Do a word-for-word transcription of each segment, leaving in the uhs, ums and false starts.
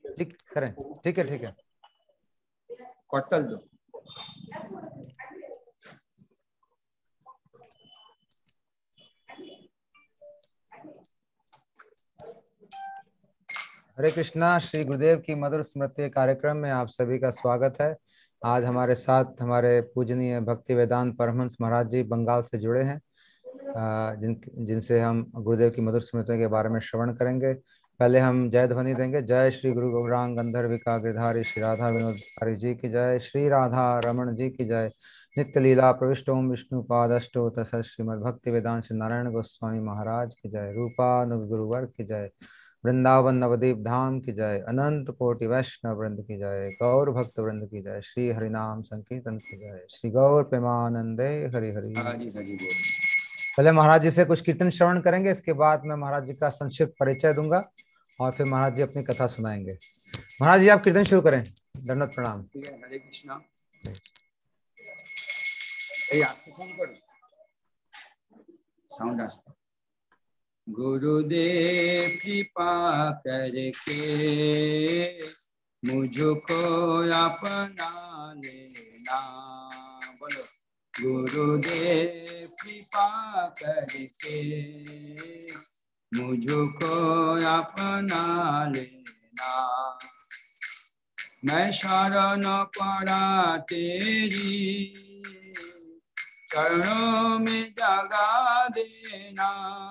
ठीक करें, ठीक है ठीक है। कटल दो। हरे कृष्णा। श्री गुरुदेव की मधुर स्मृति कार्यक्रम में आप सभी का स्वागत है। आज हमारे साथ हमारे पूजनीय भक्ति वेदांत परमहंस महाराज जी बंगाल से जुड़े हैं, जिन जिनसे हम गुरुदेव की मधुर स्मृतियों के बारे में श्रवण करेंगे। पहले हम जय ध्वनि देंगे। जय श्री गुरु गौरांग गंधर्विका गिरधारी श्री राधा विनोद जी की जय। श्री राधा रमण जी की जय। नित्य लीला प्रविष्ट ओम विष्णु पादष्टो तस श्रीमद भक्ति वेदांत श्री नारायण गोस्वामी महाराज की जय। रूपानुग गुरुवर की जय। वृंदावन नवदीप धाम की जय। अनंत कोटि वैष्णव वृंद की जय। गौर भक्त वृंद की जय। श्री हरिनाम संकीर्तन की जय। श्री गौर प्रेमानंदे हरि हरि। हरि हरि बोल। पहले महाराज जी से कुछ कीर्तन श्रवण करेंगे, इसके बाद मैं महाराज जी का संक्षिप्त परिचय दूंगा और फिर महाराज जी अपनी कथा सुनाएंगे। महाराज जी आप कीर्तन शुरू करें। दंडवत प्रणाम। ठीक है, हरे कृष्णा। ए आपको फोन करो, साउंड आस्ता। गुरुदेव कृपा करके मुझको अपना लेना। बोलो गुरुदेव कृपा करके मुझको अपना लेना। मैं शरण पड़ा तेरी चरणों में जगा देना।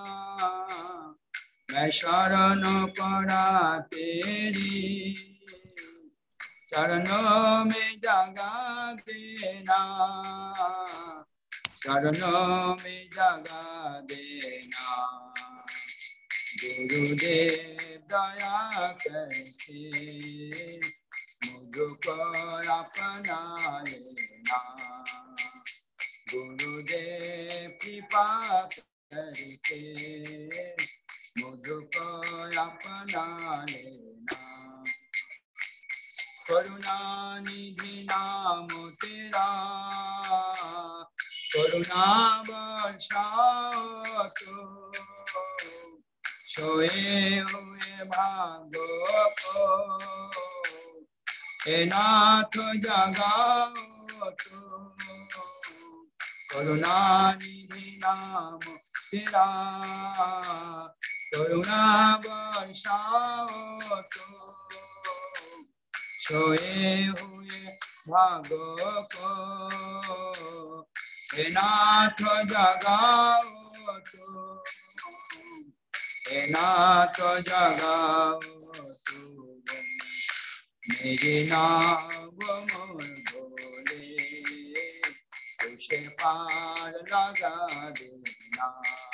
मैं शरण पड़ा तेरी चरणों में जगा देना। चरणों में जगा देना। गुरुदेव दया करके मुझको अपना लेना। गुरुदेव कृपा करके मुझको अपना लेना। करुणा निधि नाम तेरा करुणा बरसाओ तो सोए हुए भागो को हे नाथ जगाओ तो। करुणा निधि नाम तेरा करुणा बरसाओ तो सोए हुए भागो को हे नाथ जगाओ तो। हे नाथ जगाओ तो। मेरे नाम मोर बोले उसे पार लगा देना।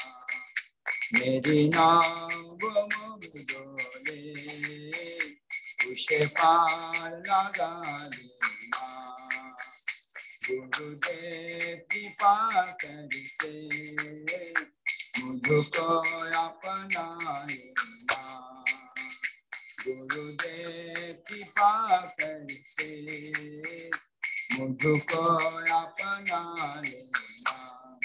मेरे नाम मोर बोले उसे पार लगा देना। गुरुदेव कृपा करके मुझको अपना लेना। गुरुदेव कृपा करके मुझको अपना लेना।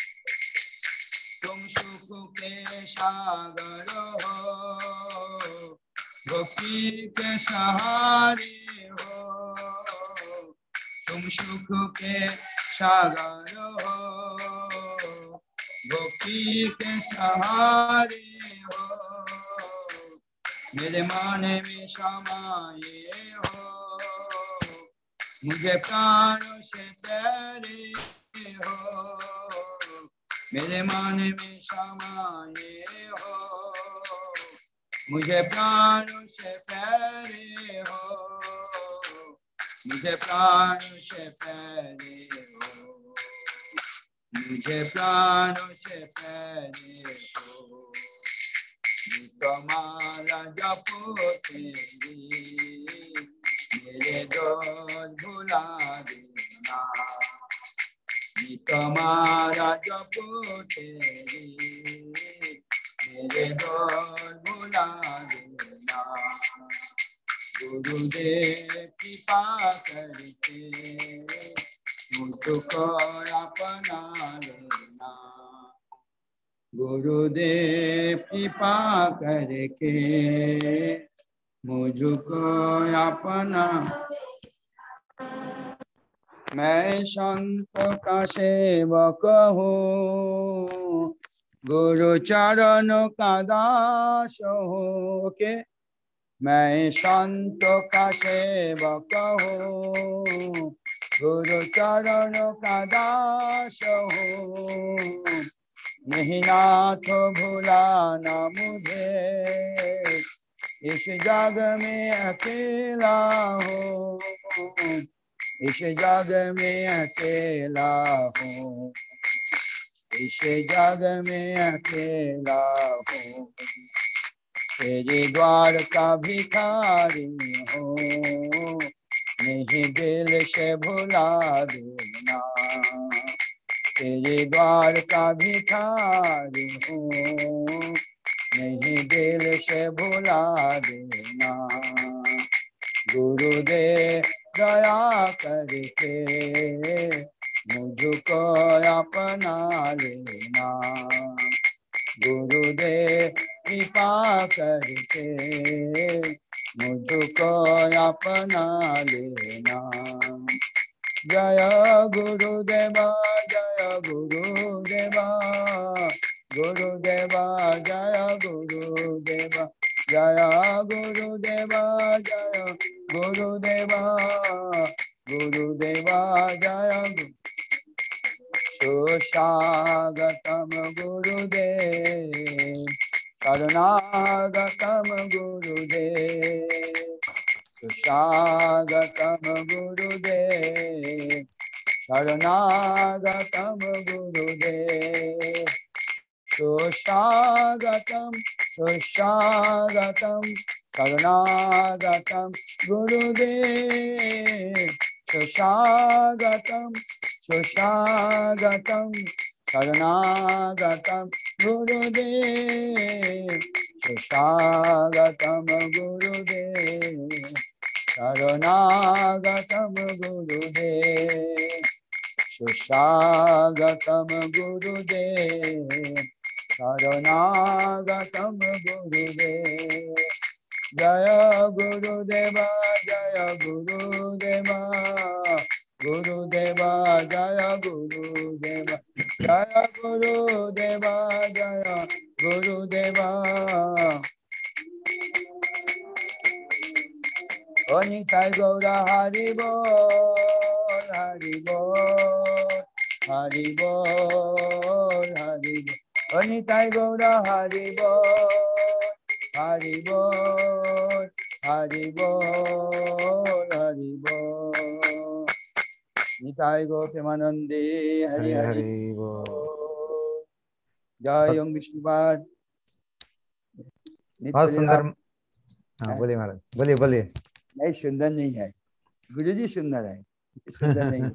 तुम सुख के सागर हो भक्ति के सहारे हो। तुम सुख के सागर हो भक्ति के सहारे हो। मेरे मन में समाये हो मुझे प्राणों से प्यारे हो। मेरे मन में समाये हो मुझे प्राणों से प्यारे हो। मुझे प्राणों से प्यारे हो। मुझे प्राणों से प्यारे हो। तुम्हारा जपो तेरी मेरे दोष भुला देना। तुम्हारा जपो तेरी मेरे दोष भुला देना। गुरुदेव कृपा करके मुझको अपना लेना। गुरुदेव कृपा करके मुझको अपना, मैं संत का सेवक हूँ, गुरु चरण का दास हूँ के। मैं संत का सेवक हूँ, गुरु चरण का दास हूँ। नहीं नाथ भुलाना मुझे, इस जग में अकेला हूँ, इस जग में अकेला हूँ, इस जग में अकेला हूँ। तेरे द्वार का भिखारी हूँ, नहीं दिल से भुला देना। तेरे द्वार का भिखारी हूँ, नहीं दिल से भुला देना। गुरुदेव दया करके मुझको अपना लेना। गुरुदेव कृपा करके मुझको अपना लेना। जय गुरुदेवा, जय गुरुदेवा, गुरुदेवा जय गुरुदेवा, जय गुरुदेवा, जय गुरुदेवा, गुरुदेवा जय। सुस्वागतम गुरुदेव, शरणागतम गुरुदेव, सुस्वागतम गुरुदेव, शरणागतम गुरुदेव। सुस्वागतम सुस्वागतम शरणागतम गुरुदेव। सुस्वागतम सुस्वागतम शरणागतम गुरुदेव। सुस्वागतम गुरुदेव, शरणागतम गुरुदेव। सुस्वागतम गुरुदेव, शरणागतम गुरुदेव। जय गुरुदेवा, जय गुरुदेवा, गुरुदेवा जय गुरुदेवा, जय गुरुदेवा, जय गुरुदेवा। ओ निताय गौरा हरि बोल, हरि बोल, हरि बोल, हरि बोल। ओ निताय गौरा हरि बोल, हरि बोल, हरि बोल, हरि बोल। निताय गौर प्रेमानंदे हरि हरि हरि हरि बोल। बोल। जय ओम विष्णुपाद। बहुत नित्य लीला। सुंदर। हाँ बोलिए महाराज, बोलिए बोलिए। नहीं सुंदर नहीं है, गुरु जी सुंदर है, सुंदर नहीं।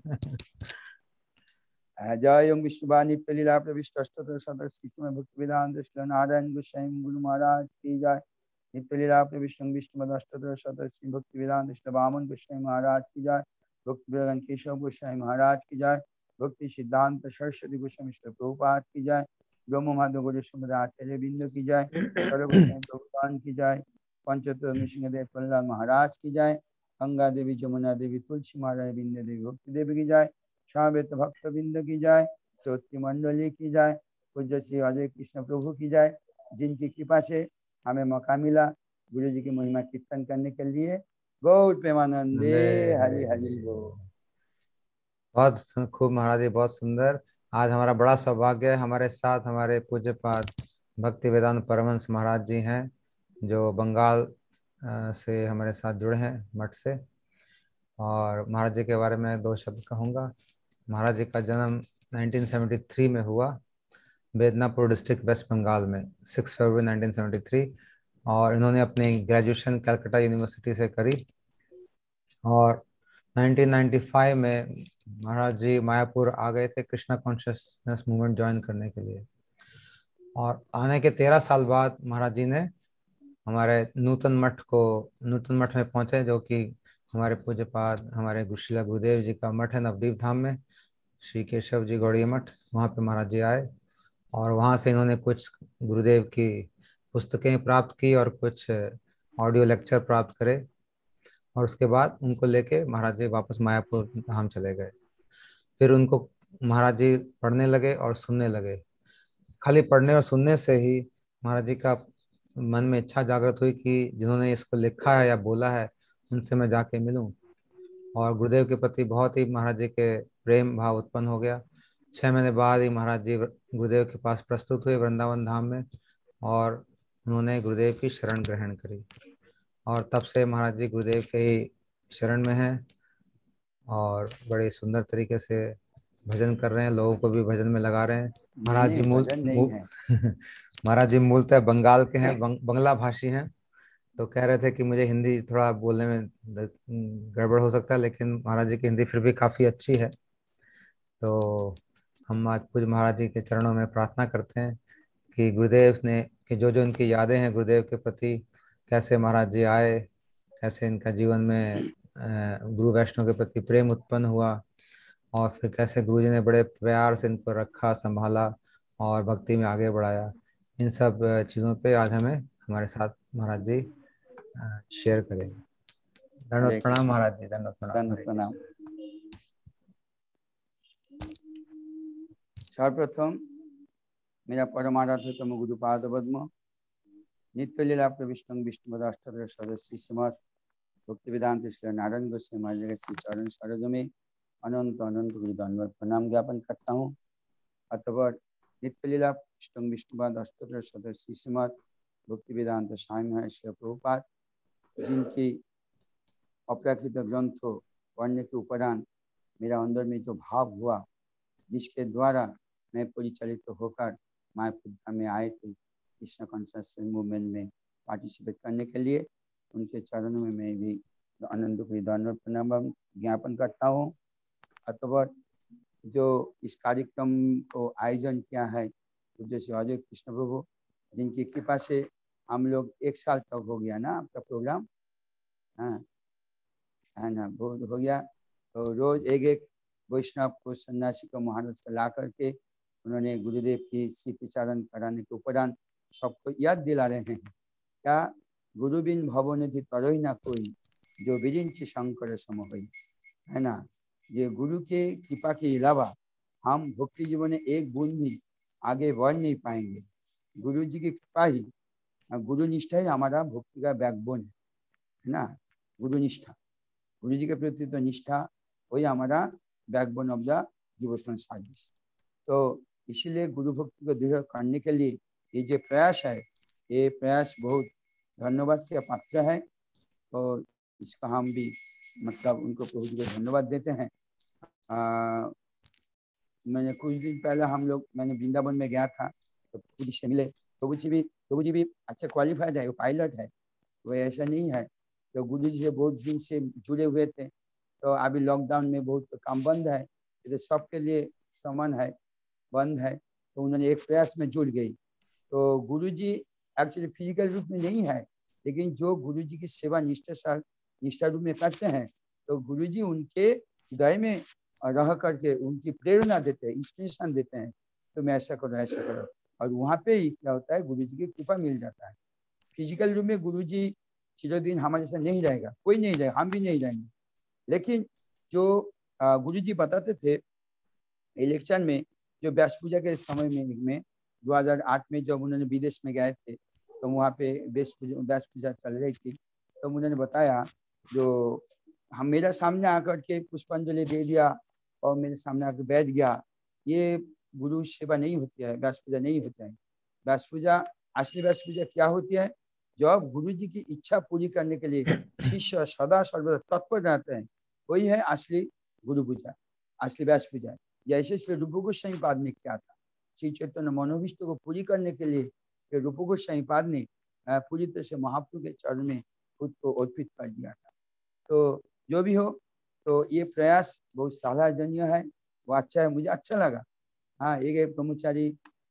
जय ओम विष्णुपाद। नित्य लीला प्रविष्ट अष्टोत्तर सदस्य कृष्ण भक्ति वेदांत श्री नारायण गोस्वामी गुरु महाराज की जय। नित्य लीला प्रविष्ट विष्णु अष्टोत्तर सदस्य भक्ति वेदांत श्री वामन गोस्वामी महाराज की जय। भक्ति वेदांत केशव गोस्वामी महाराज की जय। भक्ति सिद्धांत सरस्वती गोस्वामी श्री प्रभुपाद की जय। ब्रह्म माधव गोस्वामी आचार्य बिंदु की जय। सर्व गोस्वामी प्रभुपाद की जय। पंचतत्व नृसिंहदेव प्रहलाद महाराज की जय। गंगा देवी, जमुना देवी, तुलसी महाराज, बिंदु देवी, भक्ति देवी की जय। स्वामित भक्त बिंद की जय। श्रोत्री मंडली की जय। पूज्य श्री अजय कृष्ण प्रभु की जय, जिनकी कृपा से हमें मौका मिला गुरु जी की महिमा कीर्तन करने के लिए। गौर प्रेमानंदे हरि हरि बोल। बहुत सु- खूब महाराज जी, बहुत सुंदर। आज हमारा बड़ा सौभाग्य है, हमारे साथ हमारे पूज्यपाद भक्ति वेदांत परमहंस महाराज जी हैं, जो बंगाल अ, से हमारे साथ जुड़े हैं मठ से। और महाराज जी के बारे में दो शब्द कहूँगा। महाराज जी का जन्म नाइनटीन सेवेंटी थ्री में हुआ, बेदनापुर डिस्ट्रिक्ट वेस्ट बंगाल में, six February nineteen seventy three. और इन्होंने अपनी ग्रेजुएशन कलकत्ता यूनिवर्सिटी से करी। और नाइनटीन नाइंटी फाइव में महाराज जी मायापुर आ गए थे कृष्णा कॉन्शियसनेस मूवमेंट ज्वाइन करने के लिए। और आने के तेरह साल बाद महाराज जी ने हमारे नूतन मठ को नूतन मठ में पहुंचे, जो कि हमारे पूज्यपाद हमारे गुरुशिला गुरुदेव जी का मठ है नवदीप धाम में, श्री केशव जी गौड़ीय मठ। वहाँ पे महाराज जी आए और वहाँ से इन्होंने कुछ गुरुदेव की पुस्तकें प्राप्त की और कुछ ऑडियो लेक्चर प्राप्त करे, और उसके बाद उनको लेके महाराज जी वापस मायापुर धाम चले गए। फिर उनको महाराज जी पढ़ने लगे और सुनने लगे। खाली पढ़ने और सुनने से ही महाराज जी का मन में इच्छा जागृत हुई कि जिन्होंने इसको लिखा है या बोला है उनसे मैं जाके मिलूं। और गुरुदेव के प्रति बहुत ही महाराज जी के प्रेम भाव उत्पन्न हो गया। छह महीने बाद ही महाराज जी गुरुदेव के पास प्रस्तुत हुए वृंदावन धाम में, और उन्होंने गुरुदेव की शरण ग्रहण करी। और तब से महाराज जी गुरुदेव के ही शरण में हैं और बड़े सुंदर तरीके से भजन कर रहे हैं, लोगों को भी भजन में लगा रहे हैं। नहीं महाराज जी नहीं, मूल भजन नहीं मू, है। महाराज जी मूलतः बंगाल के हैं, बंग, बंगला भाषी हैं। तो कह रहे थे कि मुझे हिंदी थोड़ा बोलने में द- गड़बड़ हो सकता है, लेकिन महाराज जी की हिंदी फिर भी काफ़ी अच्छी है। तो हम आज पूज्य महाराज जी के चरणों में प्रार्थना करते हैं कि गुरुदेव ने कि जो जो इनकी यादें हैं गुरुदेव के प्रति, कैसे महाराज जी आए, कैसे इनका जीवन में अ, गुरु वैष्णव के प्रति प्रेम उत्पन्न हुआ, और फिर कैसे गुरु जी ने बड़े प्यार से इनको रखा, संभाला और भक्ति में आगे बढ़ाया। इन सब अ, चीज़ों पे आज हमें हमारे साथ महाराज जी शेयर करेंगे। हरे दंडवत प्रणाम कृष्ण। महाराज जी, दंडवत प्रणाम। दंड हरे प्रणाम। कृष्ण। सर्वप्रथम मेरा परमाराध्यतम गुरुपाद पद्म नित्य लीला प्रविष्टं विष्णु अष्टोत्तर सदस्य श्रीमद् भक्ति वेदांत श्री नारायण गोस्वामी महाराज के श्री चरण सरोज में अनंत अनंत गुरु दंडवत प्रणाम ज्ञापन करता हूँ। अतः नित्य लीला प्रविष्टं विष्णुपाद अष्टोत्तर सदस्य श्रीमद् भक्ति वेदांत स्वामी महाराज श्री प्रभुपाद, जिनकी अपराकृत ग्रंथों पढ़ने के उपरांत मेरा अंदर में जो भाव हुआ, जिसके द्वारा मैं परिचालित होकर मायापुर धाम में आए थे कृष्ण कॉन्शियसनेस मूवमेंट में पार्टिसिपेट करने के लिए, उनके चरणों में मैं भी आनंद दंडवत प्रणाम ज्ञापन करता हूँ। अतः जो इस कार्यक्रम को आयोजन किया है जैसे अजय कृष्ण प्रभु, जिनकी कृपा से हम लोग एक साल तक हो गया ना आपका प्रोग्राम, हाँ है ना, बहुत हो गया। तो रोज एक एक वैष्णव को सन्यासी को महाराज को ला करके उन्होंने गुरुदेव की स्मृतिचारण कराने के उपरांत सबको याद दिला रहे हैं क्या, गुरु बिन भवनिधि तरही ना कोई, जो विरिंच शंकर सम होई, है ना। ये गुरु के कृपा के अलावा हम भक्ति जीवन में एक बूंद भी आगे बढ़ नहीं पाएंगे। गुरु जी की कृपा ही, गुरु निष्ठा ही हमारा भक्ति का बैकबोन है ना। गुरु निष्ठा, गुरु जी के प्रति तो निष्ठा वही हमारा backbone of the devotional service. तो इसीलिए गुरु भक्ति को दृढ़ करने के लिए ये जो प्रयास है, ये प्रयास बहुत धन्यवाद के पात्र है, और इसका हम भी मतलब उनको प्रभु जी को धन्यवाद देते हैं। आ, मैंने कुछ दिन पहले हम लोग मैंने वृंदावन में गया था, तो प्रभु जी से मिले। प्रभु जी भी प्रभु जी भी अच्छा क्वालिफाइड है, वो पायलट है, वो ऐसा नहीं है। तो गुरु जी से बहुत दिन से जुड़े हुए थे, तो अभी लॉकडाउन में बहुत काम बंद है, तो सबके लिए समान है, बंद है, तो उन्होंने एक प्रयास में जुड़ गई। तो गुरु जी एक्चुअली फिजिकल रूप में नहीं है, लेकिन जो गुरु जी की सेवा निष्ठा निष्ठा रूप में करते हैं, तो गुरु जी उनके हृदय में रह करके उनकी प्रेरणा देते हैं, इंस्पिरेशन देते हैं, तो मैं ऐसा करो ऐसा करो, और वहाँ पे ही क्या होता है, गुरु जी की कृपा मिल जाता है। फिजिकल रूप में गुरु जी चिरदिन हमारे साथ नहीं रहेगा, कोई नहीं रहेगा, हम भी नहीं रहेंगे, लेकिन जो गुरु जी बताते थे इलेक्शन में, जो व्यास पूजा के समय में, में दो हज़ार आठ में जब उन्होंने विदेश में गए थे, तो वहाँ पे व्यास पूजा व्यास पूजा चल रही थी, तो उन्होंने बताया, जो हम मेरा सामने आकर के पुष्पांजलि दे दिया और मेरे सामने आकर बैठ गया, ये गुरु सेवा नहीं होती है, व्यास पूजा नहीं होता है। व्यास पूजा, असली व्यास पूजा क्या होती है, जब गुरु जी की इच्छा पूरी करने के लिए शिष्य सदा सर्वदा तत्पर रहते हैं, वही है असली गुरु पूजा, असली व्यास पूजा। जैसे श्री रूप गोस्वामी पाद ने किया था, श्री चैतन्य मनोभीष्ट को पूरी करने के लिए श्री रूप गोस्वामी पाद ने पूरी तरह से महाप्रभु के चरण में खुद को अर्पित कर दिया था। तो जो भी हो, तो ये प्रयास बहुत सराहनीय है, वो अच्छा है, मुझे अच्छा लगा। हाँ, एक एक ब्रह्मचारी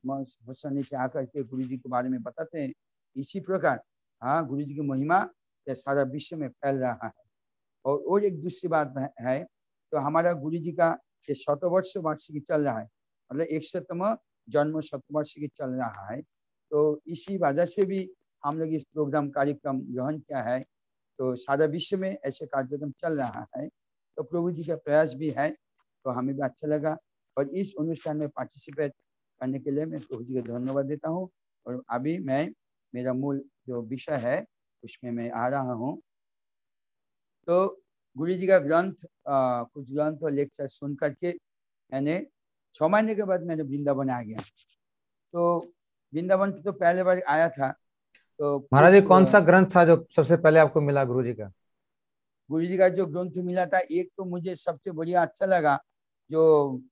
से आकर के गुरु जी के बारे में बताते हैं, इसी प्रकार हाँ गुरु जी की महिमा सारा विश्व में फैल रहा है। और और एक दूसरी बात है, तो हमारा गुरु जी का ये शतवर्ष वार्षिकी चल रहा है, मतलब एक शतम जन्म शतवर्षिकी चल रहा है, तो इसी वजह से भी हम लोग इस प्रोग्राम कार्यक्रम ग्रहण किया है, तो सारा विश्व में ऐसे कार्यक्रम चल रहा है, तो प्रभु जी का प्रयास भी है, तो हमें भी अच्छा लगा। और इस अनुष्ठान में पार्टिसिपेट करने के लिए मैं प्रभु जी को धन्यवाद देता हूँ। और अभी मैं मेरा मूल जो विषय है उसमें मैं आ रहा हूँ। तो गुरु जी का ग्रंथ आ, कुछ ग्रंथ और लेक्चर सुन करके मैंने छः महीने के बाद मैंने वृंदावन आ गया। तो वृंदावन तो पहले बार आया था। तो महाराज जी, कुछ कौन सा ग्रंथ था जो सबसे पहले आपको मिला गुरु जी का? गुरु जी का जो ग्रंथ मिला था, एक तो मुझे सबसे बढ़िया अच्छा लगा, जो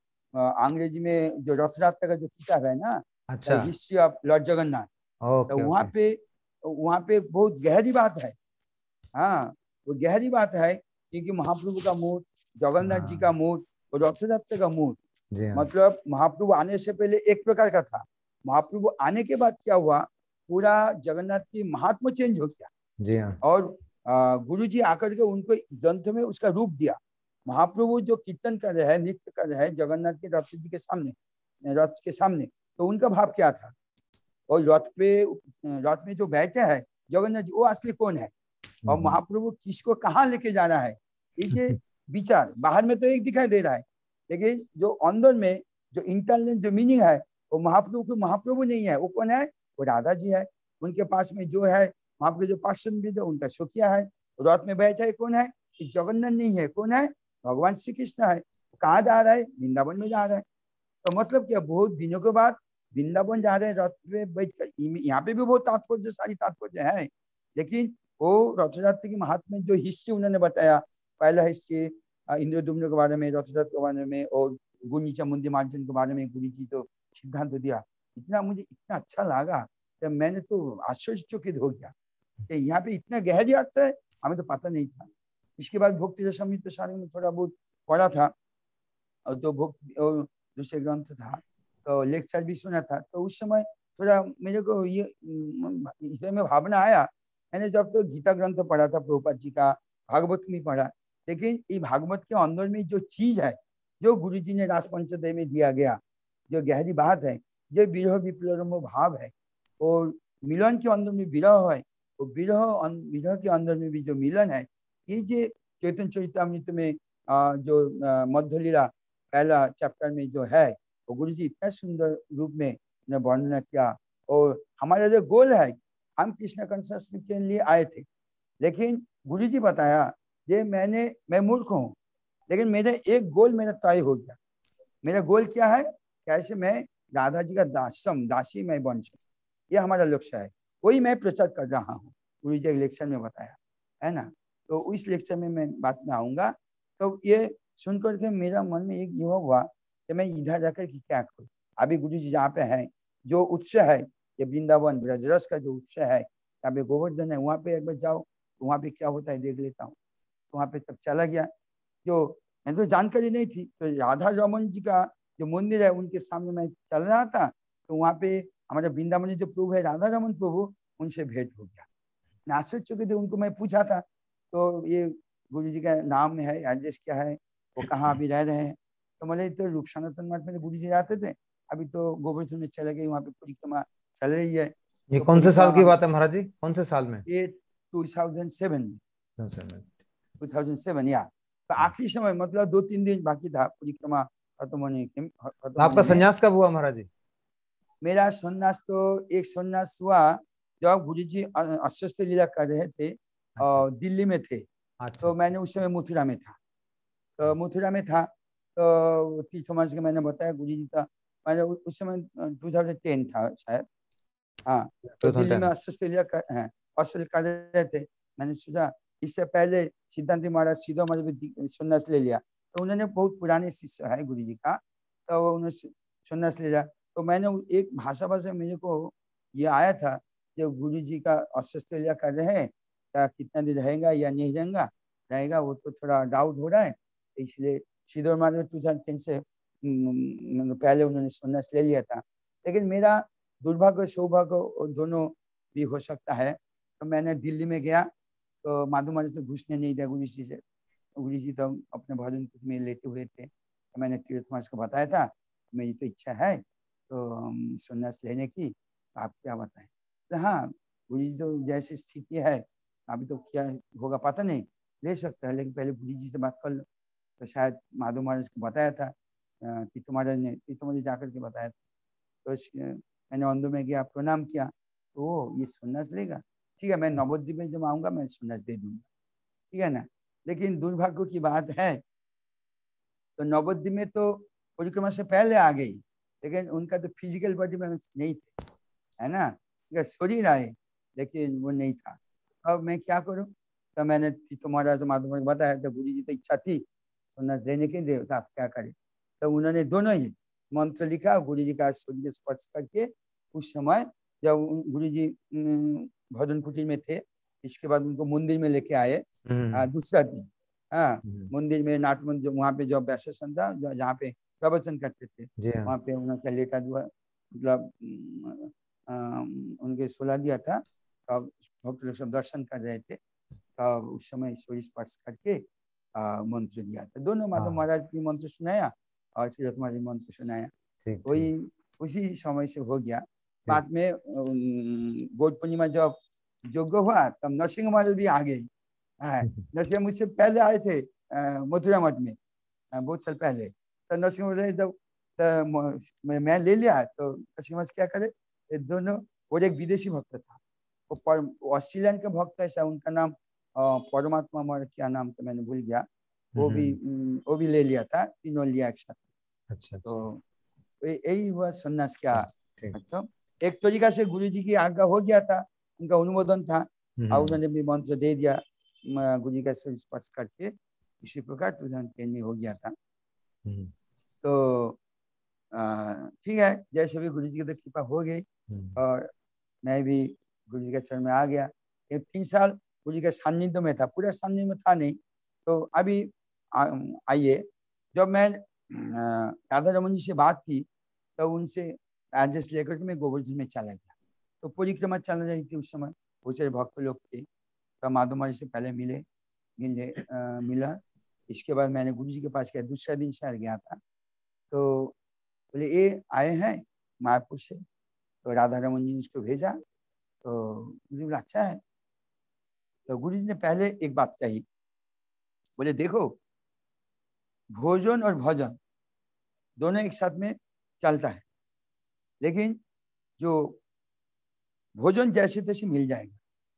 अंग्रेजी में जो रथ यात्रा का जो किताब है ना, अच्छा। History of Lord Jagannath. तो ओके वहाँ ओके। पे वहाँ पे बहुत गहरी बात है। हाँ, वो गहरी बात है, क्योंकि महाप्रभु का मूर्त, जगन्नाथ जी का हाँ मूर्त और रथ यात्रा का मूर्त, जी हाँ। मतलब महाप्रभु आने से पहले एक प्रकार का था, महाप्रभु आने के बाद क्या हुआ, पूरा जगन्नाथ की महात्मा चेंज हो गया। जी हाँ। और गुरु जी आकर के उनको ग्रंथ में उसका रूप दिया। महाप्रभु जो कीर्तन कर रहे हैं, नृत्य कर रहे हैं जगन्नाथ के रथ जी के सामने, रथ के सामने, तो उनका भाव क्या था। और रथ पे रथ में जो बैठे हैं जगन्नाथ जी, वो असली कौन है, और महाप्रभु किसको कहाँ लेके जा रहा है, ये विचार बाहर में तो एक दिखाई दे रहा है, लेकिन जो अंदर में जो इंटरनल जो मीनिंग है, वो महाप्रभु को महाप्रभु नहीं है, वो कौन है, वो राधा जी है। उनके पास में जो है वहां पे जो पार्षद भी उनका सुखिया है। रथ में बैठा है कौन है, जगन्नाथ नहीं है, कौन है, भगवान श्री कृष्ण है। कहाँ जा रहा है, वृंदावन में जा रहा है। तो मतलब क्या, बहुत दिनों के बाद वृंदावन जा रहे हैं रथ में बैठ कर। यहाँ पे भी बहुत तात्पर्य, सारी तात्पर्य है, लेकिन वो रथ यात्रा की महात्मा जो हिस्ट्री उन्होंने बताया, पहला हिस्ट्री इंद्रदुम्न के बारे में, रथ यात्रा के बारे में, और गुनीचा मुंदी मार्जन के बारे में गुरु जी तो सिद्धांत दिया। इतना मुझे इतना अच्छा लगा कि मैंने तो आश्चर्यचकित हो गया कि यहाँ पे इतना गहरी अर्थ है, हमें तो पता नहीं था। इसके बाद भक्ति रसामृत सारे में थोड़ा बहुत पढ़ा था, और जो भक्ति दूसरे ग्रंथ था, तो लेक्चर भी सुना था। तो उस समय थोड़ा मेरे को ये हृदय में भावना आया। मैंने जब तो गीता ग्रंथ पढ़ा था प्रभुपाद जी का, भागवत में पढ़ा, लेकिन ये भागवत के अंदर में जो चीज है, जो गुरु जी ने रास पंचदय में दिया गया, जो गहरी बात है, जो विरह विप्लव भाव है, और मिलन के अंदर में विरह है, और विरह विरह के अंदर में भी जो मिलन है, ये जो चैतन्य चरितामृत में जो मध्य लीला पहला चैप्टर में जो है, वो गुरु जी इतना सुंदर रूप में वर्णन किया। और हमारा जो गोल है, हम कृष्ण कंसर्न के लिए आए थे, लेकिन गुरु जी बताया ये मैंने मैं मूर्ख हूँ, लेकिन मेरा एक गोल मेरा तय हो गया। मेरा गोल क्या है, कैसे मैं राधा जी का दासम दासी मैं बन सकूं, ये हमारा लक्ष्य है, वही मैं प्रचार कर रहा हूँ। गुरु जी लेक्चर में बताया है ना, तो इस लेक्चर में मैं बात में आऊंगा। तो ये सुनकर के मेरा मन में एक युवा हुआ कि मैं इधर जाकर के क्या करूँ। अभी गुरु जी जहाँ पे है, जो उत्सव है, ये वृंदावन ब्रजरस का जो उत्सव है, यहाँ पे गोवर्धन है, वहाँ पे एक बार जाओ, तो वहाँ पे क्या होता है देख लेता हूँ। तो वहाँ पे तब चला गया, जो मैं तो जानकारी नहीं थी, तो राधा रमन जी का जो मंदिर है उनके सामने मैं चल रहा था, तो वहाँ पे हमारे वृंदावन जो प्रभु है राधा रमन प्रभु, उनसे भेंट हो गया। मैं आश्चर्यचकित थे, उनको मैं पूछा था, तो ये गुरु जी का नाम है, एड्रेस क्या है, वो कहाँ अभी रह रहे हैं। तो बोले तो रूप सनातन मठ में गुरु जी जाते थे, अभी तो गोवर्धन में चले गए, वहाँ पे परिक्रमा चल रही है। ये तो कौन से साल की परिक्रमा बात है महाराज जी, कौन से साल में? ये टू थाउजेंड सेवन में, टू थाउजेंड सेवन या तो आखिरी समय, मतलब दो तीन दिन बाकी था परिक्रमा खत्म होने खत्म तो आपका होने में। संन्यास कब हुआ महाराज जी? मेरा सन्यास तो एक सन्यास हुआ जब गुरु जी अस्वस्थ लीला कर रहे थे, अच्छा और दिल्ली में थे। अच्छा तो अच्छा। मैंने उस समय मथुरा में था, तो मथुरा में था, तो तीर्थ समाज के मैंने बताया गुरु जी का, मैंने उस समय टू थाउजेंड टेन था शायद, हाँ। तो दिल्ली में टू थाउजेंड टेन। ऑस्ट्रेलिया कर हैं, ऑस्ट्रेलिया कर रहे थे। मैंने सोचा इससे पहले सिद्धांत महाराज सीधो महाराज सन्यास ले लिया, तो उन्होंने बहुत पुराने शिष्य है गुरु जी का, तो उन्होंने सन्यास ले लिया। तो मैंने एक भाषा भाषा मेरे को ये आया था, जो गुरु जी का ऑस्ट्रेलिया कर रहे हैं, क्या कितना दिन रहेगा या नहीं रहेगा रहेगा वो तो थोड़ा डाउट हो रहा है, इसलिए सीधो महाराज टू थाउजेंड टेन से पहले उन्होंने सन्यास ले लिया था। लेकिन मेरा दुर्भाग्य सौभाग्य दोनों भी हो सकता है। तो मैंने दिल्ली में गया, तो माधु महाराज तो घुसने नहीं दिया गुरु जी से, गुरु जी तो अपने भजन में लेते हुए थे। तो मैंने तीर्थ महाराज को बताया था मेरी तो इच्छा है तो सन्यास लेने की, आप क्या बताएं। तो हाँ, गुरु जी तो जैसी स्थिति है अभी तो क्या होगा पता नहीं, ले सकता है, लेकिन पहले गुरु जी से बात कर लो। तो शायद माधव महाराज को बताया था, तीर्थू महाराज ने तीर्थू महाराज जाकर के बताया था। तो मैंने अंदर में गया, प्रणाम किया, तो वो ये सन्यास लेगा, ठीक है मैं नवद्वीप में जब आऊँगा मैं सन्यास दे दूंगा, ठीक है ना। लेकिन दुर्भाग्य की बात है, तो नवद्वीप में तो परिक्रमा से पहले आ गई, लेकिन उनका तो फिजिकल बॉडी में नहीं थे, है ना, उनका शरीर आए लेकिन वो नहीं था। अब मैं क्या करूं, तो मैंने तीर्थू महाराज माधव महाराज बताया, तो गुरु जी तो इच्छा थी सन्यास देने के लिए, तो आप क्या करें। तो उन्होंने दोनों ही मंत्र लिखा, गुरु जी का शरीर स्पर्श करके। उस समय जब गुरु जी भजन कुटीर में थे, इसके बाद उनको मंदिर में लेके आए दूसरा दिन, हाँ मंदिर में, नाट मंदिर, वहाँ पे जो बैसेशन था जहाँ पे प्रवचन करते थे, वहाँ पे उन्होंने लेटा हुआ मतलब उनके सुला दिया था। तब भक्त लोग सब दर्शन कर रहे थे, तब उस समय ईश्वरी स्पर्श करके आ, मंत्र दिया था। दोनों माधव महाराज की मंत्र सुनाया और श्री रत्न महाराज मंत्र सुनाया, वही उसी समय से हो गया। बाद में गौड़ पूर्णिमा जब यज्ञ हुआ तब नरसिंह महाराज भी आ गए। नरसिंह मुझसे पहले आए थे मथुरा मठ में बहुत साल पहले, तो नरसिंह महाराज जब मैं, मैं ले लिया, तो नरसिंह महाराज क्या करे, दोनों, और एक विदेशी भक्त था, वो ऑस्ट्रेलियन के भक्त ऐसा, उनका नाम परमात्मा मर, क्या नाम तो मैंने भूल गया, वो भी वो भी ले लिया था, तीनों लिया एक साथ। अच्छा, तो यही हुआ सन्यास का मतलब। एक तरीका से गुरु जी की आज्ञा हो गया था, उनका अनुमोदन था और उन्होंने भी मंत्र दे दिया गुरु जी का स्पर्श करके, इसी प्रकार टू थाउजेंड टेन में हो गया था। तो ठीक है, जैसे भी गुरु जी की तो कृपा हो गई और मैं भी गुरु जी के चरण में आ गया। एक तीन साल गुरु जी के सान्निध्य में था, पूरा सान्निध्य में था नहीं। तो अभी आइए, जब मैं राधा रमन जी से बात की तो उनसे एड्रेस लेकर के मैं गोवर्धन में चला गया। तो परिक्रमा चल रही थी उस समय, बहुत सारे भक्त लोग थे, तो माधव महाराज से पहले मिले मिले आ, मिला। इसके बाद मैंने गुरु जी के पास गया, दूसरा दिन शायद गया था, तो बोले ये आए हैं मायापुर से, तो राधा रमन जी ने उसको भेजा। तो मुझे बोला अच्छा है। तो गुरु जी ने पहले एक बात कही, बोले देखो भोजन और भजन दोनों एक साथ में चलता है, लेकिन जो भोजन जैसे तैसे मिल जाएगा,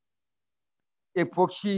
एक पक्षी,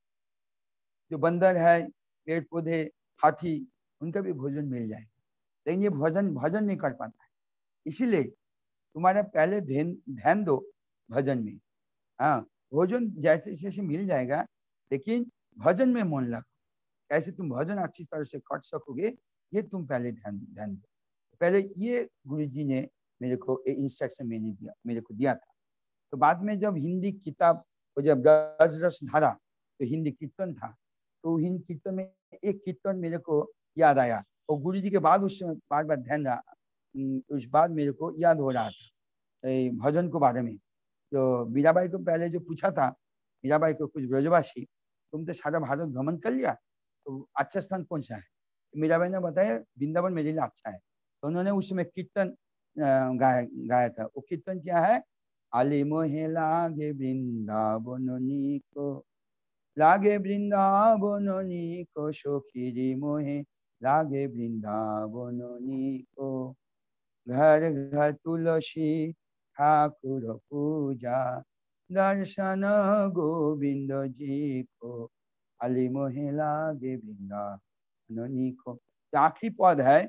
जो बंदर है, पेड़ पौधे, हाथी, उनका भी भोजन मिल जाएगा, लेकिन ये भजन भजन नहीं कर पाता है। इसीलिए तुम्हारा पहले ध्यान ध्यान दो भजन में। हाँ, भोजन जैसे जैसे मिल जाएगा, लेकिन भजन में मन लगो, कैसे तुम भजन अच्छी तरह से कर सकोगे, ये तुम पहले ध्यान ध्यान दो। पहले ये गुरु जी ने मेरे को ये इंस्ट्रक्शन मैंने दिया मेरे को दिया था। तो बाद में जब हिंदी किताब, जब रज रस धारा, तो हिंदी कीर्तन था, तो हिंदी कीर्तन में एक कीर्तन मेरे को याद आया, और गुरु जी के बाद उस समय बार बार ध्यान रहा, उस बाद मेरे को याद हो रहा था भजन को बारे में। तो मीराबाई को पहले जो पूछा था, मीराबाई को कुछ ब्रजवासी, तुम तो सारा भारत भ्रमण कर लिया, तो अच्छा स्थान कौन सा है। मीराबाई ने बताया वृंदावन मेरे लिए अच्छा है। तो उन्होंने उसमें कीर्तन गाया गाया था। वो कीर्तन क्या है, आली मोहे लागे वृंदावन नीको, लागे वृंदावन नीको, सखीरी मोहे लागे वृंदावन नीको, घर घर तुलसी ठाकुर पूजा, दर्शन गोविंद जी को, आली मोहे लागे वृंदावन नीको। आखिरी पद है,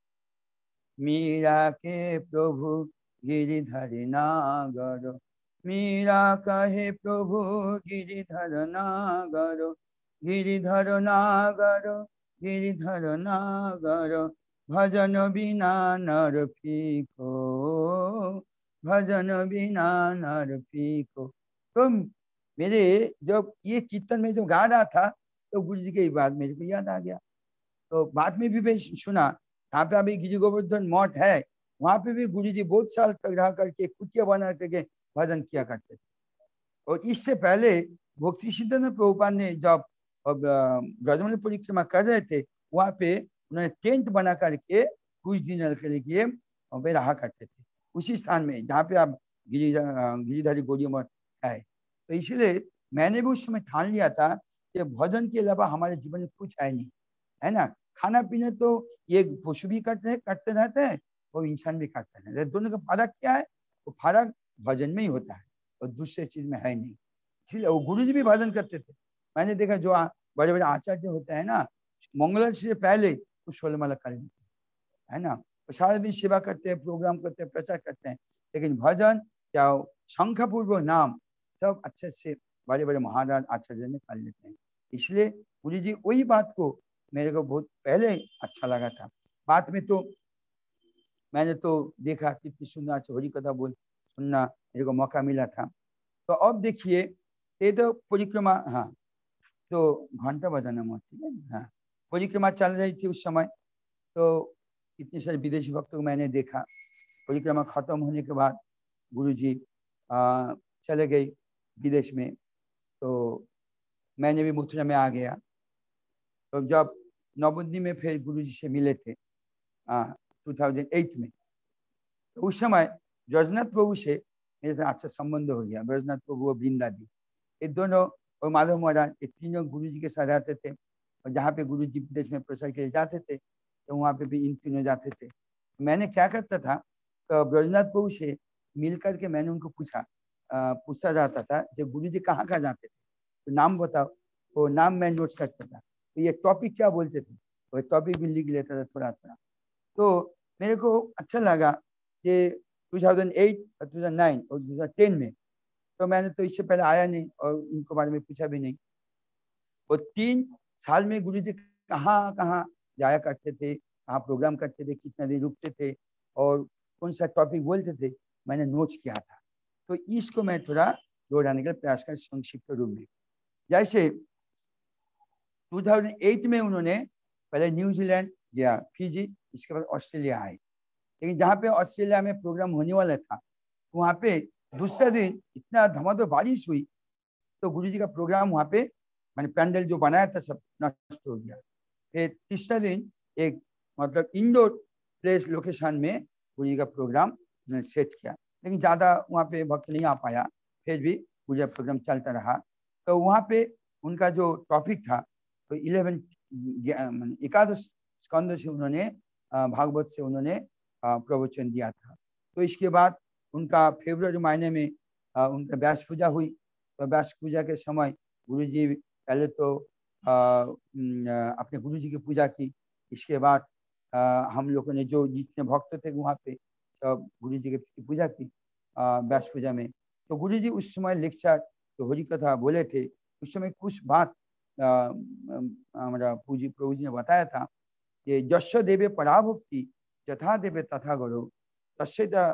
मीरा के प्रभु गिरिधर नागर, मीरा कहे प्रभु गिरिधर नागर, गिरिधर नागर, गिरिधर नागर, भजन बिना नर फीको, भजन बिना नर फीको। तो मेरे जब ये कीर्तन में जो गा रहा था, तो गुरु जी की बात मेरे को याद आ गया। तो बाद में भी मैं सुना, यहाँ पे अभी गिरी गोवर्धन मठ है, वहां पे भी गुरु जी बहुत साल तक रह करके कुटिया बना करके भजन किया करते थे। और इससे पहले भक्ति सिद्धानंद प्रभुपाद ने जब ब्रजमंडल परिक्रमा कर रहे थे, वहां पे उन्होंने टेंट बना करके कुछ दिन के लिए वहाँ पे रहा करते थे, उसी स्थान में जहाँ पे आप गिरी गिरिधारी गौड़ी मठ है। तो इसलिए मैंने भी उस समय ठान लिया था कि भजन के अलावा हमारे जीवन में कुछ है नहीं, है ना। खाना पीना तो ये पशु भी करते हैं, करते रहते हैं, और इंसान भी करते हैं। दोनों का फर्क क्या है? वो फर्क भजन में ही होता है और दूसरे चीज में है नहीं। इसलिए वो गुरु जी भी भजन करते थे। मैंने देखा जो बड़े बड़े आचार्य होते हैं ना, मंगल से पहले वो सोलमाला कर लेते हैं, है ना। वो सारा दिन सेवा करते हैं, प्रोग्राम करते हैं, प्रचार करते हैं, लेकिन भजन क्या शंखपूर्व नाम सब अच्छे से बड़े बड़े महाराज आचार्य ने कर लेते हैं। इसलिए गुरु जी वही बात को मेरे को बहुत पहले अच्छा लगा था। बाद में तो मैंने तो देखा कितनी सुंदर हरि कथा बोल सुनना मेरे को मौका मिला था। तो अब देखिए ये तो परिक्रमा, हाँ तो घंटा बजाना मत, ठीक है। हाँ, परिक्रमा चल रही थी उस समय, तो इतने सारे विदेशी भक्तों को मैंने देखा। परिक्रमा खत्म होने के बाद गुरुजी आ, चले गए विदेश में, तो मैंने भी मथुरा में आ गया। तो जब नवबुद्धि में फिर गुरुजी से मिले थे टू थाउजेंड एट में, तो उस समय ब्रजनाथ प्रभु से मेरे साथ अच्छा संबंध हो गया। ब्रजनाथ प्रभु और वृंदा दी, ये दोनों और माधव महाराज, ये तीनों गुरुजी के साथ रहते थे। और जहाँ पे गुरुजी विदेश में प्रचार के लिए जाते थे, तो वहाँ पे भी इन तीनों जाते थे। मैंने क्या करता था, तो ब्रजनाथ प्रभु से मिल करके मैंने उनको पूछा पूछा जाता था जो गुरुजी कहाँ कहाँ जाते थे, तो नाम बताओ। वो नाम मैं नोट करता था, तो ये टॉपिक क्या बोलते थे वो टॉपिक भी लिख लेता था थोड़ा थोड़ा। तो मेरे को अच्छा लगा कि टू थाउजेंड एट और टू थाउजेंड नाइन और टू थाउजेंड टेन में, तो मैंने तो इससे पहले आया नहीं और इनको बारे में पूछा भी नहीं। वो तीन साल में गुरुजी कहाँ कहाँ जाया करते थे, कहाँ प्रोग्राम करते थे, कितना दिन रुकते थे और कौन सा टॉपिक बोलते थे, मैंने नोट्स किया था। तो इसको मैं थोड़ा दोहराने का प्रयास कर संक्षिप्त रूप में। जैसे टू थाउजेंड एट में उन्होंने पहले न्यूजीलैंड गया, फिजी, इसके बाद ऑस्ट्रेलिया आए। लेकिन जहाँ पे ऑस्ट्रेलिया में प्रोग्राम होने वाला था, वहाँ पे दूसरे दिन इतना धमाधम बारिश हुई, तो गुरुजी का प्रोग्राम वहाँ पे मैंने पैंडल जो बनाया था सब नष्ट हो गया। फिर तीसरा दिन एक मतलब इंडोर प्लेस लोकेशन में गुरुजी का प्रोग्राम सेट किया, लेकिन ज़्यादा वहाँ पे भक्त नहीं आ पाया, फिर भी गुरुजी का प्रोग्राम चलता रहा। तो वहाँ पे उनका जो टॉपिक था, तो इलेवन एकादश स्कंद से उन्होंने भागवत से उन्होंने प्रवचन दिया था। तो इसके बाद उनका फेब्रुअरी महीने में उनका व्यास पूजा हुई। तो व्यास पूजा के समय गुरुजी पहले तो आ, अपने गुरुजी की पूजा की। इसके बाद आ, हम लोगों ने जो जितने भक्त थे वहाँ पे सब गुरुजी की पूजा की व्यास पूजा में। तो गुरुजी उस समय लेक्चर तो हरि कथा बोले थे। उस समय कुछ बात हमारा पूजी प्रभु जी ने बताया था कि जश्य देवे पराभक्ति यथा देवे तथा गौरव तस्यदा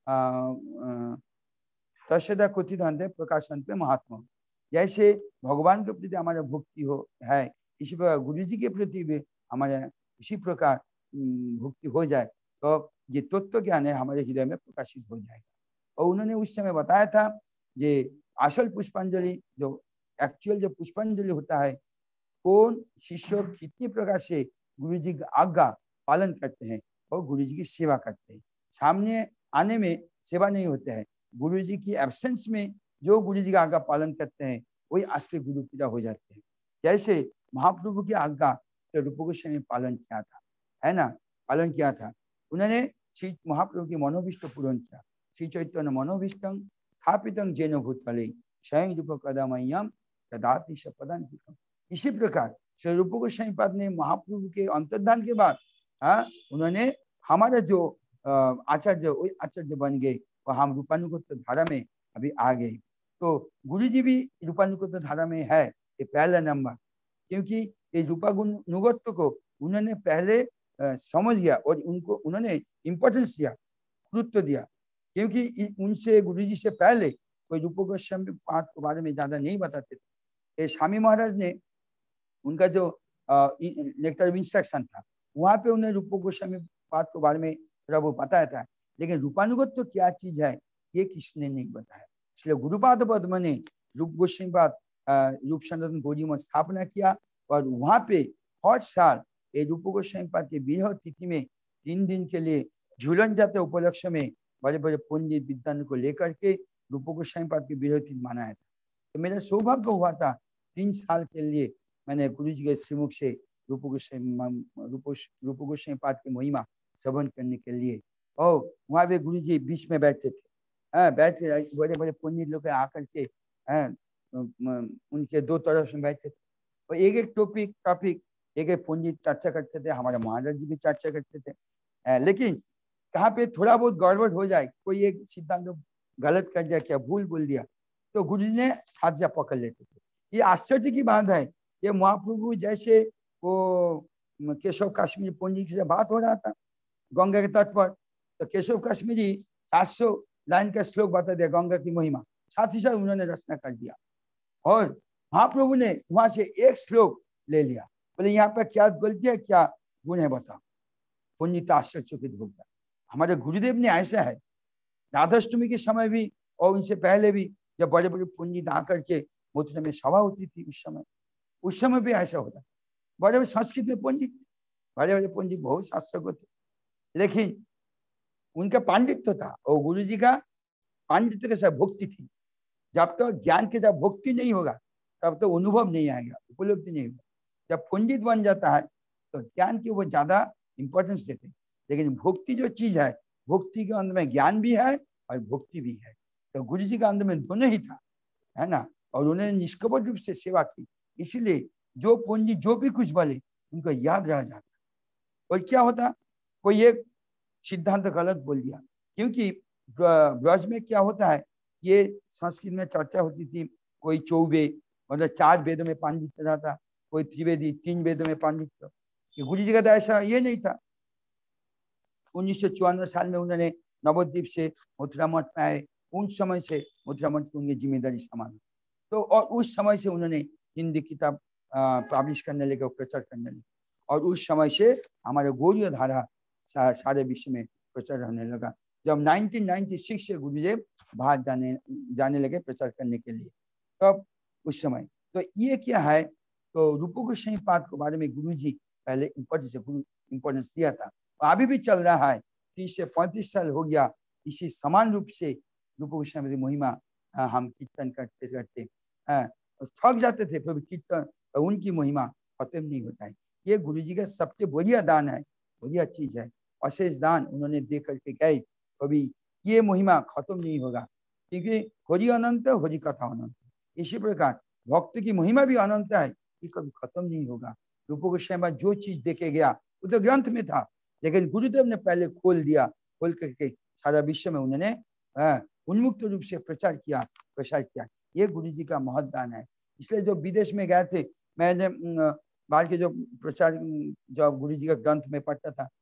तस्यदा कथित प्रकाशन पे महात्मा। जैसे भगवान के प्रति हमारा भक्ति हो है, इसी प्रकार गुरु जी के प्रति भी हमारे इसी प्रकार भक्ति हो जाए, तो ये तत्व ज्ञान है हमारे हृदय में प्रकाशित हो जाएगा। और उन्होंने उस समय बताया था ये असल पुष्पांजलि, जो एक्चुअल जो पुष्पांजलि होता है, कौन शिष्य कितनी प्रकार से गुरु जी की आज्ञा पालन करते हैं और गुरु जी की सेवा करते हैं। सामने आने में सेवा नहीं होते हैं, गुरु जी की एब्सेंस में जो गुरु जी का आज्ञा पालन करते हैं वही असली गुरु पूजा हो जाते हैं। जैसे महाप्रभु की आज्ञा तो रूप गोस्वामी ने पालन किया था, है ना, पालन किया था। उन्होंने श्री महाप्रभु की मनोभीष्ट पूर्ण किया। श्री चैतन्य मनोभीष्टं स्थापितं जैन भूतले स्वयं रूप कदमय्यम ददाति सपदं। इसी प्रकार श्री रूप गोस्वामी पाद ने महाप्रभु के अंतर्धान के बाद हाँ उन्होंने हमारा जो आचार्य वही आचार्य बन गए और हम रूपानुगत धारा में अभी आ गए। तो गुरु जी भी रूपानुगत धारा में है, ये पहला नंबर, क्योंकि ये रूपानुगत्व को उन्होंने पहले आ, समझ गया और उनको उन्होंने इम्पोर्टेंस दिया, गुरुत्व दिया। क्योंकि उनसे गुरु जी से पहले कोई रूप गोस्वामी पाठ के बारे में ज्यादा नहीं बताते थे। स्वामी महाराज ने उनका जो नेक्टर ऑफ इंस्ट्रक्शन था वहाँ पे उन्हें रूप गोस्वामी पाठ के बारे में थोड़ा वो बताया था, लेकिन रूपानुगत तो क्या चीज है ये किसने नहीं बताया। इसलिए गुरुपाद पद्म ने रूप गोस्वामी पाद रूप सनातन गौड़ी मठ स्थापना किया और वहाँ पे हर साल ये रूप गोस्वामी पाद के विरह तिथि में तीन दिन के लिए झूलन जाते उपलक्ष्य में बड़े बड़े पंडित विद्वान को लेकर के रूप गोस्वामी पाद के विरोधी माना था। तो मेरा सौभाग्य हुआ था तीन साल के लिए मैंने गुरु जी के श्रीमुख से रूप गोस्वामी रूप रूप गोस्वामी पाद की महिमा श्रवण करने के लिए। और वहाँ पे गुरु जी बीच में बैठते थे, हाँ बैठ के बड़े बड़े पंडित लोग आकर के हाँ उनके दो तरफ में बैठते थे और एक एक टॉपिक टॉपिक एक एक पंडित चर्चा करते थे, हमारे महाराज जी भी चर्चा करते थे। लेकिन कहाँ पे थोड़ा बहुत गड़बड़ हो जाए, कोई एक सिद्धांत गलत कर दिया, क्या भूल बोल दिया, तो गुरु जी ने हाथ जा पकड़ लेते थे। ये आश्चर्य की बात है, ये महाप्रभु जैसे वो केशव काश्मीरी पंडित से बात हो रहा था गंगा के तट पर, तो केशव काश्मीरी सात सौ लाइन का श्लोक बता दिया गंगा की महिमा, साथ ही साथ उन्होंने रचना कर दिया और महाप्रभु ने वहां से एक श्लोक ले लिया, बोले यहाँ पर क्या गलती है क्या गुण है बता। पंडित आश्चर्यचकित हो गया। हमारे गुरुदेव ने ऐसा है, राधाष्टमी के समय भी और उनसे पहले भी जब बड़े बड़े पंडित आकर के मथुरा में सभा होती थी उस समय उस समय भी ऐसा होता। बड़े बड़े संस्कृत में पंडित, बड़े बड़े पंडित बहुत शास्त्रज्ञ थे, लेकिन उनका पांडित्य था और गुरु जी का पांडित्य के साथ भक्ति थी। जब तक तो ज्ञान के जब भक्ति नहीं होगा तब तो अनुभव नहीं आएगा, उपलब्धि नहीं होगा। जब पंडित बन जाता है तो ज्ञान की वो ज्यादा इंपॉर्टेंस देते हैं, लेकिन भक्ति जो चीज है, भक्ति के अंदर में ज्ञान भी है और भक्ति भी है। तो गुरु जी के अंदर में दोनों ही था, है ना, और उन्होंने निष्कपट रूप से सेवा की, इसलिए जो पंडित जो भी कुछ बोले उनको याद रह जाता। और क्या होता, कोई एक सिद्धांत गलत बोल दिया, क्योंकि ब्रज में क्या होता है, ये संस्कृत में चर्चा होती थी, कोई चौबे मतलब चार वेदों में पांडित्य रहता, कोई त्रिवेदी तीन वेदों में पांडित्य। गुरु जी का तो ऐसा ये नहीं था। उन्नीस सौ चौवन साल में उन्होंने नवद्वीप से मथुरा मठ में आए, उन समय से मथुरा मठ की उनकी जिम्मेदारी संभाली। तो और उस समय से उन्होंने हिंदी किताब पब्लिश करने लगे, प्रचार करने लगे, और उस समय से हमारे गौड़ीय धारा सारे विश्व में प्रचार होने लगा। जब उन्नीस सौ छियानवे से गुरुदेव बाहर जाने जाने लगे प्रचार करने के लिए, तब तो उस समय तो ये क्या है, तो रूप गोस्वामी पाद के बारे में गुरु जी पहले इम्पोर्टेंस इम्पोर्टेंस दिया था, अभी भी चल रहा है। तीस से पैंतीस साल हो गया, इसी समान रूप से रूप गोस्वामी की महिमा हम कीर्तन करते करते थक जाते थे, फिर कीर्तन उनकी महिमा खत्म नहीं होता है। ये गुरु जी का सबसे बढ़िया दान है, बढ़िया चीज है, अशेष दान उन्होंने दे करके गए। कभी ये महिमा खत्म नहीं होगा, क्योंकि हरि अनंत हरि कथा अनंत। इसी प्रकार भक्त की महिमा भी अनंत है, ये कभी खत्म नहीं होगा। रूप गोस्वामी जो चीज देखे गया वो तो ग्रंथ में था, लेकिन गुरुदेव ने पहले खोल दिया, खोल करके सारा विश्व में उन्होंने उन्मुक्त रूप से प्रचार किया प्रसार किया। ये गुरु जी का महत्दान है। इसलिए जो विदेश में गए थे, मैंने बाहर के जो प्रचार जो गुरु जी का ग्रंथ में पढ़ता था,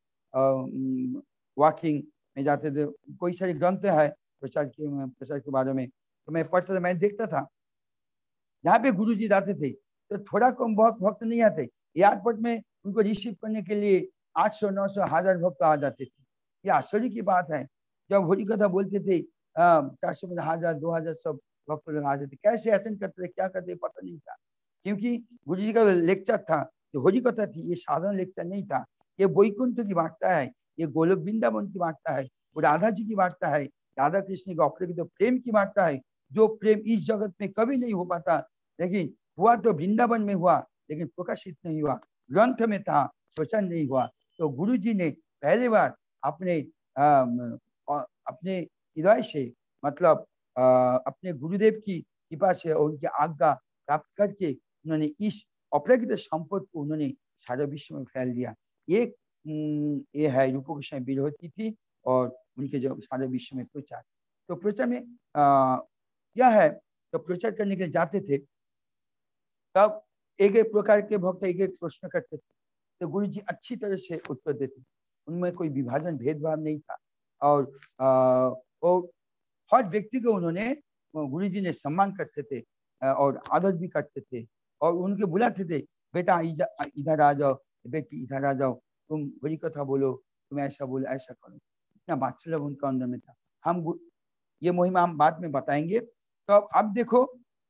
वॉकिंग में जाते थे, कोई सारे ग्रंथ है प्रचार के प्रचार के बारे में, तो मैं पढ़ता था, मैं देखता था जहाँ पे गुरु जी जाते थे तो थोड़ा कम बहुत भक्त नहीं आते, एयरपोर्ट में उनको रिसीव करने के लिए आठ सौ नौ सौ हजार भक्त आ जाते थे। ये आश्चर्य की बात है। जब हरि कथा बोलते थे चार सौ हजार दो हजार सब भक्त लोग आ जाते, कैसे अटेंड करते थे क्या करते पता नहीं था, क्योंकि गुरु जी का लेक्चर था, जो हरि कथा थी, ये साधारण लेक्चर नहीं था। ये वैकुंठ की वार्ता है, ये गोलोक वृंदावन की वार्ता है, वो राधा जी की वार्ता है, राधा कृष्ण के अपरिकृत प्रेम की वार्ता है, जो प्रेम इस जगत में कभी नहीं हो पाता, लेकिन हुआ तो वृंदावन में हुआ, लेकिन प्रकाशित नहीं हुआ, ग्रंथ में था, प्रचार नहीं हुआ। तो गुरु जी ने पहली बार अपने आ, अपने हृदय से, मतलब आ, अपने गुरुदेव की कृपा से और उनकी आज्ञा प्राप्त करके उन्होंने इस अपरिकृत संपद को उन्होंने सारे विश्व में फैल दिया। एक ये है रूप गोस्वामी विरोधी थी और उनके जो सारे विश्व में प्रचार। तो प्रचार में आ, क्या है, तो प्रचार करने के लिए जाते थे तब एक एक प्रकार के भक्त एक एक प्रश्न करते थे, तो गुरु जी अच्छी तरह से उत्तर देते, उनमें कोई विभाजन भेदभाव नहीं था। और आ, और हर व्यक्ति को उन्होंने गुरु जी ने सम्मान करते थे और आदर भी करते थे, और उनके बुलाते थे, बेटा इधर आ जाओ, बेटी इधर आ जाओ, तुम बड़ी कथा बोलो, तुम ऐसा बोलो ऐसा करो। इतना बात्सल्य उनका अंदर में था। हम ये महिमा हम बाद में बताएंगे। तो अब अब देखो,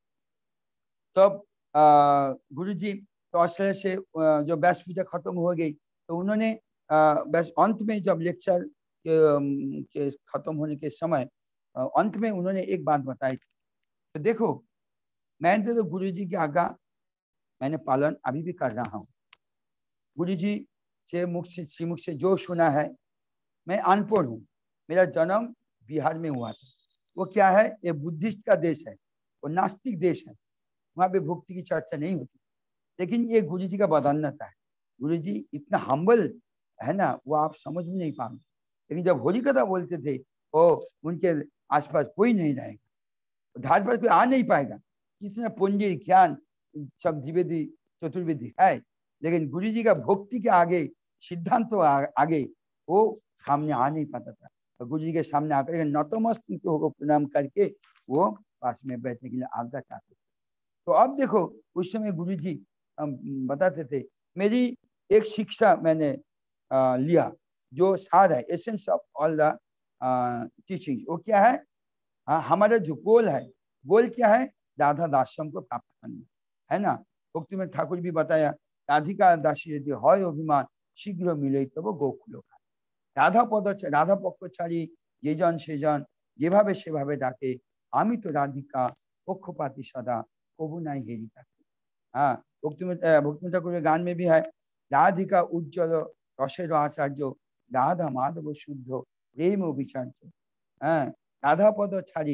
तब गुरु जी तो ऑस्ट्रेलिया से जो व्यास पूजा खत्म हो गई, तो उन्होंने अंत में जब लेक्चर के, के खत्म होने के समय अंत में उन्होंने एक बात बताई थी। तो देखो, मैंने तो गुरु जी की आज्ञा मैंने पालन अभी भी कर रहा हूँ। गुरु जी से मुख से श्रीमुख से जो सुना है, मैं अनपढ़ हूँ, मेरा जन्म बिहार में हुआ था। वो क्या है, ये बुद्धिस्ट का देश है, वो नास्तिक देश है, वहाँ पे भक्ति की चर्चा नहीं होती। लेकिन ये गुरु जी का बदान्यता है। गुरु जी इतना हम्बल है ना, वो आप समझ में नहीं पाएंगे। लेकिन जब होली कथा बोलते थे, वो उनके आसपास कोई नहीं रहेगा, घास पर कोई आ नहीं पाएगा। इतना पुंजी ज्ञान सब द्विवेदी चतुर्वेदी है, लेकिन गुरु जी का भक्ति के आगे, सिद्धांत तो आगे वो सामने आ नहीं पाता था। तो गुरु जी के सामने आकर नतमस्तक होकर प्रणाम करके वो पास में बैठने के लिए आज्ञा चाहते थे। तो अब देखो, उस समय गुरु जी बताते थे, मेरी एक शिक्षा मैंने आ, लिया जो सार है, essence of all the teaching. वो क्या है, हाँ, हमारा जो गोल है, गोल क्या है, राधा दास्यम को प्राप्त करना है ना। भक्ति में ठाकुर भी बताया, राधिका दासी यदि হয় অভিমান शीघ्र मिले तो वो गोकुल का। রাধা পদ রাধা পক্ষচারী যেজন সেজন যেভাবে সেভাবে ডাকে, আমি তো রাধিকা পক্ষপাती सदा कबू নাই हेरी থাকে। हाँ, भक्ति में भक्ति ठाकुर के गान में भी है, राधिका उज्ज्वल रसेर आचार्य, राधा माधव शुद्ध प्रेम विचार्य। हाँ, राधा पद छाड़ी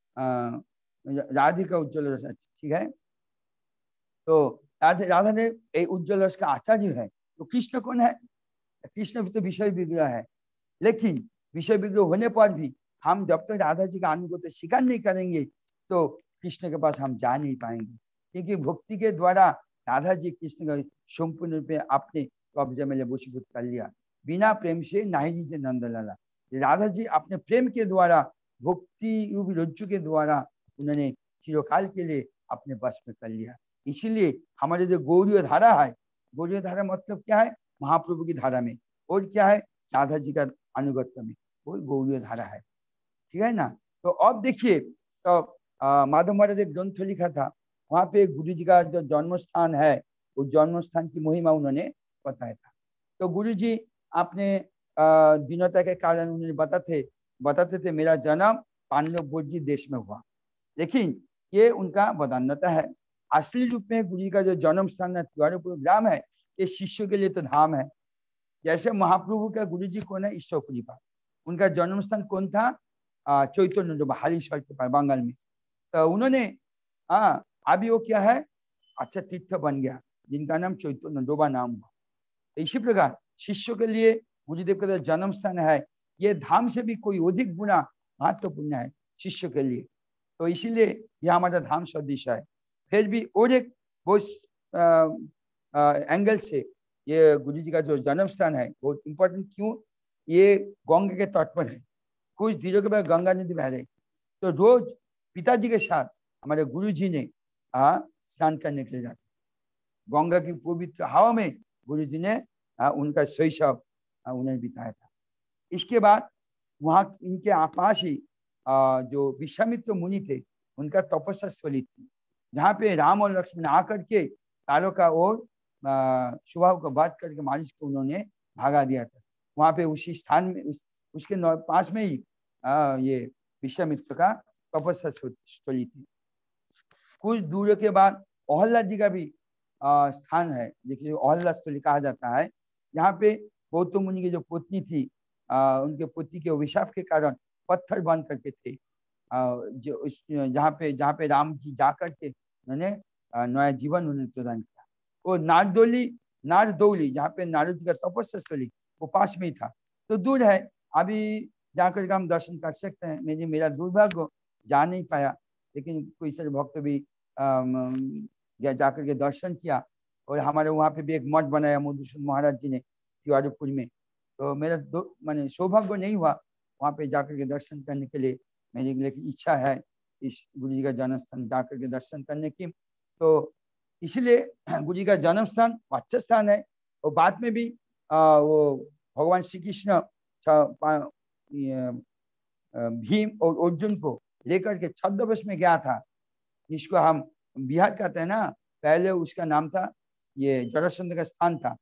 राधिका उज्ज्वल रस, ठीक है। तो राधा राधा ने उज्ज्वल रस का आचार्य है। तो कृष्ण कौन है, कृष्ण भी तो विषय विग्रह है। लेकिन विषय विग्रह होने पर भी हम जब तक राधा जी का अनुगत्य स्वीकार नहीं करेंगे तो कृष्ण के पास हम जा नहीं पाएंगे, क्योंकि भक्ति के द्वारा राधा जी कृष्ण का संपूर्ण रूप में अपने कब्जे में वशीभूत कर लिया। बिना प्रेम से नाही जी से नंद लाला, राधा जी अपने प्रेम के द्वारा, भक्ति रूपी रज्जु के द्वारा उन्होंने चिरकाल के लिए अपने बस में कर लिया। इसीलिए हमारे जो गौरीय धारा है, गौरीय धारा मतलब क्या है, महाप्रभु की धारा में, और क्या है, राधा जी का अनुगत्य में, वो गौरीय धारा है, ठीक है ना। तो अब देखिए, तो माधव महाराज एक ग्रंथ लिखा था, वहां पे गुरु जी का जो जन्म स्थान है, उस जन्म स्थान की महिमा उन्होंने बताया था। तो गुरु जी अपने दीनता के कारण उन्होंने बताते बताते थे, मेरा जन्म पांडवपुर देश में हुआ, लेकिन ये उनका बदान्यता है। असली रूप में गुरु जी का जो जन्म स्थान है तिवारीपुर ग्राम है, ये शिष्यों के लिए तो धाम है। जैसे महाप्रभु का गुरु जी कौन है, ईश्वरपुरी पाल, उनका जन्म स्थान कौन था, चैतन्य नंदोबा हालीश्वर के पास बंगाल में। तो उन्होंने हाँ, अभी वो क्या है, अच्छा तीर्थ बन गया जिनका नाम चैतन्य नंदोबा नाम हुआ। इसी प्रकार शिष्यों के लिए गुरुदेव का जन्म स्थान है, ये धाम से भी कोई अधिक गुना महत्वपूर्ण है शिष्य के लिए। तो इसीलिए यह हमारा धाम सदृश है। फिर भी और एक बहुत एंगल से ये गुरु जी का जो जन्म स्थान है बहुत इंपॉर्टेंट। क्यों, ये गंगा के तट पर है, कुछ दिनों के बाद गंगा नदी बह रही। तो रोज पिताजी के साथ हमारे गुरु जी ने स्नान करने के लिए जाते, गंगा की पवित्र हवा में गुरु जी ने आ, उनका शैशव उन्हें बिताया था। इसके बाद वहाँ इनके आपास ही आ, जो विश्वामित्र मुनि थे, उनका तपस्या स्थली थी, जहाँ पे राम और लक्ष्मण आकर के तारों का और स्वभाव को बात करके मालिश को उन्होंने भागा दिया था। वहाँ पे उसी स्थान में उस, उसके पास में ही आ, ये विश्वामित्र का तपस्या स्थली थी। कुछ दूर के बाद अहल्ला जी का भी आ, स्थान है, देखिए अहल्ला स्थली कहा जाता है। यहाँ पे गौतम मुनि की जो पत्नी थी, आ, उनके पति के अभिशाप के कारण पत्थर बंद करके थे, आ, जो जहाँ पे जहाँ पे राम जी जा करके उन्होंने नया जीवन उन्हें प्रदान किया। वो नारदोली नारदौली जहाँ पे नारद जी का तपस्या स्थली, वो पास में ही था। तो दूर है, अभी जाकर के हम दर्शन कर सकते हैं। मेरे मेरा दुर्भाग्य जा नहीं पाया, लेकिन कोई सारे भक्त भी जाकर के दर्शन किया। और हमारे वहाँ पे भी एक मठ बनाया मधुसूदन महाराज जी ने तिवारीपुर में। तो मेरा दो मैंने सौभाग्य नहीं हुआ वहाँ पे जाकर के दर्शन करने के लिए, मेरी लेकिन इच्छा है इस गुरु जी का जन्म स्थान जाकर के दर्शन करने की। तो इसलिए गुरु जी का जन्म स्थान अच्छा स्थान है। और बाद में भी आ, वो भगवान श्री कृष्ण भीम और अर्जुन को लेकर के छद्मवेश में गया था, जिसको हम बिहार कहते हैं ना, पहले उसका नाम था, ये जरासंध का स्थान था।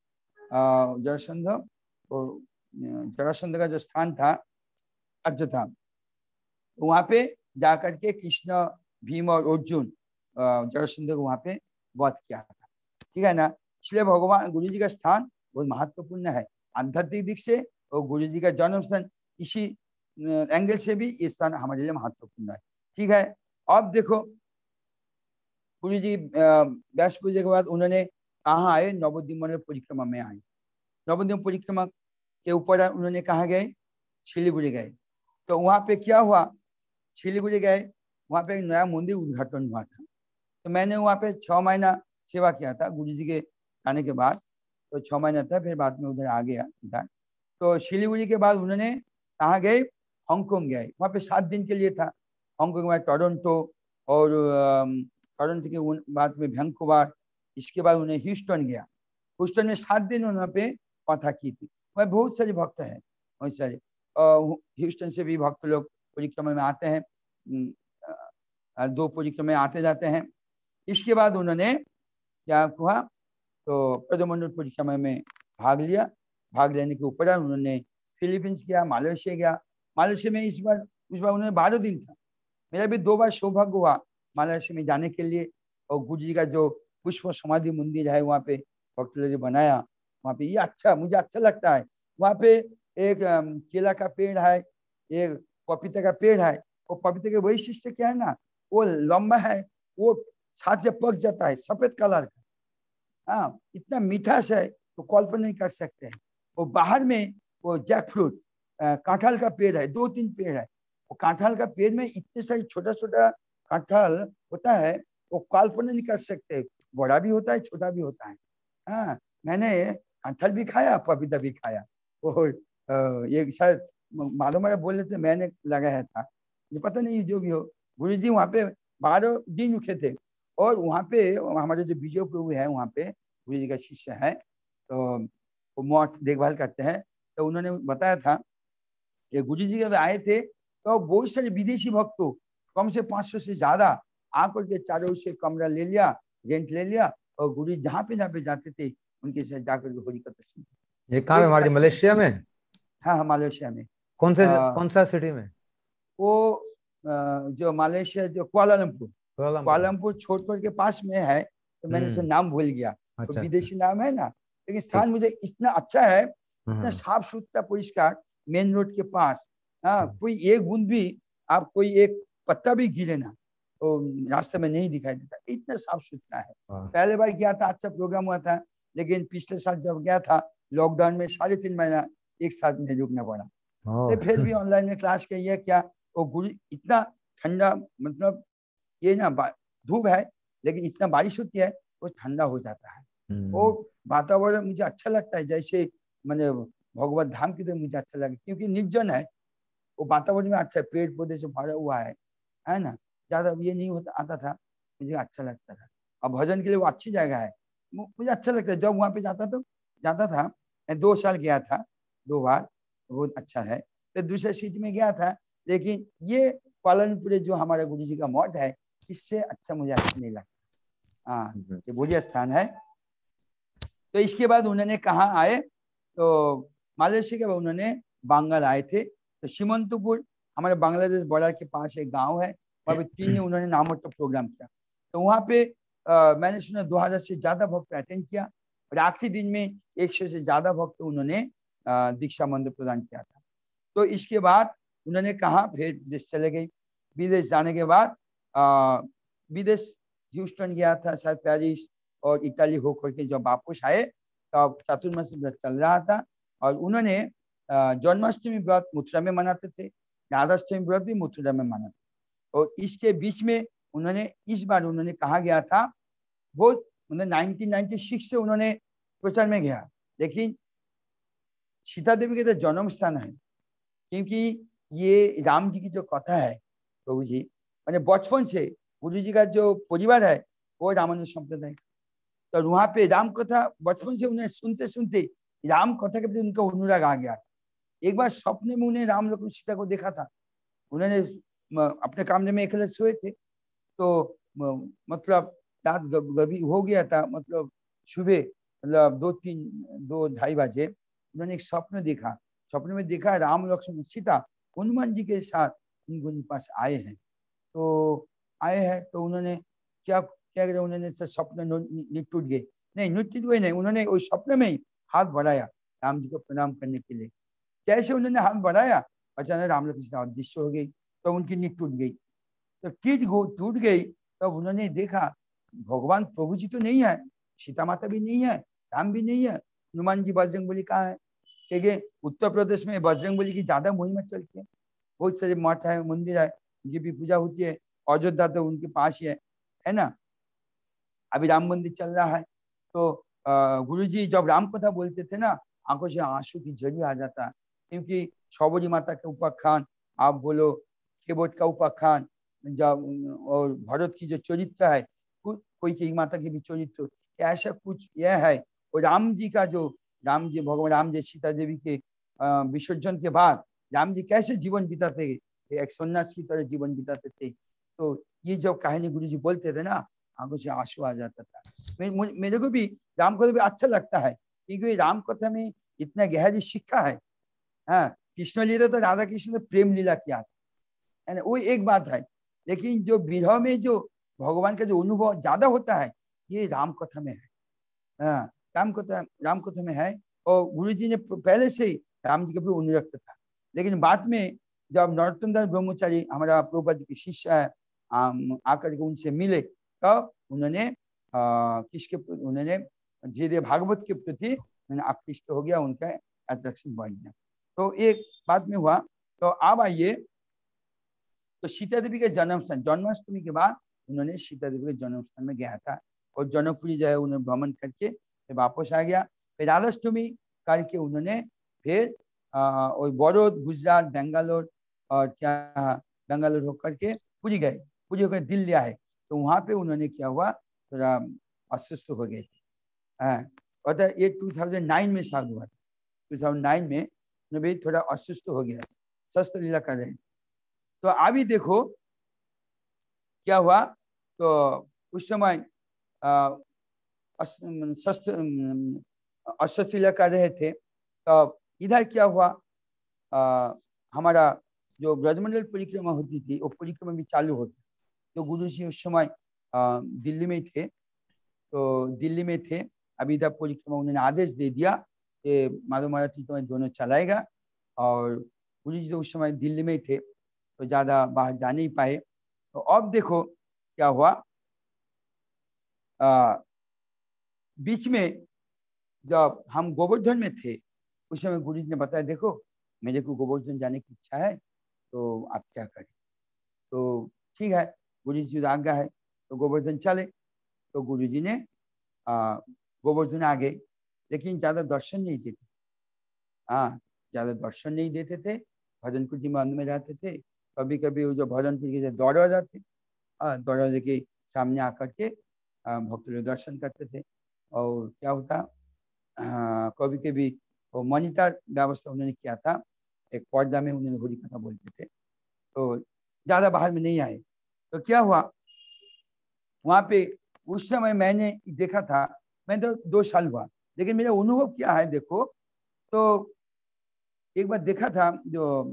जरासंध और जरासंध का जो स्थान था अयोध्या, तो वहां पे जाकर के कृष्ण, भीम और अर्जुन जरासंध को वहां पे वध किया था, ठीक है ना। इसलिए भगवान गुरु जी का स्थान बहुत महत्वपूर्ण है आध्यात्मिक दिख से, और गुरु जी का जन्म स्थान इसी एंगल से भी ये स्थान हमारे लिए महत्वपूर्ण है, ठीक है। अब देखो गुरु जी व्यास पूजा के बाद उन्होंने कहाँ आए, नवद्वीप मंडल परिक्रमा में आए। नवद्वीप परिक्रमा के ऊपर उन्होंने कहाँ गए, सिलीगुड़ी गए। तो वहां पे क्या हुआ, सिलीगुड़ी गए, वहां पे एक नया मंदिर उद्घाटन हुआ था। तो मैंने वहां पे छह महीना सेवा किया था गुरु जी के आने के बाद, तो छह महीना था, फिर बाद में उधर आ गया इधर। तो सिलीगुड़ी के बाद उन्होंने कहाँ गए, हांगकांग गए, वहां पे सात दिन के लिए था। हांगकांग में टोरंटो, और टोरंटो के बाद में वैंकूवर, इसके बाद उन्हें ह्यूस्टन गया। ह्यूस्टन में सात दिन उन्होंने पे कथा की थी। वह बहुत सारे भक्त हैं, बहुत सारे ह्यूस्टन से भी भक्त लोग परिक्रमा में आते हैं, दो परिक्रमा में आते जाते हैं। इसके बाद उन्होंने क्या हुआ, तो प्रदमंडल परिक्रमा में भाग लिया। भाग लेने के ऊपर उन्होंने फिलीपींस गया, मालয়েशिया गया। मालয়েशिया में इस बार उस बार उन्होंने बारह दिन था। मेरा भी दो बार सौभाग्य हुआ मालয়েशिया में जाने के लिए। और गुरु जी का जो पुष्प समाधि मंदिर है वहाँ पे भक्त लोग बनाया, वहाँ पे ये अच्छा, मुझे अच्छा लगता है। वहाँ पे एक केला का पेड़ है, एक पपीता का पेड़ है। वो पपीते के वैशिष्ट्य क्या है ना, वो लंबा है, वो साथ में पक जाता है, सफेद कलर का। हाँ, इतना मीठा है तो कल्पना नहीं कर सकते हैं। वो बाहर में वो जैक फ्रूट, कांठाल का पेड़ है, दो तीन पेड़ है। वो कांठाल का पेड़ में इतने सारे छोटा छोटा कांठाल होता है, वो कल्पना नहीं कर सकते। बड़ा भी होता है, छोटा भी होता है। हाँ, मैंने कांठाल भी खाया, पपीता भी खाया। और ये शायद मालूम है बोल रहे थे, मैंने लगाया था, ये पता नहीं जो भी हो। गुरु जी वहाँ पे बारह दिन रुके थे। और वहाँ पे हमारे जो विजय प्रभु है, वहाँ पे गुरु जी का शिष्य है, तो वो मठ देखभाल करते हैं। तो उन्होंने बताया था कि गुरु जी जब आए थे तो बहुत सारे विदेशी भक्तों, कम से पाँच सौ से ज्यादा आकर के चारों से कमरा ले लिया, रेंट ले लिया, और गुरु जहाँ पे जहाँ पे जाते थे उनके साथ जाकर के होली कथा सुनते। ये कहाँ है, हमारे मलेशिया में? हाँ हाँ, मलेशिया में। कौन से आ, कौन सा सिटी में? वो आ, जो मलेशिया जो कुआलालंपुर, कोलंबो। कुआलालंपुर छोड़कर के पास में है। तो मैंने से हम्म। नाम भूल गया, तो अच्छा अच्छा। विदेशी नाम है ना। लेकिन स्थान ठीक। मुझे इतना अच्छा है, इतना हम्म। साफ सुथरा परिष्कार, मेन रोड के पास। हाँ, हम्म। कोई एक बूंद भी, आप कोई एक पत्ता भी गिरे ना तो रास्ते में नहीं दिखाई देता, इतना साफ सुथरा है। हाँ। पहले बार गया था, अच्छा प्रोग्राम हुआ था। लेकिन पिछले साल जब गया था लॉकडाउन में, साढ़े तीन महीना एक साथ में रुकना पड़ा। तो फिर ओह। भी ऑनलाइन में क्लास की है क्या। वो गुरु इतना ठंडा, मतलब ये ना धूप है, लेकिन इतना बारिश होती है वो ठंडा हो जाता है। वो हम्म। वातावरण मुझे अच्छा लगता है, जैसे मैंने भगवत धाम की तरह मुझे अच्छा लगे, क्योंकि निर्जन है। वो वातावरण में अच्छा है, पेड़ पौधे से भरा हुआ है है ना। ज्यादा ये नहीं होता आता था, मुझे अच्छा लगता था। और भजन के लिए वो अच्छी जगह है, मुझे अच्छा लगता है। जब वहाँ पे जाता तो जाता था, मैं दो साल गया था, दो बार, बहुत अच्छा है। फिर दूसरे सीट में गया था, लेकिन ये पालनपुर जो हमारे गुरु जी का मठ है, इससे अच्छा मुझे अच्छा नहीं लगता। हाँ, ये बढ़िया स्थान है। तो इसके बाद उन्होंने कहाँ आए, तो मालয়েशिया के बाद उन्होंने बंगाल आए थे। तो सीमंतपुर हमारे बांग्लादेश बॉर्डर के पास एक गांव है, वहाँ पे तीन दिन उन्होंने नामोत्सव प्रोग्राम किया। तो वहाँ पे आ, मैंने सुना दो हजार से ज्यादा भक्त अटेंड किया, और आखिरी दिन में एक सौ से ज्यादा भक्त उन्होंने दीक्षा मंत्र प्रदान किया था। तो इसके बाद उन्होंने कहा, फिर विदेश चले गए। विदेश जाने के बाद आ, विदेश ह्यूस्टन गया था, शायद पेरिस और इटाली होकर के जब वापस आए तब चातुर्मास व्रत चल रहा था। और उन्होंने जन्माष्टमी व्रत मथुरा में मनाते थे, राधाष्टमी व्रत भी मथुरा में मनाते। और इसके बीच में उन्होंने इस बार उन्होंने कहा गया था, वो उन्होंने नाइनटीन नाइंटी सिक्स से उन्होंने प्रचार में गया। लेकिन सीता देवी के तो जन्म स्थान है, क्योंकि ये राम जी की जो कथा है प्रभु जी, मैंने बचपन से गुरु जी का जो परिवार है वो रामानुज संप्रदाय। तो वहाँ पे राम कथा बचपन से उन्हें सुनते सुनते राम कथा के प्रति उनका अनुराग आ गया। एक बार सपने में उन्हें राम लक्ष्मण सीता को देखा था। उन्होंने अपने कमरे में अकेले सोए थे, तो मतलब रात गभी हो गया था, मतलब सुबह मतलब दो तीन दो ढाई बजे उन्होंने एक स्वप्न देखा। स्वप्न में देखा राम लक्ष्मण सीता हनुमान जी के साथ उनको उनके पास आए हैं। तो आए हैं तो उन्होंने क्या क्या करे, उन्होंने स्वप्न नींद टूट गई, नहीं नींद टूट गई नहीं, उन्होंने उस स्वप्न में ही हाथ बढ़ाया राम जी को प्रणाम करने के लिए। जैसे उन्होंने हाथ बढ़ाया अचानक राम कृष्ण अदृश्य हो गई, तो उनकी नींद टूट गई। तो टूट टूट गई तब तो उन्होंने देखा भगवान प्रभु जी तो नहीं है, सीता माता भी नहीं है, राम भी नहीं है, हनुमान जी बजरंगबली कहाँ है? क्योंकि उत्तर प्रदेश में बजरंगबली की ज्यादा महिमा चलती है, बहुत सारे मठ है, मंदिर है, उनकी भी पूजा होती है। अयोध्या तो उनके पास ही है, है ना। अभी राम मंदिर चल रहा है। तो गुरु जी जब राम कथा बोलते थे ना, आंखों से आंसू की झड़ी आ जाता, क्योंकि सौबरी माता के उपाख्यान, आप बोलो केवट का उपाख्यान, जब और भरत की जो चरित्र है, को, कोई की माता की भी चरित्र, ऐसा कुछ यह है। और राम जी का जो राम जी भगवान राम जी सीता देवी के विसर्जन के बाद राम जी कैसे जीवन बिताते, एक सन्यासी की तरह जीवन बिताते थे। तो ये जब कहानी गुरु जी बोलते थे ना, आंखों से आंसू आ जाता था। मे, मेरे को भी राम कथा भी अच्छा लगता है, क्योंकि राम कथा में इतना गहरी शिक्षा है। हाँ, कृष्ण लीला तो राधा कृष्ण ने प्रेम लीला किया है ना, वो एक बात है। लेकिन जो विरह में जो भगवान का जो अनुभव ज्यादा होता है, ये राम कथा में है। हाँ, राम कथा राम कथा में है। और गुरु जी ने पहले से ही राम जी के प्रति अनुरक्त था। लेकिन बाद में जब नरोत्तम दास ब्रह्मचारी हमारा प्रभुपाद के शिष्य है, आकर के उनसे मिले, तब उन्होंने किसके उन्होंने धीरे धीरे भागवत के प्रति आकृष्ट हो गया, उनका अट्रैक्शन बढ़ गया। तो एक बात में हुआ। तो अब आइए, तो सीता देवी के जन्म स्थान, जन्माष्टमी के बाद उन्होंने सीता देवी के जन्म स्थान में गया था, और जनकपुरी जो है उन्होंने भ्रमण करके फिर वापस आ गया। फिर राधाष्टमी करके उन्होंने फिर और बड़ौद, गुजरात, बेंगालोर और क्या बेंगालोर होकर के पुरी गए, पुरी होकर दिल्ली आए। तो वहाँ पे उन्होंने क्या हुआ, थोड़ा अस्वस्थ हो गए थे। और ये टू थाउजेंड नाइन में साल हुआ था, टू थाउजेंड नाइन में भी थोड़ा अस्वस्थ हो गया, शस्त्र लीला कर रहे। तो अभी देखो क्या हुआ। तो उस समय अस्वस्थ लीला कर रहे थे, तो इधर क्या हुआ, आ, हमारा जो ब्रजमंडल परिक्रमा होती थी, वो परिक्रमा भी चालू होती। तो गुरु जी उस समय आ, दिल्ली में थे, तो दिल्ली में थे। अभी इधर परिक्रमा उन्होंने आदेश दे दिया कि माधव महाराज तुम्हें दोनों चलाएगा। और गुरु जी तो उस समय दिल्ली में थे, तो ज़्यादा बाहर जा नहीं पाए। तो अब देखो क्या हुआ, आ, बीच में जब हम गोवर्धन में थे, उस समय गुरु जी ने बताया, देखो मेरे को गोवर्धन जाने की इच्छा है, तो आप क्या करें। तो ठीक है, गुरु जी की आज्ञा है, तो गोवर्धन चले। तो गुरु जी ने गोवर्धन आ गए, लेकिन ज़्यादा दर्शन नहीं देते। हाँ, ज़्यादा दर्शन नहीं देते थे, भजन कुटी में अंदर में रहते थे। कभी कभी वो जो भजन कुटी के दौड़ जाते, दौड़ के सामने आकर के भक्त लोग दर्शन करते थे। और क्या होता, कभी कभी वो मॉनिटर व्यवस्था उन्होंने किया था, एक पर्दा में उन्होंने होली कथा बोलते थे, तो ज़्यादा बाहर में नहीं आए। तो क्या हुआ वहाँ पे, उस समय मैंने देखा था, मैं तो दो साल हुआ, लेकिन मेरा अनुभव क्या है देखो। तो एक बार देखा था, जो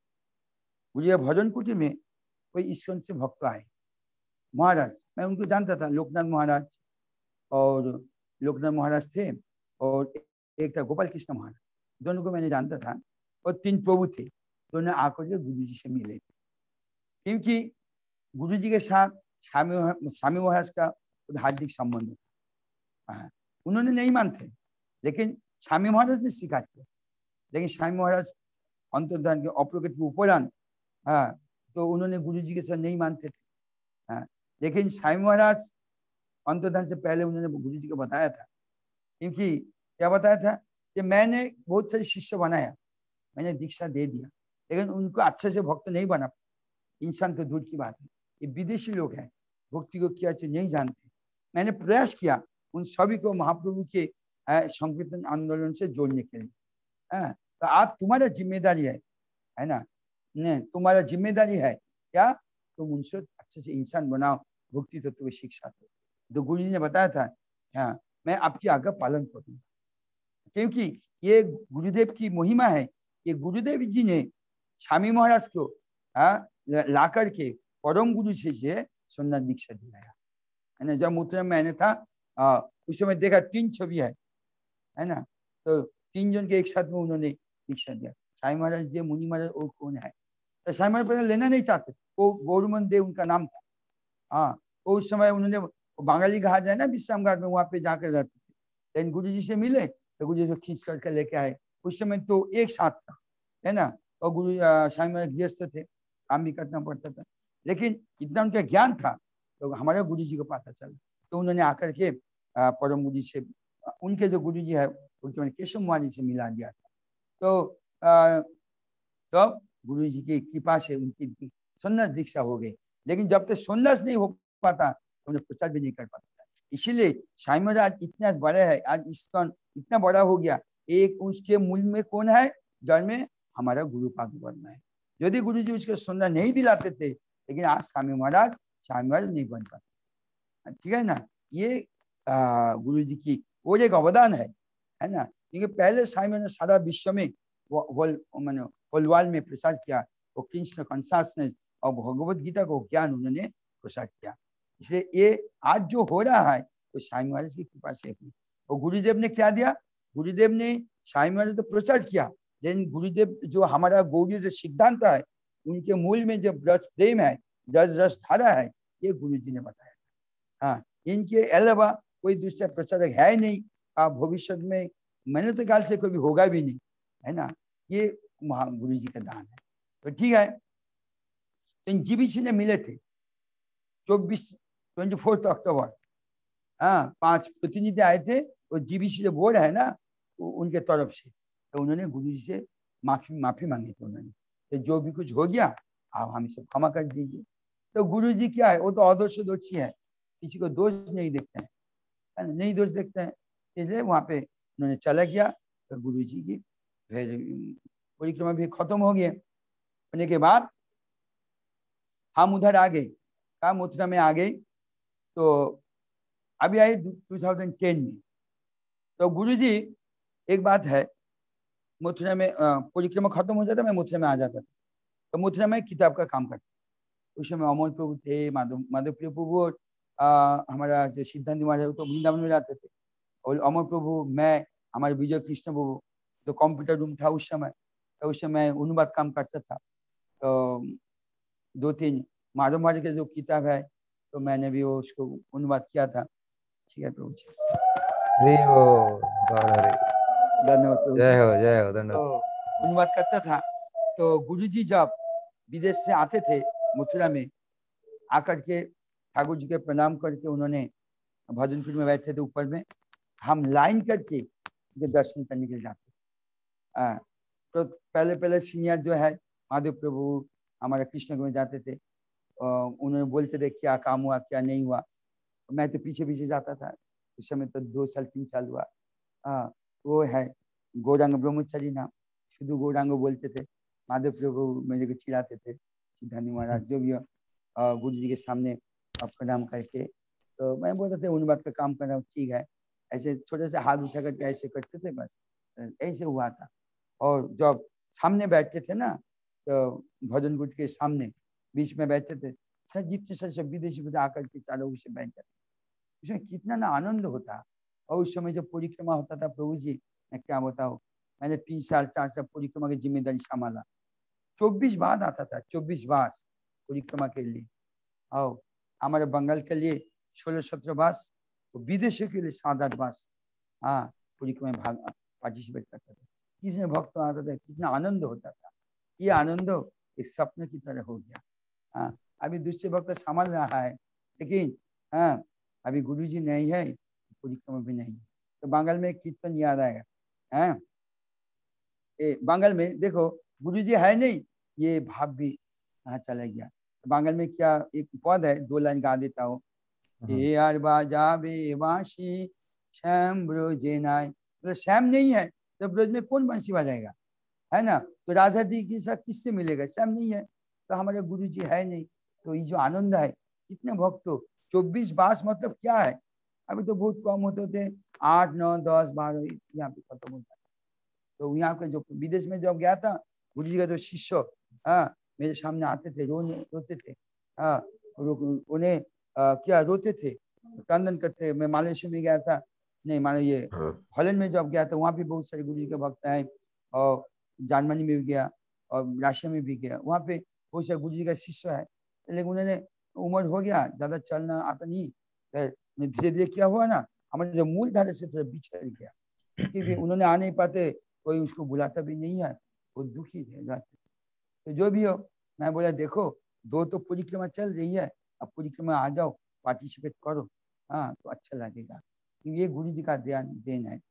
मुझे भजन कुटी में कोई ईश्वर से भक्त आए, महाराज, मैं उनको जानता था, लोकनाथ महाराज और लोकनाथ महाराज थे, और एक था गोपाल कृष्ण महाराज, दोनों को मैंने जानता था। और तीन प्रभु थे, दोनों आकर के गुरु जी से मिले, क्योंकि गुरु जी के साथ स्वामी स्वामी महाराज का हार्दिक संबंध था। उन्होंने नहीं मानते, लेकिन स्वामी महाराज ने स्वीकार किया। लेकिन स्वामी महाराज अंतर्धान के अप्रकट के उपरांत, हाँ, तो उन्होंने गुरु जी के साथ नहीं मानते थे। हाँ, लेकिन स्वामी महाराज अंतर्धान से पहले उन्होंने गुरु जी को बताया था, क्योंकि क्या बताया था कि मैंने बहुत सारे शिष्य बनाया, मैंने दीक्षा दे दिया, लेकिन उनको अच्छे से भक्त नहीं बना पाया। इंसान तो दूर की बात है, ये विदेशी लोग हैं, भक्ति को क्या चीज नहीं जानते। मैंने प्रयास किया उन सभी को महाप्रभु के संकीर्तन आंदोलन से जोड़ने के लिए। हाँ, तो आप, तुम्हारा जिम्मेदारी है है ना, नहीं तुम्हारा जिम्मेदारी है क्या, तुम उनसे अच्छे से इंसान बनाओ, भक्ति तत्व की शिक्षा दो। तो गुरु जी ने बताया था, हाँ मैं आपकी आज्ञा पालन करूंगा, क्योंकि ये गुरुदेव की महिमा है। ये गुरुदेव जी ने स्वामी महाराज को हाँ ला करके परम गुरु जी से सुन्नत दीक्षा दिलाया है ना। जब मथुरा में मैंने था आ, उस समय देखा तीन छवि है है ना, तो तीन जन के एक साथ में उन्होंने दीक्षा दिया। साई महाराज जी मुनि महाराज वो कौन है, तो साई महाराज पहले लेना नहीं चाहते, वो गौरमन देव उनका नाम था। हाँ, वो उस समय उन्होंने बंगाली घाट है ना विश्राम घाट में, वहां पे जाकर रहते थे। लेकिन गुरु जी से मिले तो गुरु जी को खींच करके लेके आए। उस समय तो एक साथ था है ना, और गुरु साई महाराज व्यस्त थे, काम भी करना पड़ता था, लेकिन इतना उनका ज्ञान था तो हमारे गुरु जी को पता चला, तो उन्होंने आकर के परम गुरु से, उनके जो गुरु जी है उनके मैंने केशव कुमार से मिला दिया था। तो तो गुरु जी की कृपा से उनकी सुन्नत दीक्षा हो गई। लेकिन जब तक सुन्नत नहीं हो पाता तो उन्हें प्रचार भी नहीं कर पाता था। इसीलिए साई महाराज इतना बड़े है, आज इस्कॉन इतना बड़ा हो गया, एक उसके मूल में कौन है, जड़ में हमारा गुरु पाद बनना है। यदि गुरु जी उसको सुन्नत नहीं दिलाते थे, लेकिन आज स्वामी महाराज स्वामी महाराज नहीं बन पाते, ठीक है ना। ये गुरु जी की वो एक अवदान है है ना, क्योंकि पहले स्वामी महाराज सारा विश्व में मैंने होलवाल में प्रसार किया, वो कृष्ण कॉन्शसनेस और भगवत गीता को ज्ञान उन्होंने प्रसार किया। इसलिए ये आज जो हो रहा है वो स्वामी महाराज की कृपा से हुई। और गुरुदेव ने क्या दिया, गुरुदेव ने स्वामी महाराज तो प्रचार किया, लेकिन गुरुदेव जो हमारा गौड़ी जो सिद्धांत है उनके मूल में जो रस प्रेम है, रस रस धारा है, ये गुरु जी ने बताया। हाँ, इनके अलावा कोई दूसरा प्रचारक है नहीं, आप भविष्य में मैंने तो ख्याल से कभी होगा भी नहीं है ना, ये गुरु जी का दान है। तो ठीक है, इन जीबीसी ने मिले थे चौबीस ट्वेंटी फोर्थ अक्टूबर, हाँ पांच प्रतिनिधि आए थे, और जीबीसी जो बोर्ड है ना उनके तरफ से, तो उन्होंने गुरु जी से माफी माफी मांगी थी उन्होंने, तो जो भी कुछ हो गया आप हमें सब क्षमा कर दीजिए। तो गुरु जी क्या है, वो तो अदोष दोषी है, किसी को दोष नहीं देखते हैं, नहीं दोष देखते हैं, इसलिए वहां पे उन्होंने चला गया। तो गुरु जी की फिर परिक्रमा भी खत्म हो गया। होने के बाद हम उधर आ गए, कहा मथुरा में आ गए, तो अभी आए दो हज़ार दस में। तो गुरु जी एक बात है, मथुरा में परिक्रमा खत्म हो जाता मैं मथुरा में आ जाता था, तो मथुरा में किताब का काम करता, उस समय अमोल प्रभु थे, माधव माधव प्रिय प्रभु, और हमारा जो सिद्धांत महाराज तो वृंदावन में जाते थे, और अमोल प्रभु, मैं, हमारे विजय कृष्ण प्रभु, तो कंप्यूटर रूम था उस समय, तो उस समय अनुवाद काम करता था। तो दो तीन माधव महाराज के जो किताब है तो मैंने भी वो उसको अनुवाद किया था। ठीक है प्रभु जी, धन्यवाद प्रभु, जय हो जय हो, धन्यवाद। तो अनुवाद करता था। तो गुरु जी जब विदेश से आते थे मथुरा में, आकर के ठाकुर जी के प्रणाम करके उन्होंने भजन फील्ड में बैठे थे ऊपर में, हम लाइन करके दर्शन करने के लिए जाते। आ, तो पहले पहले सीनियर जो है माधव प्रभु हमारे कृष्ण में जाते थे, उन्होंने बोलते थे क्या काम हुआ क्या नहीं हुआ, मैं तो पीछे पीछे जाता था। उस समय तो दो साल तीन साल हुआ। हाँ, वो है गौरांग ब्रह्मचारी नाम, शुद्ध गौरांग बोलते थे। माधव प्रभु मेरे को चिढ़ाते थे, सिद्धांत महाराज जो भी गुरु जी के सामने प्रणाम करके, तो मैं बोलते थे उन बात का काम करना ठीक है, ऐसे छोटे से हाथ उठा करके ऐसे करते थे, बस ऐसे हुआ था। और जब सामने बैठते थे ना, तो भजन गुट के सामने बीच में बैठते थे, सर जितने सर सब विदेशी बता आकर के चारों से बैठ जाते, उसमें कितना ना आनंद होता। और उस समय जब परिक्रमा होता था प्रभु जी, मैं क्या बताऊँ, मैंने तीन साल चार साल परिक्रमा की जिम्मेदारी संभाला, चौबीस बार आता था, चौबीस बार परिक्रमा के लिए, और हमारे बंगाल के लिए सोलह सत्रह बास, तो विदेशों के लिए सात आठ बास, हाँ परिक्रमा में भाग पार्टिसिपेट करता था। किसने भक्त आता था, कितना आनंद होता था। ये आनंद एक सपने की तरह हो गया। हाँ, अभी दूसरे भक्त संभाल रहा है, लेकिन हाँ अभी गुरु जी नहीं है, परिक्रमा भी नहीं है। तो बंगाल में कीर्तन याद आएगा, हाँ बंगाल में देखो गुरु जी है नहीं, ये भाव भी कहाँ चला गया। बंगाल में क्या एक पद है, दो लाइन गा देता हूँ, ए यार बाजाबे बांशी श्याम ब्रोजे नाय, मतलब श्याम नहीं है तो ब्रज में कौन बंशी बजाएगा, है ना। तो राधा जी के साथ किससे मिलेगा, श्याम नहीं है, तो हमारे गुरु जी है नहीं। तो ये जो आनंद है, कितने भक्तों, चौबीस बास मतलब क्या है, अभी तो बहुत कम होते थे, आठ नौ दस बारह यहाँ पे खत्म होता है। तो यहाँ पे जो विदेश में जब गया था गुरु जी का जो शिष्य, हाँ मेरे सामने आते थे, रोने रोते थे। हाँ, उन्हें क्या रोते थे, क्रंदन करते। मैं मालेशिया में गया था, नहीं मानो ये हॉलैंड में जब गया था, वहाँ भी बहुत सारे गुरु जी के भक्त आए, और जर्मनी में भी गया और रशिया में भी गया, वहाँ पे बहुत सारे गुरु जी का शिष्य है। लेकिन उन्होंने उम्र हो गया, ज्यादा चलना आता नहीं, धीरे धीरे क्या हुआ ना, हमारे जो मूल धारा से थोड़ा बिछड़ गया, क्योंकि उन्होंने आ नहीं पाते, कोई उसको बुलाता भी नहीं है, वो दुखी थे जाते। तो जो भी हो, मैं बोला देखो दो तो परिक्रमा चल रही है, अब परिक्रमा आ जाओ, पार्टिसिपेट करो, हाँ तो अच्छा लगेगा, क्योंकि ये गुरु जी का ध्यान देन है।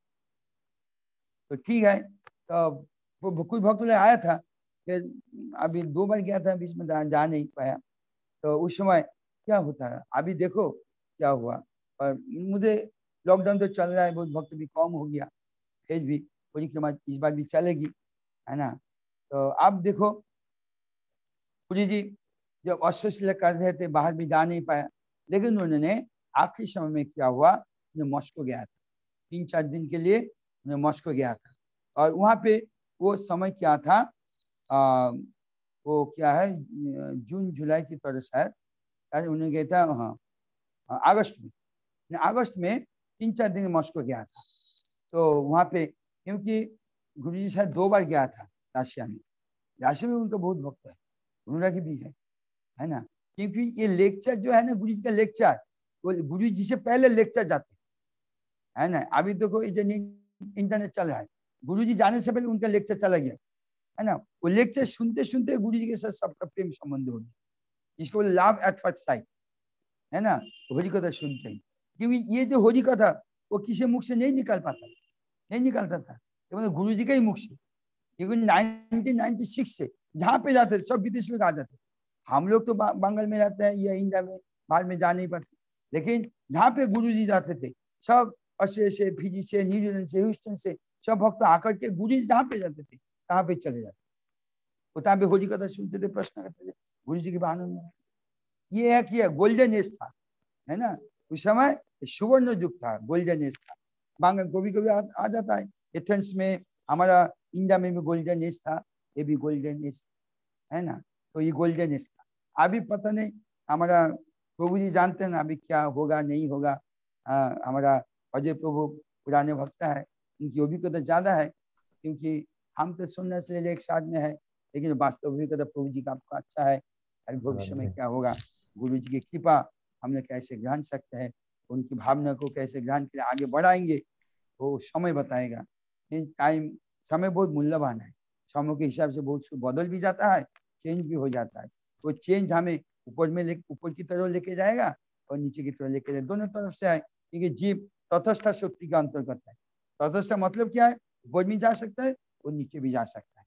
तो ठीक है, तो वो कुछ भक्त आया था, फिर अभी दो बार गया था, बीच में जा नहीं पाया। तो उस समय क्या होता है, अभी देखो क्या हुआ। और मुझे लॉकडाउन तो चल रहा है, बहुत भक्त भी कम हो गया, फिर भी परिक्रमा इस बार भी चलेगी, है ना। तो अब देखो पुरी जी जब अस्वस्थ कर रहे थे, बाहर भी जा नहीं पाया, लेकिन उन्होंने आखिरी समय में क्या हुआ, उन्हें मॉस्को गया था, तीन चार दिन के लिए उन्हें मॉस्को गया था। और वहाँ पे वो समय क्या था, आ, वो क्या है, जून जुलाई की तरह शायद उन्हें गया था, हाँ अगस्त में, अगस्त में तीन चार दिन मॉस्को गया था। तो वहाँ पे क्योंकि गुरु जी शायद दो बार गया था राशिया में, राशिया में उनका बहुत भक्त है, उन्होंने की भी है, है ना। क्योंकि ये लेक्चर जो है ना, गुरु जी का लेक्चर, वो गुरु जी से पहले लेक्चर जाते है ना। अभी तो कोई इंटरनेट चल रहा है, गुरु जी जाने से पहले उनका लेक्चर चला गया, है ना। वो लेक्चर सुनते सुनते गुरु जी के साथ सबका प्रेम संबंध हो गया, जिसको लव एट फर्स्ट साइट, है ना। होली कथा सुनते हैं, क्योंकि ये जो होली कथा वो किसी मुख से नहीं निकल पाता, नहीं निकलता था, तो मतलब गुरु जी का ही मुख से। क्योंकि नाइनटीन नाइनटी सिक्स से जहाँ पे जाते थे सब विदेश में आ जाते, हम लोग तो बंगाल में रहते हैं या इंडिया में, बाहर में जा नहीं पाते, लेकिन जहाँ पे गुरु जी जाते थे सब ऑस्ट्रेलिया से, फिजी से, न्यूजीलैंड से, ह्यूस्टन से सब भक्त आकर के गुरु जी जहाँ पे जाते थे कहाँ पे चले जाते, वहाँ पे होली कथा सुनते थे, प्रश्न करते थे, गुरु जी के बहाने में। ये है कि गोल्डन एज था, है ना। उस समय सुवर्ण युग था, गोल्डन एज था। बांग्ला कभी कभी आ, आ जाता है एथेंस में, हमारा इंडिया में भी गोल्डन एज था, ये भी गोल्डन एज, है ना। तो ये गोल्डन एज था। अभी पता नहीं, हमारा प्रभु जी जानते हैं ना अभी क्या होगा नहीं होगा। आ, हमारा अजय प्रभु पुराने भक्त है, उनकी अभिज्ञता ज्यादा है, क्योंकि हम तो सुनने से एक साथ में है, लेकिन वास्तव अभिज्ञता प्रभु जी का आपका अच्छा है। अभी भविष्य में क्या होगा, गुरु जी की कृपा हम लोग कैसे ग्रहण सकते हैं, उनकी भावना को कैसे ग्रहण के आगे बढ़ाएंगे, वो समय बताएगा। टाइम, समय बहुत मूल्यवान है, समय के हिसाब से बहुत बदल भी जाता है, चेंज भी हो जाता है। वो चेंज हमें ऊपर में ले ऊपर की तरफ लेके जाएगा और नीचे की तरफ लेके जाएगा, दोनों तरफ से है, क्योंकि जीव तटस्थ शक्ति का अंतर्गत है। तटस्थ मतलब क्या है, ऊपर भी जा सकता है और नीचे भी जा सकता है।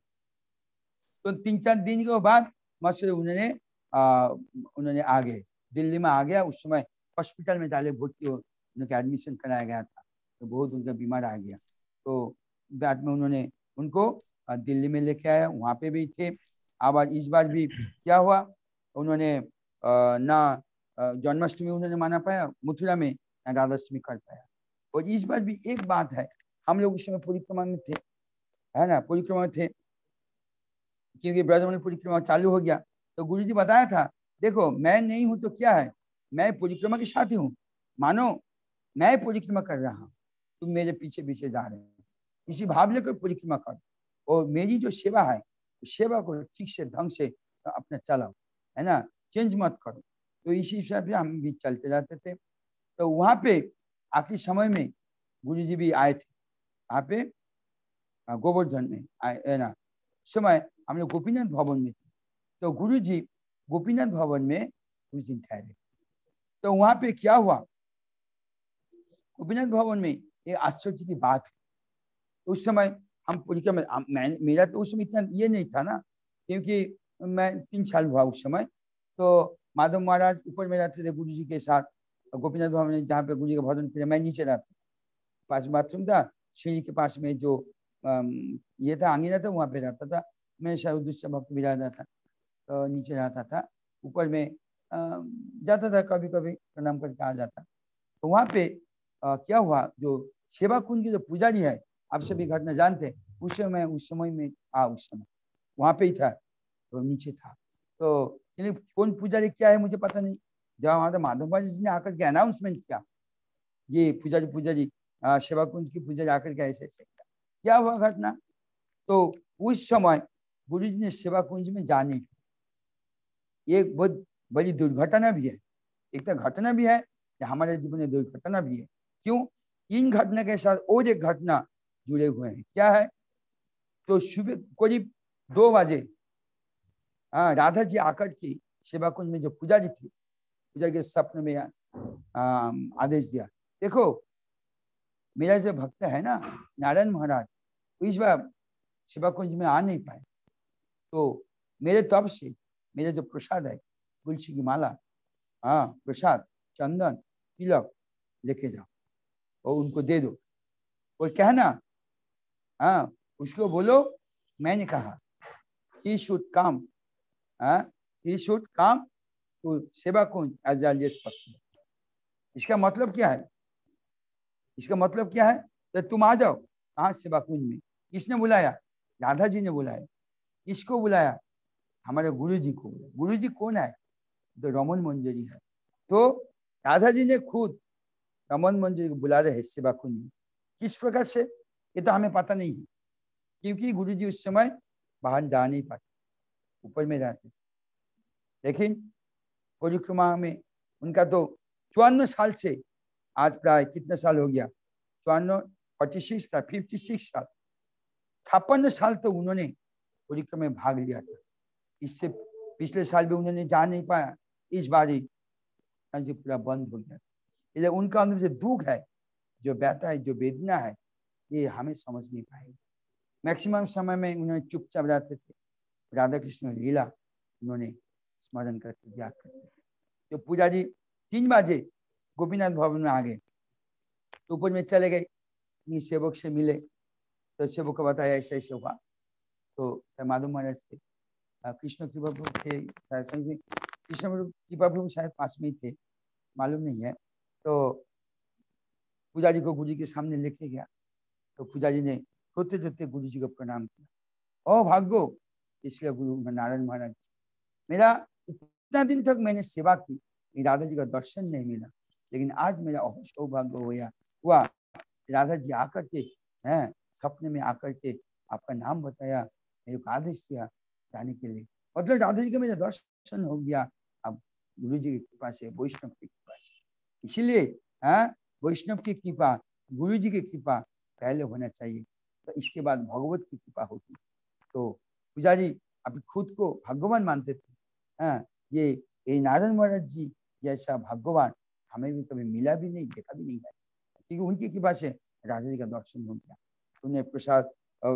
तो तीन चार दिन के बाद मसले उन्होंने आ, उन्होंने आगे दिल्ली में आ गया। उस समय हॉस्पिटल में डाले, भर्ती हो, उनका एडमिशन कराया गया था, तो बहुत उनका बीमार आ गया। तो बाद में उन्होंने उनको दिल्ली में लेके आया, वहाँ पे भी थे। अब इस बार भी क्या हुआ, उन्होंने ना जन्माष्टमी उन्होंने माना पाया मथुरा में, ना राधाष्टमी कर पाया। और इस बार भी एक बात है, हम लोग उस समय परिक्रमा में थे, है ना, परिक्रमा में थे, क्योंकि ब्रजमंडल परिक्रमा चालू हो गया। तो गुरु जी बताया था, देखो मैं नहीं हूं तो क्या है, मैं परिक्रमा के साथ ही हूँ, मानो मैं परिक्रमा कर रहा हूँ, तुम मेरे पीछे पीछे जा रहे हैं, इसी भाव लेकर परिक्रमा करो, और मेरी जो सेवा है सेवा को ठीक से ढंग से अपना चलाओ, है ना, चेंज मत करो। तो इसी हिसाब से हम भी चलते जाते थे। तो वहाँ पे आखिरी समय में गुरु जी भी आए थे, वहाँ पे गोवर्धन में आए, है ना। समय हम लोग गोपीनाथ भवन में थे, तो गुरु जी गोपीनाथ भवन में कुछ दिन ठहरे। तो वहां पे क्या हुआ, गोपीनाथ भवन में एक आश्चर्य की बात है। उस समय हम परिक्रमा, मेरा तो उस समय इतना ये नहीं था ना, क्योंकि मैं तीन साल हुआ उस समय। तो माधव महाराज ऊपर में रहते थे गुरु जी के साथ, गोपीनाथ भवन में जहाँ पे गुरु जी का भजन किया, मैं नीचे रहता, पास बाथरूम था, सीढ़ी के पास में जो ये था आंगीना था, वहाँ पे रहता था। मैं शायद दूसरे भक्त भी रहता था, तो नीचे रहता था, ऊपर में आ, जाता था, कभी कभी प्रणाम करके आ जाता। तो वहाँ पे आ, क्या हुआ, जो सेवा कुंज की जो पुजारी है, आप सभी घटना जानते हैं, उस समय उस समय में आ उस समय वहाँ पे ही था, तो नीचे था। तो कौन पुजारी क्या है मुझे पता नहीं। जब हमारे माधव जी ने आकर के अनाउंसमेंट किया, ये पुजारी पुजारी सेवा कुंज की पुजारी आकर के ऐसे ऐसे किया, क्या हुआ घटना, तो उस समय गुरु जी ने सेवा कुंज में जाने की एक बहुत बड़ी दुर्घटना भी है। एक तो घटना भी है, हमारे जीवन में दुर्घटना भी है। क्यों? इन घटना के साथ और एक घटना जुड़े हुए हैं। क्या है? तो सुबह करीब दो बजे हाँ राधा जी आकर के सेवा कुंज में जो पुजारी थी, पुजारी के सपने में आ, आदेश दिया, देखो मेरा जो भक्त है ना नारायण महाराज, इस बार सेवा कुंज में आ नहीं पाए, तो मेरे तरफ से मेरा जो प्रसाद है, तुलसी की माला, हाँ प्रसाद, चंदन, तिलक लेके जाओ और उनको दे दो और कहना, हाँ उसको बोलो मैंने कहा he should come, हाँ he should come to सेवा कुंज as early as possible। इसका मतलब क्या है? इसका मतलब क्या है? तो तुम आ जाओ कहाँ? सेवा कुंज में। किसने बुलाया? राधा जी ने बुलाया। किसको बुलाया? हमारे गुरु जी को बुलाया। गुरु जी कौन है? तो रमन मंजरी है। तो राधा जी ने खुद रमन मंजरी को बुला रहे हैं सेवा कुंज में। किस प्रकार से ये तो हमें पता नहीं है, क्योंकि गुरु जी उस समय बाहर जा नहीं पाते, ऊपर में रहते। लेकिन परिक्रमा में उनका तो चौवन साल से आज प्राय कितने साल हो गया? चौवन फोर्टी सिक्स का फिफ्टी सिक्स साल, छप्पन साल तो उन्होंने परिक्रमा में भाग लिया था। इससे पिछले साल भी उन्होंने जा नहीं पाया, इस बार ही पूरा बंद हो गया। इसलिए उनका अंदर जो दुख है, जो व्यथा है, जो वेदना है, ये हमें समझ नहीं पाएगी। मैक्सिमम समय में उन्होंने चुपचाप रहते थे, राधा कृष्ण लीला उन्होंने स्मरण करते याद करते। तो पुजारी तीन बजे गोपीनाथ भवन में आ गए, तो ऊपर में चले गए, सेवक से मिले, तो सेवक को बताया ऐसे ऐसे हुआ। तो माधव महाराज थे, कृष्ण कृपा प्रभु थे, कृष्ण कृपा प्रभु शायद पास में ही थे, मालूम नहीं है। तो पुजारी को गुरु जी के सामने लेके गया, तो पुजारी ने रोते रोते गुरु जी को प्रणाम किया। ओ भाग्यो, इसलिए गुरु नारायण महाराज, मेरा इतना दिन तक मैंने सेवा की, राधा जी का दर्शन नहीं मिला, लेकिन आज मेरा सौभाग्य हुआ हुआ राधा जी आकर के हैं सपने में आकर के आपका नाम बताया, मेरे को आदेश दिया जाने के लिए। मतलब राधा जी का मेरा दर्शन हो गया अब गुरु जी की कृपा से, वैष्णव की कृपा से। इसीलिए हाँ वैष्णव की कृपा, गुरु जी की कृपा पहले होना चाहिए, तो इसके बाद भगवत की कृपा होती। तो पुजारी अभी खुद को भगवान मानते थे। हाँ ये ये नारायण महाराज जी जैसा भगवान हमें भी कभी मिला भी नहीं, देखा भी नहीं है, क्योंकि उनकी कृपा से राधा जी का दर्शन हो गया। उन्हें प्रसाद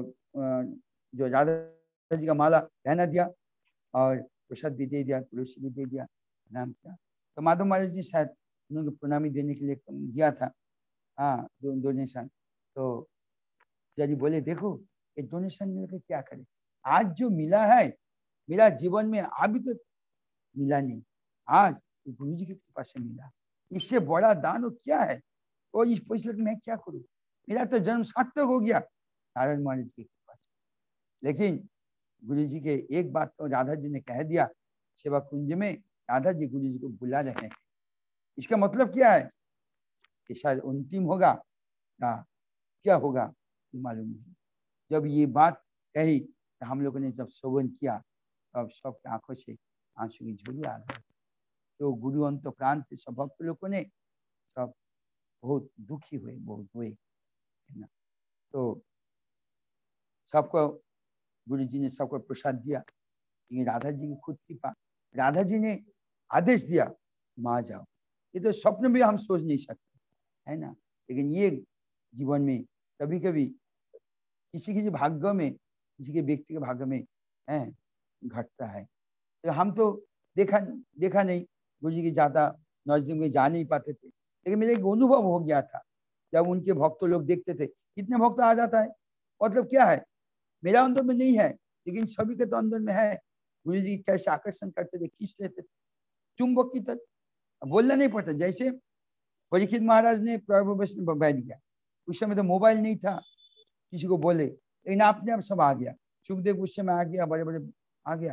जो राधा जी का माला पहना दिया और प्रसाद भी दे दिया, तुलसी भी दे दिया, प्रणाम किया। तो माधव महाराज जी शायद उन्होंने प्रणामी देने के लिए दिया था, हाँ डोनेशन। तो पुजारी बोले देखो ये डोनेशन मिलकर क्या करे, आज जो मिला है मेरा जीवन में अभी तक मिला नहीं, आज गुरु जी की कृपा से मिला, इससे बड़ा दान क्या है, और इस पैसे मैं क्या करूं, मेरा तो जन्म सार्थक हो गया नारायण महाराज की कृपा से। लेकिन गुरु जी के एक बात तो राधा जी ने कह दिया, सेवा कुंज में राधा जी गुरु जी को बुला रहे हैं, इसका मतलब क्या है कि शायद अंतिम होगा या क्या होगा मालूम नहीं। जब ये बात कही तो हम लोगों ने जब श्रवण किया तब सबके आंखों से आंसू की झोली आ गई। तो गुरु अंत प्रांत सब भक्त लोगों ने सब बहुत दुखी हुए, बहुत हुए है ना। तो सबको गुरु जी ने सबको प्रसाद दिया, लेकिन राधा जी की खुद कृपा, राधा जी ने आदेश दिया माँ जाओ। ये तो स्वप्न में हम सोच नहीं सकते है ना, लेकिन ये जीवन में कभी कभी किसी के भाग्य में, किसी के व्यक्ति के भाग्य में है घटता है। तो हम तो देखा देखा नहीं गुरु जी की ज्यादा नजदीक में जा नहीं पाते थे, लेकिन मेरा एक अनुभव हो गया था जब उनके भक्त लोग देखते थे, कितने भक्त आ जाता है, मतलब क्या है मेरा अंदर में नहीं है लेकिन सभी के तो अंदर में है। गुरु जी कैसे आकर्षण करते थे, खींच लेते थे चुंबक की तरह, बोलना नहीं पड़ता। जैसे परीक्षित महाराज ने प्रभु में बैठ गया, उस समय तो मोबाइल नहीं था किसी को बोले, लेकिन आपने आप सब आ गया, सुखदेव उस समय आ गया, बड़े बड़े आ गया,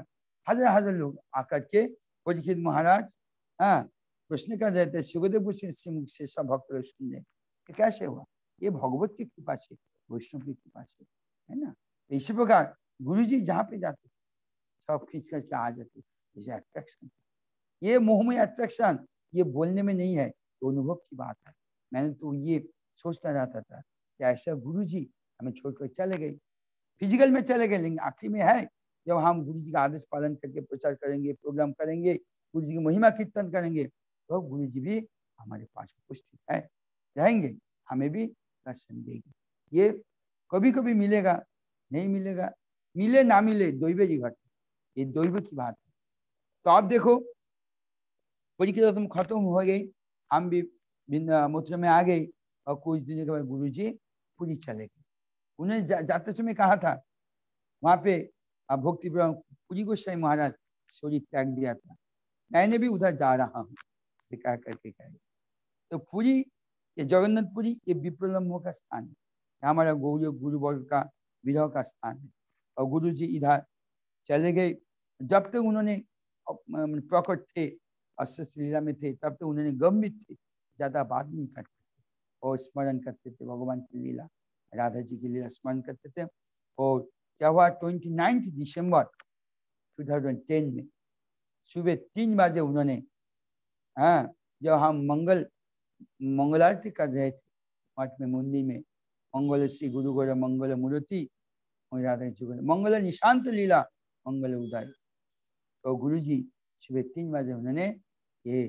हजार हजार लोग आकर के परीक्षित महाराज हाँ प्रश्न कर रहे थे, सुखदेव गोस्वामी से मुख से सब भक्त लोग सुन रहे, ये कैसे हुआ? ये भगवत की कृपा से, वैष्णव की कृपा से, है ना। इसी प्रकार गुरु जी जहाँ पे जाते सब खींच करके आ जाते, जैसे अट्रैक्शन। ये मोहमय अट्रैक्शन ये बोलने में नहीं है, तो अनुभव की बात है। मैंने तो ये सोचता रहता था कि ऐसा गुरु जी हमें छोड़कर चले गए, फिजिकल में चले गए, लेकिन आखिरी में है जब हम गुरु जी का आदेश पालन करके प्रचार करेंगे, प्रोग्राम करेंगे, गुरु जी की महिमा कीर्तन करेंगे, तो गुरु जी भी हमारे पास उपस्थित है, रहेंगे, हमें भी दर्शन देंगे। ये कभी कभी मिलेगा, नहीं मिलेगा, मिले ना मिले दैव जी घट, ये दैव की बात है। तो आप देखो परीक्षा तुम खत्म हो गई, हम भी मथुरा में आ गए, और कुछ दिनों के बाद गुरु जी पुरी चले गए। उन्हें जा, जाते समय कहा था वहां पे भक्ति पुरी गोस्वामी महाराज सूर्य त्याग दिया था, मैंने भी उधर जा रहा हूँ कह करके कहे। तो पुरी ये जगन्नाथपुरी ये विप्रलम्बों का स्थान है, हमारा गौर गुरु वर्ग का विरह का स्थान है। और गुरु जी इधर चले गए, जब तक उन्होंने प्रकट थे अष्ट लीला में थे तब तक उन्होंने गंभीर थे, ज्यादा बात नहीं करते थे और स्मरण करते थे भगवान की लीला, राधा जी की लीला स्मरण करते थे। और क्या हुआ twenty ninth December two thousand ten में सुबह तीन बजे उन्होंने हाँ जब हम मंगल मंगल आरती कर रहे थे मठ में मंदिर में, मंगल श्री गुरु गौर मंगल मूर्ति राधा जी मंगल निशांत लीला मंगल उदय, तो गुरु जी सुबह तीन बजे उन्होंने ये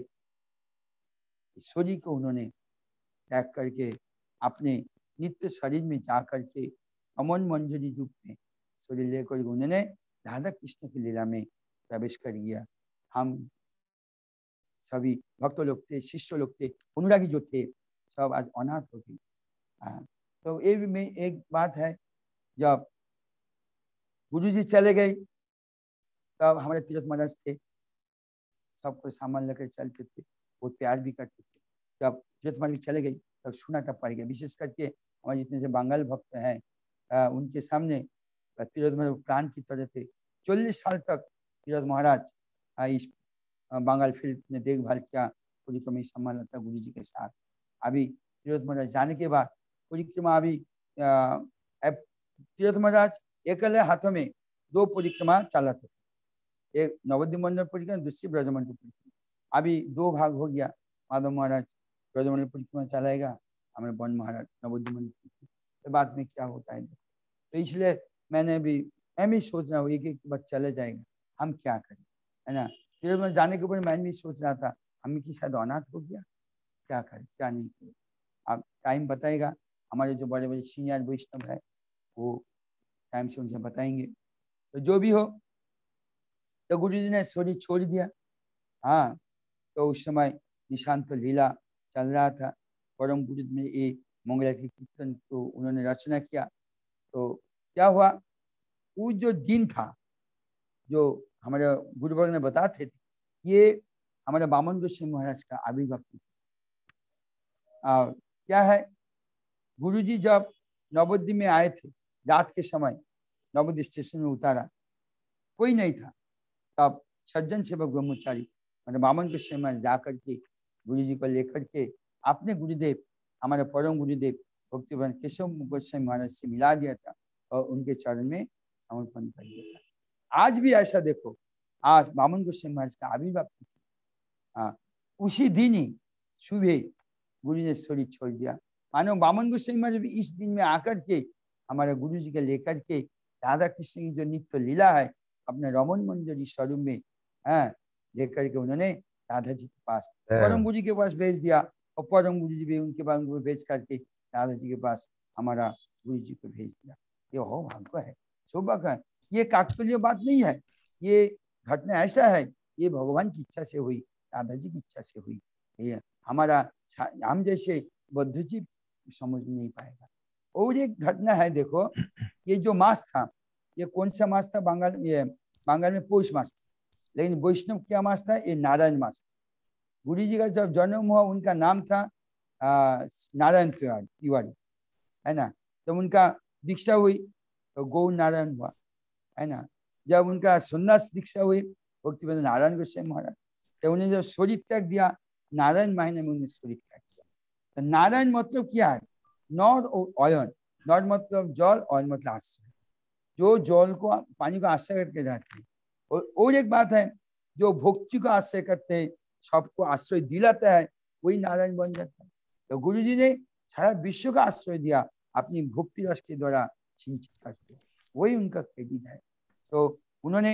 ईश्वरी को उन्होंने त्याग करके अपने नित्य शरीर में जा करके अमन मंजरी रूप में शरीर लेकर उन्होंने राधा कृष्ण की लीला में प्रवेश कर गया। हम सभी भक्त लोग थे, शिष्य लोग थे, अनुरागी जो थे सब आज अनाथ हो गए। तो ये भी में एक बात है, जब गुरु जी चले गए तब हमारे तीर्थ महाराज थे, सबको सामान लेकर चलते थे, बहुत प्यार भी करते थे। जब तीर्थ महाराज भी चले गए तब सुनाटा पड़ गया, विशेष करके हमारे जितने से बंगाल भक्त हैं आ, उनके सामने तीर्थ महाराज प्राण की तरह थे। चालीस साल तक तीर्थ महाराज इस बंगाल फील्ड में देखभाल किया, परिक्रमा संभाला था गुरु जी के साथ। अभी तीर्थ महाराज जाने के बाद परिक्रमा अभी तीर्थ महाराज अकेले हाथों में दो परिक्रमा चलाते थे, एक नवद्वीप मंडल परिक्रमा, दूसरी ब्रजमंडल परिक्रमा। अभी दो भाग हो गया, माधव महाराज ब्रजमंडल परिक्रमा चलाएगा, हमारे वन महाराज नवद्वीप मंडल परिक्रमा। तो बाद में क्या होता है, तो इसलिए मैंने भी मैं भी सोच रहा हूँ एक एक बार चले जाएगा, हम क्या करें, है ना। फिर मैं जाने के ऊपर मैं भी सोच रहा था हम की शायद अनाथ हो गया, क्या करें क्या नहीं करें, अब टाइम बताएगा। हमारे जो बड़े बड़े सीनियर वैष्णव है वो टाइम से उनसे बताएंगे। तो जो भी हो, तो गुरु जी ने शरीर छोड़ दिया। हाँ, तो उस समय निशांत तो लीला चल रहा था, परम गुरु में ये मंगला की कीर्तन को उन्होंने रचना किया। तो क्या हुआ, वो जो दिन था जो हमारे गुरुवर्ग ने बताते थे, ये हमारे बामन गोस्वामी महाराज का आविर्भाव क्या है। गुरुजी जब नवद्वीप में आए थे रात के समय, नवद्वीप स्टेशन में उतारा, कोई नहीं था, तब सज्जन सेवक ब्रह्मचारी मतलब बामन गोस्वामी महाराज जाकर के गुरु जी को लेकर के अपने गुरुदेव हमारे परम गुरुदेव भक्तिवान केशव गोस्वामी महाराज से मिला दिया था और उनके चरण में समर्पण कर दिया था। आज भी ऐसा देखो, आज बामन गोस्वामी महाराज का आविर्भाव, हाँ उसी दिन ही सुबह गुरु ने शरीर छोड़ दिया। मानो बामन गोस्वामी महाराज इस दिन में आकर के हमारे गुरु जी के लेकर के राधा कृष्ण की जो नित्य लीला है अपने रमन मंजरी स्वरूप में हाँ लेकर के उन्होंने राधा जी के पास परम गुरु जी के पास भेज दिया, और परम गुरु जी भी उनके पास उनको भेज करके राधा जी के पास हमारा गुरु जी को भेज दिया। ये हो भाग्य है, सौभाग्य है, ये काकतालीय बात नहीं है, ये घटना ऐसा है, ये भगवान की इच्छा से हुई, राधा जी की इच्छा से हुई। ये हमारा हम जैसे बौद्ध जी समझ नहीं पाएगा। और एक घटना है, देखो ये जो मास था, ये कौन सा मास था, बंगाल ये बंगाल में पौष मास था, लेकिन वैष्णव क्या मास था, ये नारायण मास। गुरु जी का जब जन्म हुआ उनका नाम था नारायण तिवारी, है ना। जब उनका दीक्षा हुई तो गौ नारायण हुआ, है ना। जब उनका सन्यास दीक्षा हुई भक्ति वेदांत नारायण गोस्वामी महाराज। तो उन्हें जब शरीर त्याग दिया, नारायण महीने में उन्हें शरीर त्याग किया। तो नारायण मतलब क्या है? नॉट ऑयन, नॉट मतलब जल, ऑयल मतलब आश्रय, जो जल को पानी को आश्रय करके जाते हैं। और, और एक बात है, जो भक्ति को आश्रय करते हैं, सबको आश्रय दिलाता है, वही नारायण बन जाता है। तो गुरु जी ने सारा विश्व का आश्रय दिया अपनी भक्ति रस के द्वारा सिंचित करके, वही उनका क्रेडिट है। तो उन्होंने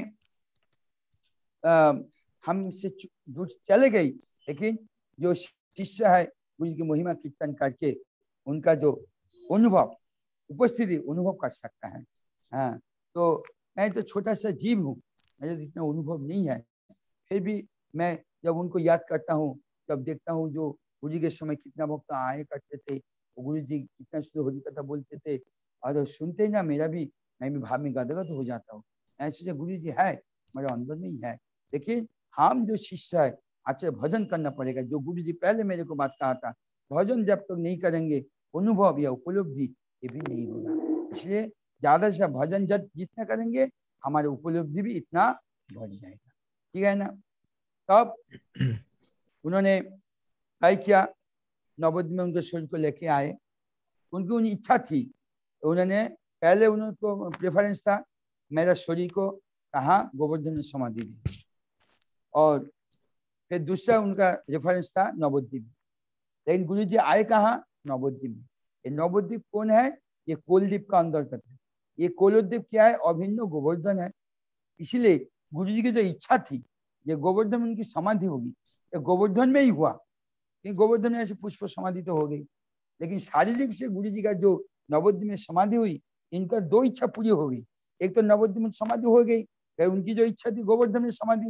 हमसे दूर चले गई, लेकिन जो शिष्य है गुरु जी की महिमा कीर्तन करके उनका जो अनुभव उपस्थिति अनुभव कर सकता है। हाँ, तो मैं तो छोटा सा जीव हूँ, मुझे तो इतना अनुभव नहीं है, फिर भी मैं जब उनको याद करता हूँ, जब देखता हूँ जो गुरु जी के समय कितना भक्त आए करते थे, गुरु जी कितना शुद्ध होली कथा बोलते थे, और सुनते ही ना मेरा भी, मैं भी भाव में गदगद हो जाता हूँ। ऐसे जो गुरु जी है मेरे अंदर में ही है। लेकिन हम जो शिष्य है, अच्छा भजन करना पड़ेगा। जो गुरु जी पहले मेरे को बात कहा था, भजन जब तक तो नहीं करेंगे, अनुभव या उपलब्धि ये भी नहीं होगा। इसलिए ज्यादा से भजन जब जितना करेंगे, हमारे उपलब्धि भी इतना बढ़ जाएगा। ठीक है ना? तब उन्होंने तय किया, नवोदय में उनके शरीर को लेके आए। उनकी उनकी इच्छा थी, उन्होंने पहले उनको प्रेफरेंस था मेरा शरीर को कहा गोवर्धन में समाधि दी, और फिर दूसरा उनका रेफरेंस था नवोद्वीप। लेकिन गुरु जी आए कहाँ? नवोद्वीप में। ये नवोद्वीप कौन है? ये कोलद्वीप का अंतर्गत है। ये कोलोद्वीप क्या है? अभिन्न गोवर्धन है। इसीलिए गुरु जी की जो इच्छा थी, ये गोवर्धन में उनकी समाधि होगी, ये गोवर्धन में ही हुआ। कि गोवर्धन में ऐसे पुष्प समाधि तो हो गई, लेकिन शारीरिक से गुरु जी का जो नवोद्वीप में समाधि हुई, इनका दो इच्छा पूरी हो गई। एक तो नवोद्वीप में समाधि हो गई, फिर उनकी जो इच्छा थी गोवर्धन में समाधि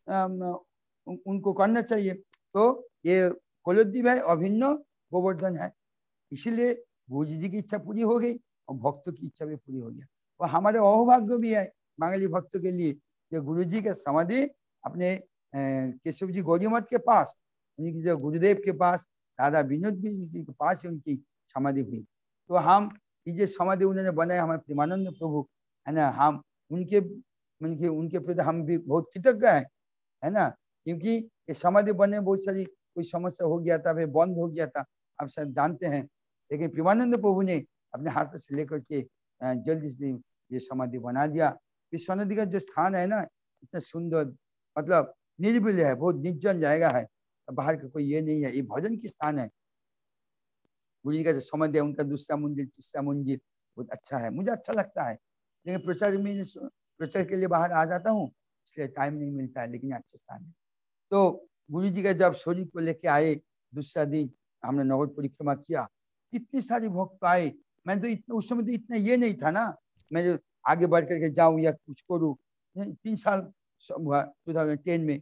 उनको करना चाहिए। तो ये कोलोद्वीप है, अभिन्न गोवर्धन है। इसीलिए गुरु जी की इच्छा पूरी हो गई और भक्तों की इच्छा भी पूरी हो गया। और हमारे अहोभाग्य भी है बांगाली भक्तों के लिए, जो गुरु जी के समाधि अपने केशव जी गौरी मठ के पास, उनकी जो गुरुदेव के पास, दादा विनोद जी के पास उनकी समाधि हुई। तो हम ये समाधि उन्होंने बनाया हमारे प्रेमानंद प्रभु, है ना, हम उनके उनके उनके प्रति हम भी बहुत कृतज्ञ हैं, है ना। क्योंकि ये समाधि बनने बहुत सारी कोई समस्या हो गया था, फिर बंद हो गया था, आप शायद जानते हैं। लेकिन प्रेमानंद प्रभु ने अपने हाथ से लेकर के जल्दी से ये समाधि बना दिया। इस समाधि का जो स्थान है ना, इतना सुंदर, मतलब निर्बिल है, बहुत निर्जन जाएगा है, बाहर का कोई ये नहीं है, ये भजन की स्थान है। गुरु जी का जो समाधि है, उनका दूसरा मंदिर, तीसरा मंदिर बहुत अच्छा है, मुझे अच्छा लगता है। लेकिन प्रचार में प्रचार के लिए बाहर आ जाता हूँ, इसलिए टाइम नहीं मिलता है, लेकिन अच्छा स्थान है। तो गुरु जी का जब शरीर को लेके आए, दूसरा दिन हमने नगर परिक्रमा किया, इतनी सारी भक्त आए। मैं तो इतना उस समय तो इतना ये नहीं था ना, मैं जो आगे बढ़ करके जाऊं या कुछ करूं। तीन साल हुआ टू थाउजेंड टेन में,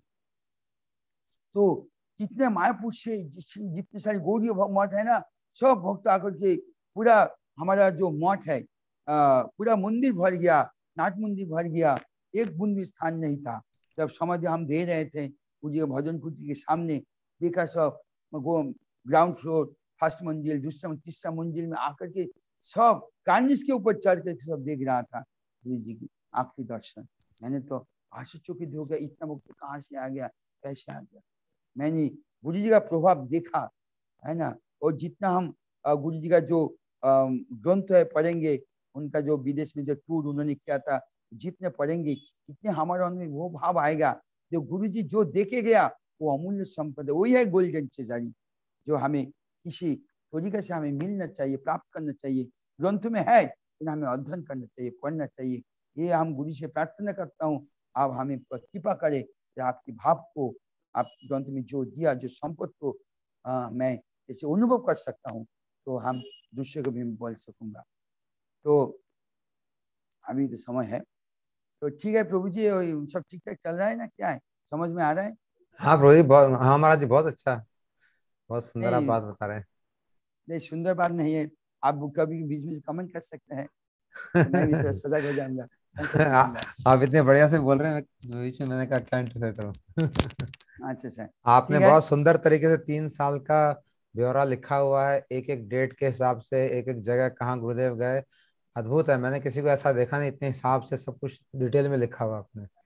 तो कितने मायापुर से जितने सारे गौड़ीय मठ है ना, सब भक्त आकर के पूरा हमारा जो मठ है आ, पूरा मंदिर भर गया, नाथ मंदिर भर गया, एक बूंद भी स्थान नहीं था। जब समाधि हम दे रहे थे पूज्य भजन कुटी के सामने, देखा सब ग्राउंड फ्लोर, फर्स्ट मंजिल, दूसरा तीसरा मंजिल में आकर के सब कार्निस के ऊपर चढ़ कर सब देख रहा था गुरु जी की आखिरी दर्शन। मैंने तो आश्चर्यचकित हो गया, इतना वक्त कहाँ से आ गया, कैसे आ गया। मैंने गुरु जी का प्रभाव देखा, है ना। और जितना हम गुरु जी का जो ग्रंथ है पढ़ेंगे, उनका जो विदेश में जो टूर उन्होंने किया था, जितने पढ़ेंगे इतने हमारे अंदर में वो भाव आएगा, जो गुरु जी जो देखे गया वो अमूल्य संपदा, वही है गोल्डन ट्रेजरी, जो हमें किसी तरीके से हमें मिलना चाहिए, प्राप्त करना चाहिए। ग्रंथ में है, लेकिन हमें अध्ययन करना चाहिए, पढ़ना चाहिए। ये हम गुरु से प्रार्थना करता हूँ, आप हमें कृपा करें कि आपकी भाव को, आप ग्रंथ में जो दिया, जो संपद को आ, मैं जैसे अनुभव कर सकता हूँ, तो हम दूसरे को भी बोल सकूंगा। तो अभी तो समय है, तो ठीक है प्रभु जी, सब ठीक ठाक चल रहा है ना, क्या है, समझ में आ रहा है? हाँ प्रभु जी, बहुत, हाँ महाराज जी, बहुत अच्छा, बहुत सुंदर आप नहीं बात बता रहे हैं। नहीं, सुंदर बात नहीं है, आप कभी बीच में कमेंट कर सकते हैं, तो मैं भी थोड़ा सजग हो जाऊंगा, आप इतने बढ़िया से बोल रहे हैं, बीच में मैंने कहा क्या इंटरफेयर करूं। अच्छा अच्छा, आपने ठीक है। बहुत सुंदर तरीके से तीन साल का ब्यौरा लिखा हुआ है, एक एक डेट के हिसाब से, एक एक जगह कहाँ गुरुदेव गए। अद्भुत है, मैंने किसी को ऐसा देखा नहीं, इतने हिसाब से सब कुछ डिटेल में लिखा हुआ आपने।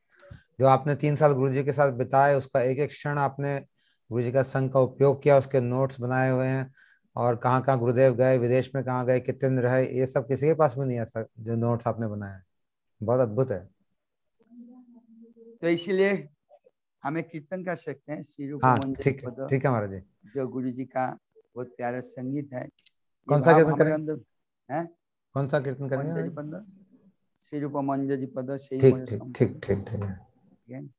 जो आपने तीन साल गुरु जी के साथ बिताए, उसका एक एक क्षण आपने गुरु जी का संघ का उपयोग किया, उसके नोट्स बनाए हुए हैं। और कहाँ कहाँ गुरुदेव गए, विदेश में कहाँ गए, कितने दिन रहे, ये सब किसी के पास भी नहीं है सर, जो नोट्स आपने बनाए हैं। बहुत अद्भुत है। तो इसलिए हमें कीर्तन कर सकते हैं श्री रूप हाँ मंजरी ठीक है, पद, ठीक है महाराज जी। जो गुरु जी का बहुत प्यारा संगीत है। ये कौन सा भाव कीर्तन हमारे करेंगे? अंदर है। कौन सा कीर्तन करेंगे मंजरी महाराज? पद, श्री रूप मंजरी पद से ही ठीक मन ठीक ठीक संपद। ठीक ठीक है। ठीक है।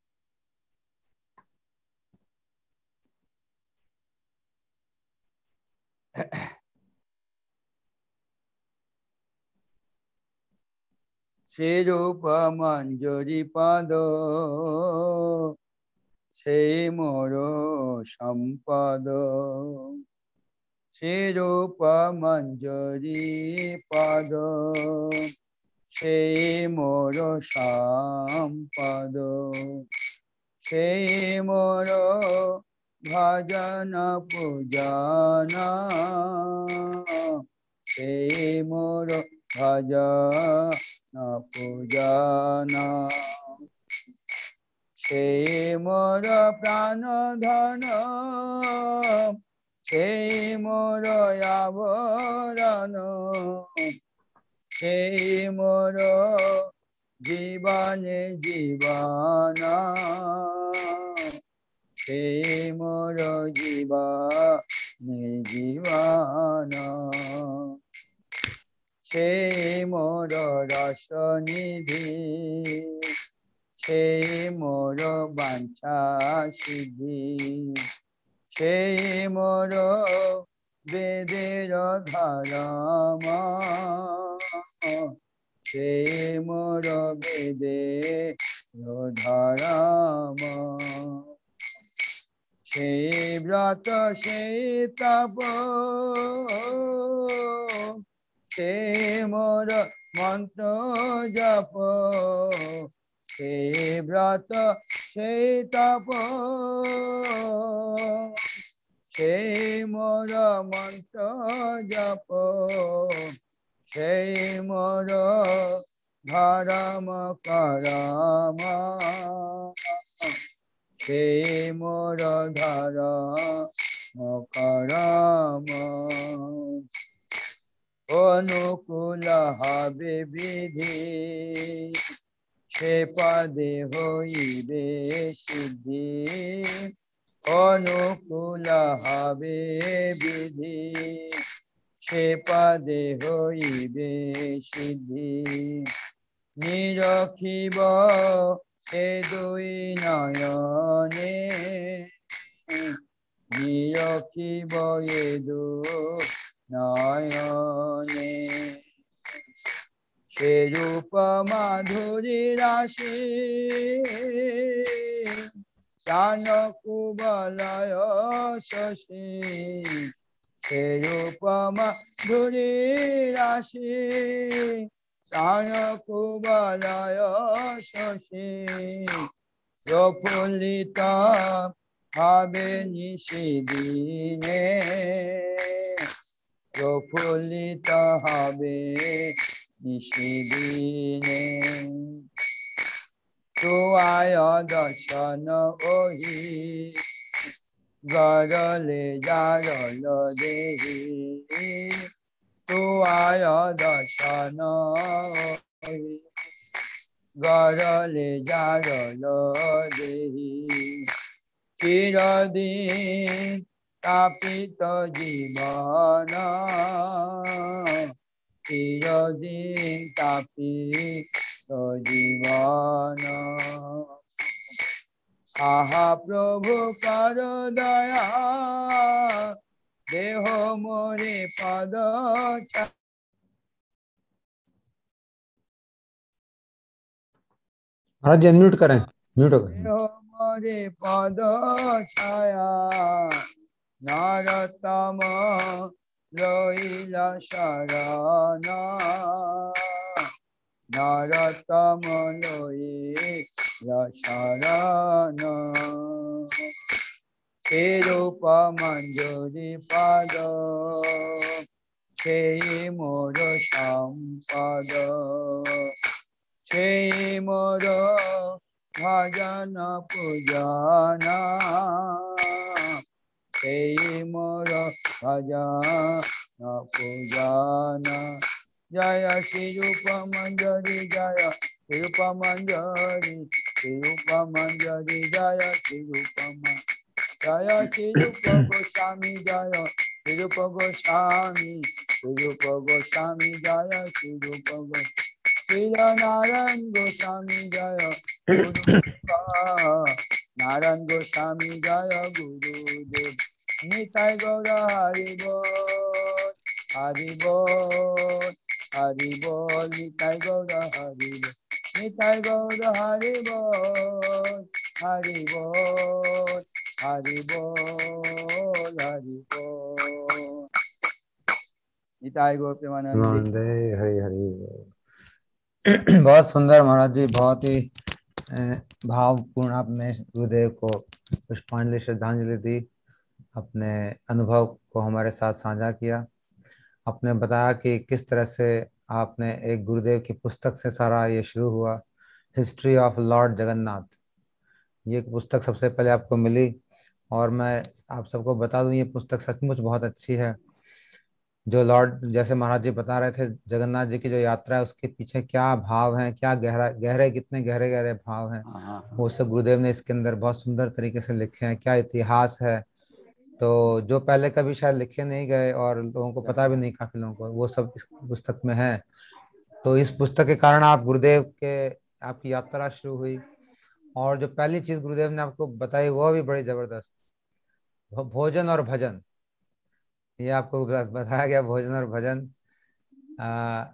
श्री रूप मंजरी पद से मोर संपद, श्री रूप मंजरी पद से मोर संपद, से मोर भजन पूजन, से मोर भजन पूजन, से मोर प्राण धन, से मोर आवरण, से मोर जीवन जीवन, से मोर जीवन जीवन, से मोर रस निधि, से मोर वांछा सिद्धि, से मोर वेदेर धर्म, से मोर वेदेर धर्म, से व्रत से तप, से मोर मंत्र जप, से व्रत से तप, से मोर मंत्र जप, से मोर धर्म करम, से मोर धर्म करम, अनुकूल हबे विधि, से पदे होइबे सिद्धि, अनुकूल हबे विधि, से पदे होइबे सिद्धि, निरखिब से दुई नयने, निरखिब ये दुई नयने, से रूप माधुरी राशि, चान कुबलय शशि, से रूप माधुरी राशि, चान कुबलय शशि, प्रफुल्लित भावे निशिदिने, प्रफुल्लित भावे निशिदिने, तो आय दर्शन ओहि, गरले जारल देहि, तो आय दर्शन ओहि, गरले जारल देहि, चिरदिन तापित जीवन, चिरदिन तापित जीवन, आहा प्रभु कर दया, देह मोरे पद छाया, महाराज जी अनम्यूट करें, म्यूट हो गए। देह मोरे पद छाया, नरतम लइला शरण, नरतम लइला शरण, से रूप मंजरी पद, से मोर संपद, से मोर भजन पूजन हे मोर भजन पूजन जय श्री रूप मंजरी जय श्री रूप मंजरी श्री रूप मंजरी जय श्री रूप जय श्री रूप गोस्वामी जय श्री रूप गोस्वामी श्री रूप गोस्वामी जय श्री रूप गोस्वामी श्री नारायण गोस्वामी जय गुरु नारायण गोस्वामी जय गुरुदेव निताय गौर हरि बोल हरि बोल हरि बोल निताय गौर हरि बोल निताय गौर हरि बोल हरि बोल हरि बोल हरि बोल निताय गौर प्रेमानंद हरि हरि। बहुत सुंदर महाराज जी, बहुत ही भावपूर्ण आपने गुरुदेव को पुष्पांजलि श्रद्धांजलि दी, अपने अनुभव को हमारे साथ साझा किया। आपने बताया कि किस तरह से आपने एक गुरुदेव की पुस्तक से सारा ये शुरू हुआ, हिस्ट्री ऑफ लॉर्ड जगन्नाथ। ये पुस्तक सबसे पहले आपको मिली, और मैं आप सबको बता दूं ये पुस्तक सचमुच बहुत अच्छी है। जो लॉर्ड, जैसे महाराज जी बता रहे थे, जगन्नाथ जी की जो यात्रा है उसके पीछे क्या भाव हैं, क्या गहरा गहरे कितने गहरे गहरे भाव हैं, वो सब गुरुदेव ने इसके अंदर बहुत सुंदर तरीके से लिखे हैं। क्या इतिहास है, तो जो पहले कभी शायद लिखे नहीं गए और लोगों को पता भी नहीं, काफी लोगों को, वो सब इस पुस्तक में है। तो इस पुस्तक के कारण आप गुरुदेव के आपकी यात्रा शुरू हुई। और जो पहली चीज गुरुदेव ने आपको बताई वो भी बड़ी जबरदस्त, भोजन और भजन। ये आपको बताया गया, भोजन और भजन। आ,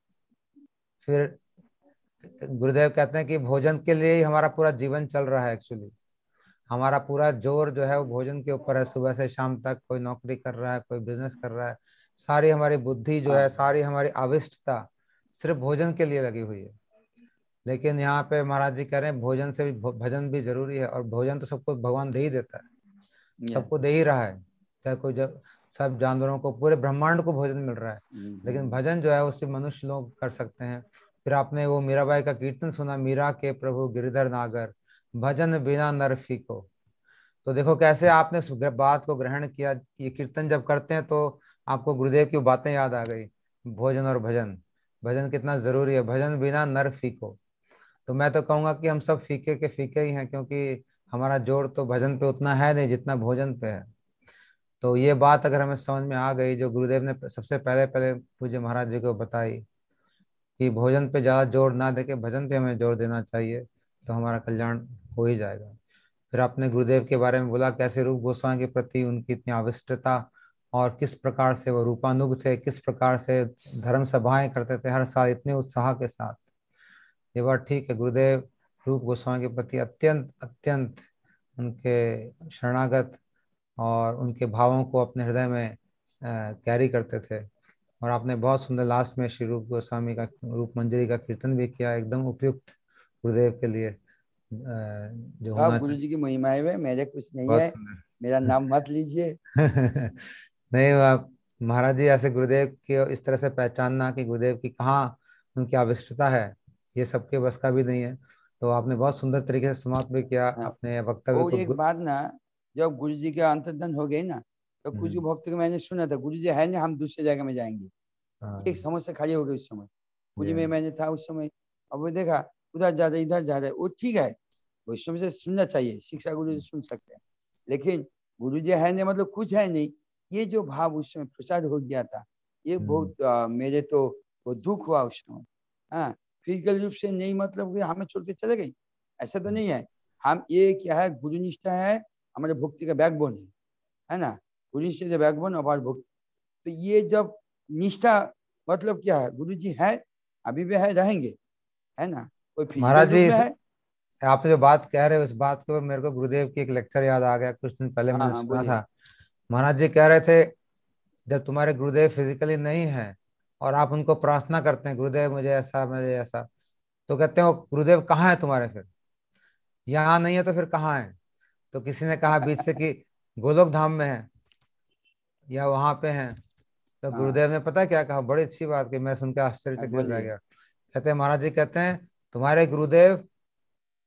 फिर गुरुदेव कहते हैं कि भोजन के लिए ही हमारा पूरा जीवन चल रहा है। एक्चुअली हमारा पूरा जोर जो है वो भोजन के ऊपर है। सुबह से शाम तक कोई नौकरी कर रहा है, कोई बिजनेस कर रहा है, सारी हमारी बुद्धि जो है, सारी हमारी आविष्टता सिर्फ भोजन के लिए लगी हुई है। लेकिन यहाँ पे महाराज जी कह रहे हैं भोजन से भी भजन भी जरूरी है, और भोजन तो सबको भगवान दे ही देता है, सबको दे ही रहा है। चाहे कोई जब सब जानवरों को, पूरे ब्रह्मांड को भोजन मिल रहा है, लेकिन भजन जो है वो सिर्फ मनुष्य लोग कर सकते हैं। फिर आपने वो मीराबाई का कीर्तन सुना, मीरा के प्रभु गिरिधर नागर, भजन बिना नर फीको। तो देखो कैसे आपने उस बात को ग्रहण किया। ये कीर्तन जब करते हैं तो आपको गुरुदेव की बातें याद आ गई, भोजन और भजन, भजन कितना जरूरी है, भजन बिना नर फीको। तो मैं तो कहूंगा कि हम सब फीके के फीके ही हैं, क्योंकि हमारा जोर तो भजन पे उतना है नहीं जितना भोजन पे है। तो ये बात अगर हमें समझ में आ गई, जो गुरुदेव ने सबसे पहले पहले पूज्य महाराज जी को बताई कि भोजन पे ज्यादा जोर ना देके भजन पे हमें जोर देना चाहिए, तो हमारा कल्याण हो ही जाएगा। फिर आपने गुरुदेव के बारे में बोला, कैसे रूप गोस्वामी के प्रति उनकी इतनी आवश्यकता, और किस प्रकार से वो रूपानुग थे, किस प्रकार से धर्म सभाएं करते थे हर साल इतने उत्साह के साथ। ये बात ठीक है, गुरुदेव रूप गोस्वामी के प्रति अत्यंत अत्यंत उनके शरणागत और उनके भावों को अपने हृदय में कैरी करते थे। और आपने बहुत सुंदर लास्ट में श्री रूप गोस्वामी का रूप मंजरी का कीर्तन भी किया, एकदम उपयुक्त गुरुदेव के लिए जो होना सब गुरु चाहिए। जी की महिमाएं हुए, मेरे कुछ नहीं बहुत है, मेरा सुंदर। नाम मत लीजिए। नहीं, आप महाराज जी ऐसे गुरुदेव की इस तरह से पहचानना कि गुरुदेव की कहाँ उनकी आवश्यकता है, ये सबके बस का भी नहीं है। तो आपने बहुत सुंदर तरीके से समाप्त भी किया हाँ, अपने वक्तव्य और को। एक बात ना, जब गुरु जी के अंतर्धन हो गए ना, तो कुछ हम्म, भक्त को मैंने सुना था, गुरु जी है ना, हम दूसरी जगह में जाएंगे। एक हाँ, समस्या खाली हो गई उस समय, पूरी ये में मैंने था उस समय। अब वो देखा उधर जा रहे इधर जा रहे, वो ठीक है, वैष्णव से सुनना चाहिए, शिक्षा गुरु से सुन सकते हैं, लेकिन गुरु जी है नहीं मतलब कुछ है नहीं, ये जो भाव उस समय प्रचार हो गया था, ये हम्म, बहुत आ, मेरे तो वो दुख हुआ उस समय। हाँ, फिजिकल रूप से नहीं मतलब कि हमें छोड़ के चले गई, ऐसा तो नहीं है। हम ये क्या है, गुरु निष्ठा है हमारे भक्ति का बैकबोन है है ना, गुरु निष्ठा बैकबोन और भक्ति। तो ये जब निष्ठा मतलब क्या है, गुरु जी है, अभी भी है, रहेंगे, है ना, कोई फिजिकल महाराज रूप जी, में इस है। आप जो बात कह रहे हो, इस बात को मेरे को गुरुदेव की एक लेक्चर याद आ गया, कुछ दिन पहले हाँ मैंने हाँ सुना बोलिए। था। महाराज जी कह रहे थे, जब तुम्हारे गुरुदेव फिजिकली नहीं है और आप उनको प्रार्थना करते हैं, गुरुदेव मुझे ऐसा मुझे ऐसा, तो कहते हैं वो गुरुदेव कहाँ है तुम्हारे, फिर यहाँ नहीं है तो फिर कहाँ है। तो किसी ने कहा बीच से कि गोलोक धाम में है या वहां पे हैं। तो हाँ गुरुदेव ने पता है क्या कहा, बड़ी अच्छी बात की, मैं सुन के हाँ, आश्चर्यचकित रह बोलिए। गया। कहते हैं महाराज जी कहते हैं तुम्हारे गुरुदेव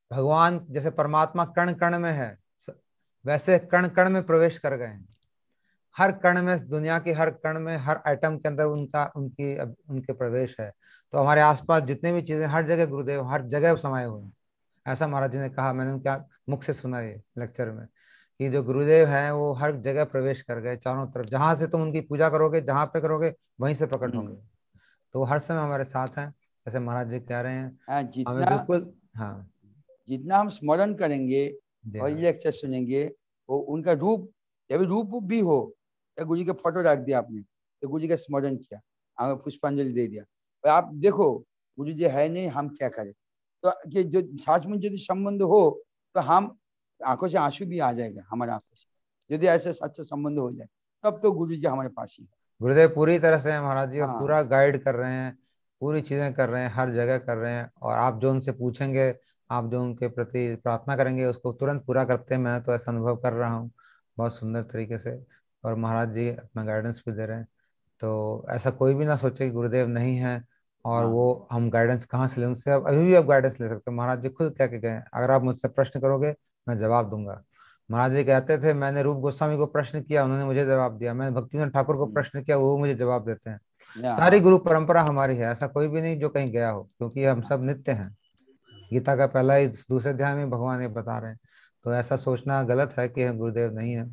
भगवान जैसे परमात्मा कण कण में है, वैसे कण कण में प्रवेश कर गए हैं। हर कण में, दुनिया के हर कण में, हर एटम के अंदर उनका उनकी उनके प्रवेश है। तो हमारे आसपास जितने भी चीजें, हर जगह गुरुदेव हर जगह समाये हुए हैं। ऐसा महाराज जी ने कहा, मैंने उनके मुख से सुना ये लेक्चर में, कि जो गुरुदेव हैं वो हर जगह प्रवेश कर गए, चारों तरफ। जहां से तुम उनकी पूजा करोगे, जहां पे करोगे, वहीं से प्रकट होंगे। तो वो हर समय हमारे साथ हैं, जैसे महाराज जी कह रहे हैं। हाँ, हमें जितना बिल्कुल, हाँ जितना हम स्मरण करेंगे जी और हाँ, लेक्चर सुनेंगे, वो उनका रूप, जब रूप भी हो, या गुरु जी का फोटो रख दिया आपने, तो गुरु जी का स्मरण किया, हमें पुष्पांजलि दे दिया, और आप देखो गुरु जी है नहीं, हम क्या करें। तो ये जो सचमुच यदि संबंध हो, तो हम आंखों से आंसू भी आ जाएगा हमारे आंखों से, यदि ऐसे सच्चा संबंध हो जाए, तब तो गुरु जी हमारे पास ही है। गुरुदेव पूरी तरह से हैं महाराज जी, और हाँ। पूरा गाइड कर रहे हैं, पूरी चीजें कर रहे हैं, हर जगह कर रहे हैं। और आप जो उनसे पूछेंगे, आप जो उनके प्रति प्रार्थना करेंगे, उसको तुरंत पूरा करते हैं। मैं तो ऐसा अनुभव कर रहा हूँ बहुत सुंदर तरीके से। और महाराज जी अपना गाइडेंस भी दे रहे हैं। तो ऐसा कोई भी ना सोचे कि गुरुदेव नहीं है और हाँ। वो हम गाइडेंस कहाँ से लें उनसे। अब अभी भी आप गाइडेंस ले सकते हो। महाराज जी खुद कह के गए हैं, अगर आप मुझसे प्रश्न करोगे मैं जवाब दूंगा। महाराज जी कहते थे, मैंने रूप गोस्वामी को प्रश्न किया, उन्होंने मुझे जवाब दिया। मैंने भक्तिविनोद ठाकुर को हम्म, प्रश्न किया, वो मुझे जवाब देते हैं। या, सारी गुरु परंपरा हमारी है, ऐसा कोई भी नहीं जो कहीं गया हो, क्योंकि हम हाँ। सब नित्य हैं। गीता का पहला ही दूसरे अध्याय में भगवान ये बता रहे हैं। तो ऐसा सोचना गलत है कि हम गुरुदेव नहीं है।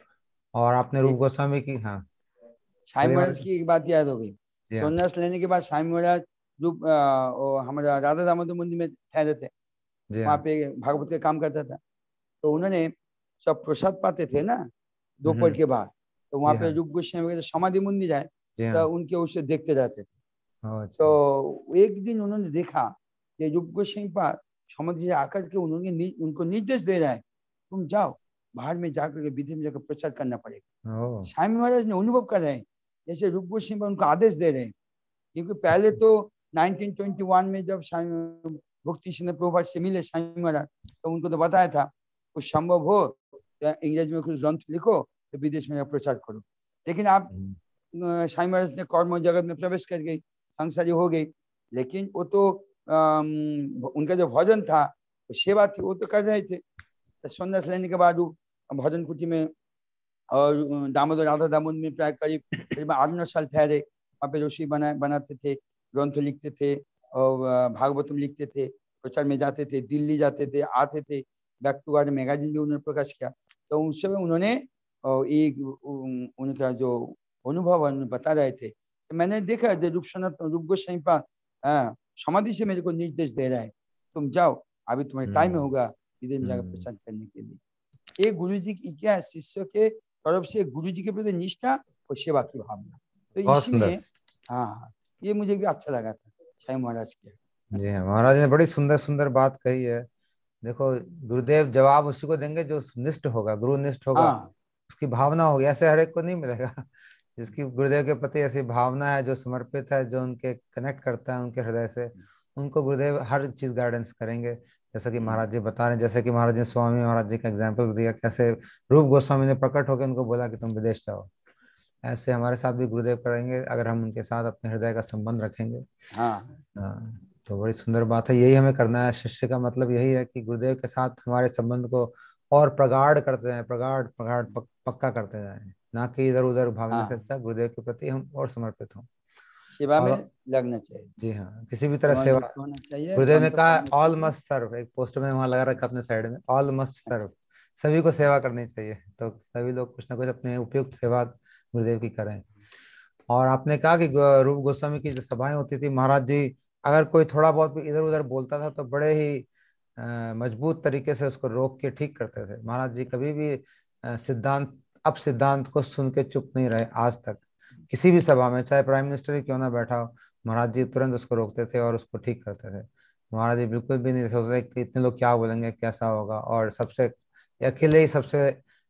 और आपने रूप एक गोस्वामी की, हाँ स्वामी बोलिए महाराज महाराज। की एक बात याद हो गई। जी हाँ, सन्यास लेने के बाद स्वामी महाराज जो अ, वो हमारा राधा दामोदर मंदिर में ठहरे थे, जी वहाँ हाँ। पे भागवत का काम करता था। तो उन्होंने सब प्रसाद पाते थे ना दोपहर हम्म। के बाद, तो वहाँ जी पे हाँ, रूप गोस्वामी वगैरह समाधि मंदिर है, जी तो हाँ। उनके उसे देखते रहते थे। ओह, अच्छा। तो एक दिन उन्होंने देखा कि रूप गोस्वामी पाद समाधि से आकर के उन्होंने नि, उनको निर्देश दे रहा है, तुम जाओ बाहर में जाकर के विधि में जाकर प्रचार करना पड़ेगा। ओह, स्वामी महाराज ने अनुभव कर रहे हैं जैसे रूप गोस्वामी पर उनको आदेश दे रहे हैं। क्योंकि पहले अच्छा। तो नाइनटीन ट्वेंटी वन में जब स्वामी भक्ति सिंह प्रभुपाद से मिले स्वामी महाराज, तो उनको तो बताया था कुछ संभव हो तो अंग्रेजी में कुछ ग्रंथ लिखो, तो विदेश में प्रचार करो। लेकिन आप हम्म, अ, स्वामी महाराज ने कर्म जगत में प्रवेश कर गई, संसारी हो गई। लेकिन वो तो अम, उनका जो भजन था, वो सेवा थी, वो तो कर रहे थे। तो संन्यास लेने के बाद वो भजन कुटी में और दामोदर राधा दामोदर में प्राय करीब करीब आठ नौ साल ठहरे। वहाँ पे रसोई बना बनाते थे, ग्रंथ लिखते थे, और अ, भागवतम लिखते थे, प्रचार में जाते थे, दिल्ली जाते थे, आते थे। बैक टू गार्ड मैगजीन भी उन्होंने प्रकाश किया। तो उस समय उन्होंने अ, एक उन- उनका जो अनुभव है, उन्होंने बता रहे थे। तो मैंने देखा जो रूप सनातन रूप गोस्वामी पाद हाँ, समाधि से मेरे को निर्देश दे रहा है, तुम जाओ, अभी तुम्हारे टाइम हम्म, होगा विदेश में जाकर हम्म। प्रचार करने के लिए। एक गुरु जी की क्या है, शिष्य के तरफ से गुरु जी के प्रति निष्ठा और सेवा की भावना। तो बहुत सुंदर। इसमें हाँ हाँ, ये मुझे भी अच्छा लगा था साईं महाराज के। जी हाँ, महाराज ने बड़ी सुंदर सुंदर बात कही है। देखो, गुरुदेव जवाब उसी को देंगे जो निष्ठ होगा, गुरु निष्ठ होगा, हाँ उसकी भावना होगी। ऐसे हर एक को नहीं मिलेगा जिसकी गुरुदेव के प्रति ऐसी भावना है, जो समर्पित है, जो उनके कनेक्ट करता है उनके हृदय से, उनको गुरुदेव हर चीज गाइडेंस करेंगे। जैसा कि महाराज जी बता रहे हैं, जैसे कि महाराज ने स्वामी महाराज जी का एग्जाम्पल दिया, कैसे रूप गोस्वामी ने प्रकट होकर उनको बोला कि तुम विदेश जाओ। ऐसे हमारे साथ भी गुरुदेव करेंगे, अगर हम उनके साथ अपने हृदय का संबंध रखेंगे। हाँ हाँ, तो बड़ी सुंदर बात है। यही हमें करना है। शिष्य का मतलब यही है कि गुरुदेव के साथ हमारे संबंध को और प्रगाढ़ करते जाएं, प्रगाढ़ प्रगाढ़ पक, पक्का करते जाएं, ना कि इधर उधर भागने से। हाँ, अच्छा, गुरुदेव के प्रति हम और समर्पित हों। सेवा में और लगना चाहिए, जी हाँ, किसी भी तरह सेवा सेवा। युक्त होना चाहिए, गुरुदेव कर्म ने तो कहा, करना ऑल चाहिए। Must serve. एक पोस्टर में वहां लगा रखा अपने साइड में, ऑल मस्ट अच्छा। सर्व। सभी को सेवा करनी चाहिए। तो सभी लोग कुछ ना कुछ अपने उपयुक्त सेवा गुरुदेव की करें। और आपने कहा कि गो- रूप गोस्वामी की जो सभाएं होती थी, महाराज जी अगर कोई थोड़ा बहुत भी इधर उधर बोलता था तो बड़े ही अ, मजबूत तरीके से उसको रोक के ठीक करते थे। महाराज जी कभी भी अ, सिद्धांत अब सिद्धांत को सुन के चुप नहीं रहे आज तक। किसी भी सभा में, चाहे प्राइम मिनिस्टर ही क्यों ना बैठा हो, महाराज जी तुरंत उसको रोकते थे और उसको ठीक करते थे। महाराज जी बिल्कुल भी नहीं सोचते कि इतने लोग क्या बोलेंगे, कैसा होगा। और सबसे अकेले ही सबसे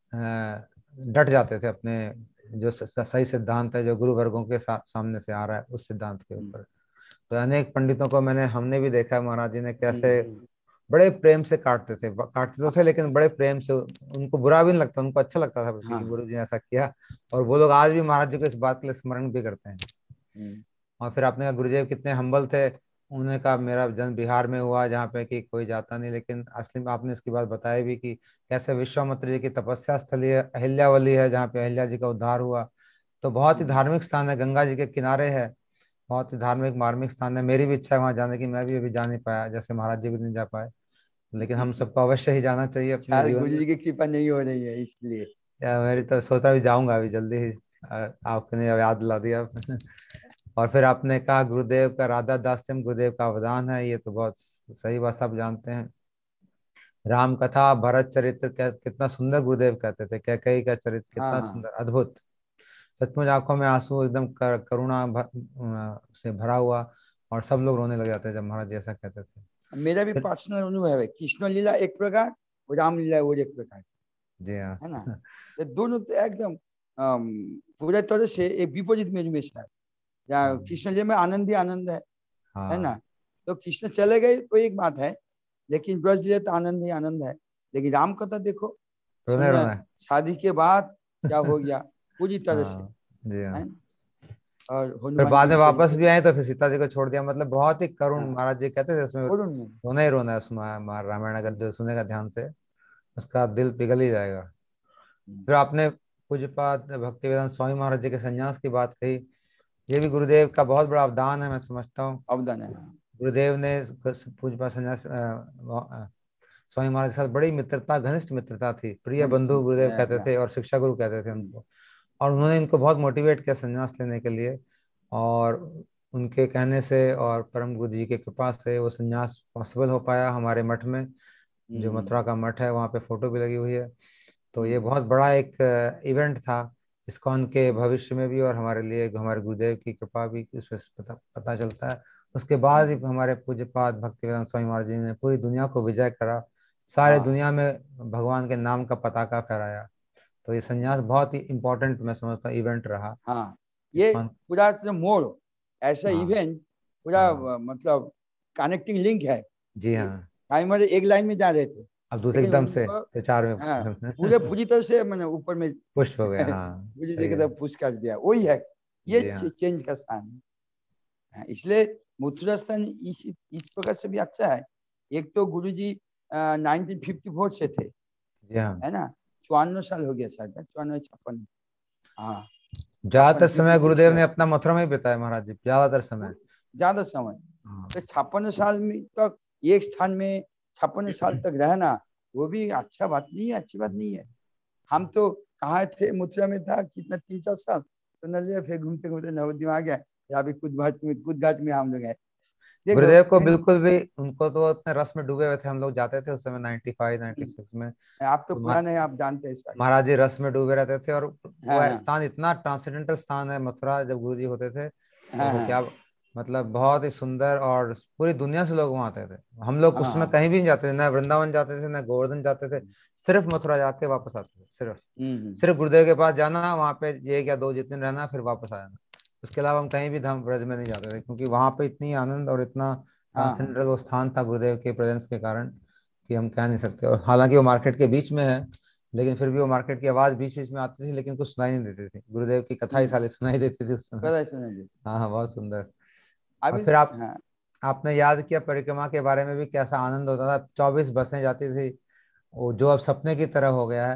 अ, डट जाते थे अपने जो स- स- सही सिद्धांत है, जो गुरु वर्गों के सा, सामने से आ रहा है, उस सिद्धांत के हम्म, ऊपर। तो अनेक पंडितों को मैंने हमने भी देखा है, महाराज जी ने कैसे हम्म, बड़े प्रेम से काटते थे। ब- काटते तो थे, हाँ लेकिन बड़े प्रेम से। उनको बुरा भी नहीं लगता, उनको अच्छा लगता था बल्कि कि हाँ, गुरु जी ने ऐसा किया। और वो लोग आज भी महाराज जी को इस बात के लिए स्मरण भी करते हैं। हम्म, और फिर आपने कहा गुरुदेव कितने हम्बल थे। उन्हें का मेरा जन्म बिहार में हुआ, जहाँ पे कि कोई जाता नहीं, लेकिन असली में आपने इसकी बात बताई भी कि कैसे विश्वामित्र जी की तपस्या स्थली है, अहिल्यावली है, जहाँ पे अहिल्या जी का उद्धार हुआ। तो बहुत ही हम्म, धार्मिक स्थान है, गंगा जी के किनारे है। बहुत ही धार्मिक मार्मिक स्थान है। मेरी भी इच्छा है वहाँ जाने की, मैं भी अभी जा नहीं पाया, जैसे महाराज जी भी नहीं जा पाए। लेकिन हम सबको अवश्य ही जाना चाहिए अपने शायद जीवन गुरु में। जी की कृपा नहीं हो रही है इसलिए। या मेरी तो सोचा भी जाऊंगा अभी जल्दी ही। आ- आपने याद दिला दिया। और फिर आपने कहा गुरुदेव का राधा दास्यम गुरुदेव का अवदान है, ये तो बहुत सही बात, सब जानते हैं। राम कथा, भरत चरित्र, क्या कितना सुंदर गुरुदेव कहते थे, कैकेयी का चरित्र हाँ कितना हाँ। सुंदर, अद्भुत। सचमुच आंखों में आंसू एकदम कर, करुणा भ, अ, से भरा हुआ। और सब लोग रोने लग जाते जब महाराज जी ऐसा कहते थे। मेरा भी फिर पर्सनल अनुभव है, कृष्ण लीला एक प्रकार और राम लीला और एक प्रकार, जी हाँ। है ना। ये दोनों तो एकदम अम, पूरे तरह से एक विपरीत मेरे में है। जहाँ हाँ कृष्ण लीला में आनंद ही आनंद है है ना। हाँ, तो कृष्ण चले गए तो एक बात है, लेकिन ब्रज लीला तो आनंद ही आनंद है। लेकिन राम कथा देखो, रोने सुनना, रोने। शादी के बाद क्या हो गया पूरी तरह से, हाँ जी हाँ। है ना? और फिर हनुमान बाद जी में के वापस चरित्र। भी आए तो फिर सीता जी को छोड़ दिया, मतलब बहुत ही करुण, हाँ, महाराज जी कहते थे उसमें वरुण में। रोना ही रोना है उसमें। हमारा रामायण अगर जो सुनेगा ध्यान से, उसका दिल पिघल ही जाएगा। फिर आपने पूज्यपाद भक्ति वेदांत स्वामी महाराज जी के संन्यास की बात कही। ये भी गुरुदेव का बहुत बड़ा अवदान है, मैं समझता हूँ। अवदान है। गुरुदेव ने पूज्यपाद संन्यास अ, स्वामी महाराज के साथ बड़ी मित्रता, घनिष्ठ मित्रता थी, प्रिय घनिष्ठ बंधु मित्र गुरुदेव है, कहते या, थे और शिक्षा गुरु कहते थे हम्म, उनको। और उन्होंने इनको बहुत मोटिवेट किया संन्यास लेने के लिए। और उनके कहने से और परम गुरु जी की कृपा से वो संन्यास पॉसिबल हो पाया हमारे मठ में। जो हम्म, मथुरा का मठ है वहाँ पे फोटो भी लगी हुई है। तो ये हम्म, बहुत बड़ा एक इवेंट था इस्कॉन के भविष्य में भी, और हमारे लिए हमारे गुरुदेव की कृपा भी इसमें पता, पता चलता है। उसके बाद ही हम्म, हमारे पूज्यपाद भक्तिवेदांत स्वामी महाराज जी ने पूरी दुनिया को विजय करा, सारे हाँ दुनिया में भगवान के नाम का पताका फहराया। तो ये संन्यास बहुत ही इम्पोर्टेंट मैं समझता हूँ इवेंट रहा हाँ। ये इस्कॉन। पूरा से मोड़, ऐसा हाँ इवेंट पूरा हाँ अ, मतलब कनेक्टिंग लिंक है। जी हाँ। टाइमर एक लाइन में जा रहे थे, अब दूसरे लेकिन एकदम से उनको, प्रचार हाँ, में पूरे पूरी तरह से मैंने ऊपर में पुष्ट हो गया। हाँ पूरी सही जगह है। तरफ पुश कर दिया, वही है। ये जी हाँ चेंज का स्थान है। हाँ, इसलिए मथुरा स्थान इस इस प्रकार से भी अच्छा है। एक तो गुरु जी नाइनटीन फिफ्टी फोर से थे, जी हाँ। है ना। चौवान्न साल हो गया शायद, चौवान्न छप्पन, हाँ, ज्यादातर छप्पन फिफ्टी समय सिक्स गुरुदेव ने ईयर्स अपना मथुरा में ही बिताया महाराज जी, ज्यादातर समय। ज्यादा समय। तो हाँ छप्पन साल में तक एक स्थान में छप्पन साल तक रहना, वो भी अच्छा बात नहीं है, अच्छी बात नहीं है। हम तो कहाँ थे, मथुरा में था कितना, तीन चार साल, तो न लिया, फिर घूमते घूमते नवद्वीप आ गया। यहाँ भी कुछ घाट में कुछ घाट में हम लोग है। देखो गुरुदेव को कहीं, बिल्कुल भी, उनको तो इतने रस में डूबे हुए थे, हम लोग जाते थे उस समय नाइन्टी फाइव नाइन्टी सिक्स में। आप तो तो महा- पुराने हैं, आप जानते हैं इस बारे महाराज जी रस में डूबे रहते थे। और में। हाँ वो हाँ स्थान इतना ट्रांसेंडेंटल स्थान है मथुरा, जब गुरु जी होते थे हाँ तो हाँ क्या, मतलब बहुत ही सुंदर। और पूरी दुनिया से लोग वहां आते थे। हम लोग उस समय हाँ। कहीं भी नहीं जाते थे, ना वृंदावन जाते थे ना गोवर्धन जाते थे, सिर्फ मथुरा जाके वापस आते थे, सिर्फ हम्म हम्म, सिर्फ गुरुदेव के पास जाना, वहां पे एक या दो जिस दिन रहना, फिर वापस आ जाना। उसके अलावा हम कहीं भी धाम ब्रज में नहीं जाते थे, क्योंकि वहां पे इतनी आनंद और इतना हाँ हाँ ट्रांसेंडेंटल वो स्थान था गुरुदेव के प्रेजेंस के कारण, कि हम कह नहीं सकते। और हालांकि वो मार्केट के बीच में है, लेकिन फिर भी वो मार्केट की आवाज बीच बीच में आती थी, लेकिन कुछ सुनाई नहीं देती थी। गुरुदेव की कथा ही हम्म। साली सुनाई देती थी उस समय। पता है, सुना जी। हाँ हाँ, बहुत सुंदर। और अभी, फिर आप हाँ, आपने याद किया परिक्रमा के बारे में भी, कैसा आनंद होता था, चौबीस बसें जाती थी, वो जो अब सपने की तरह हो गया है।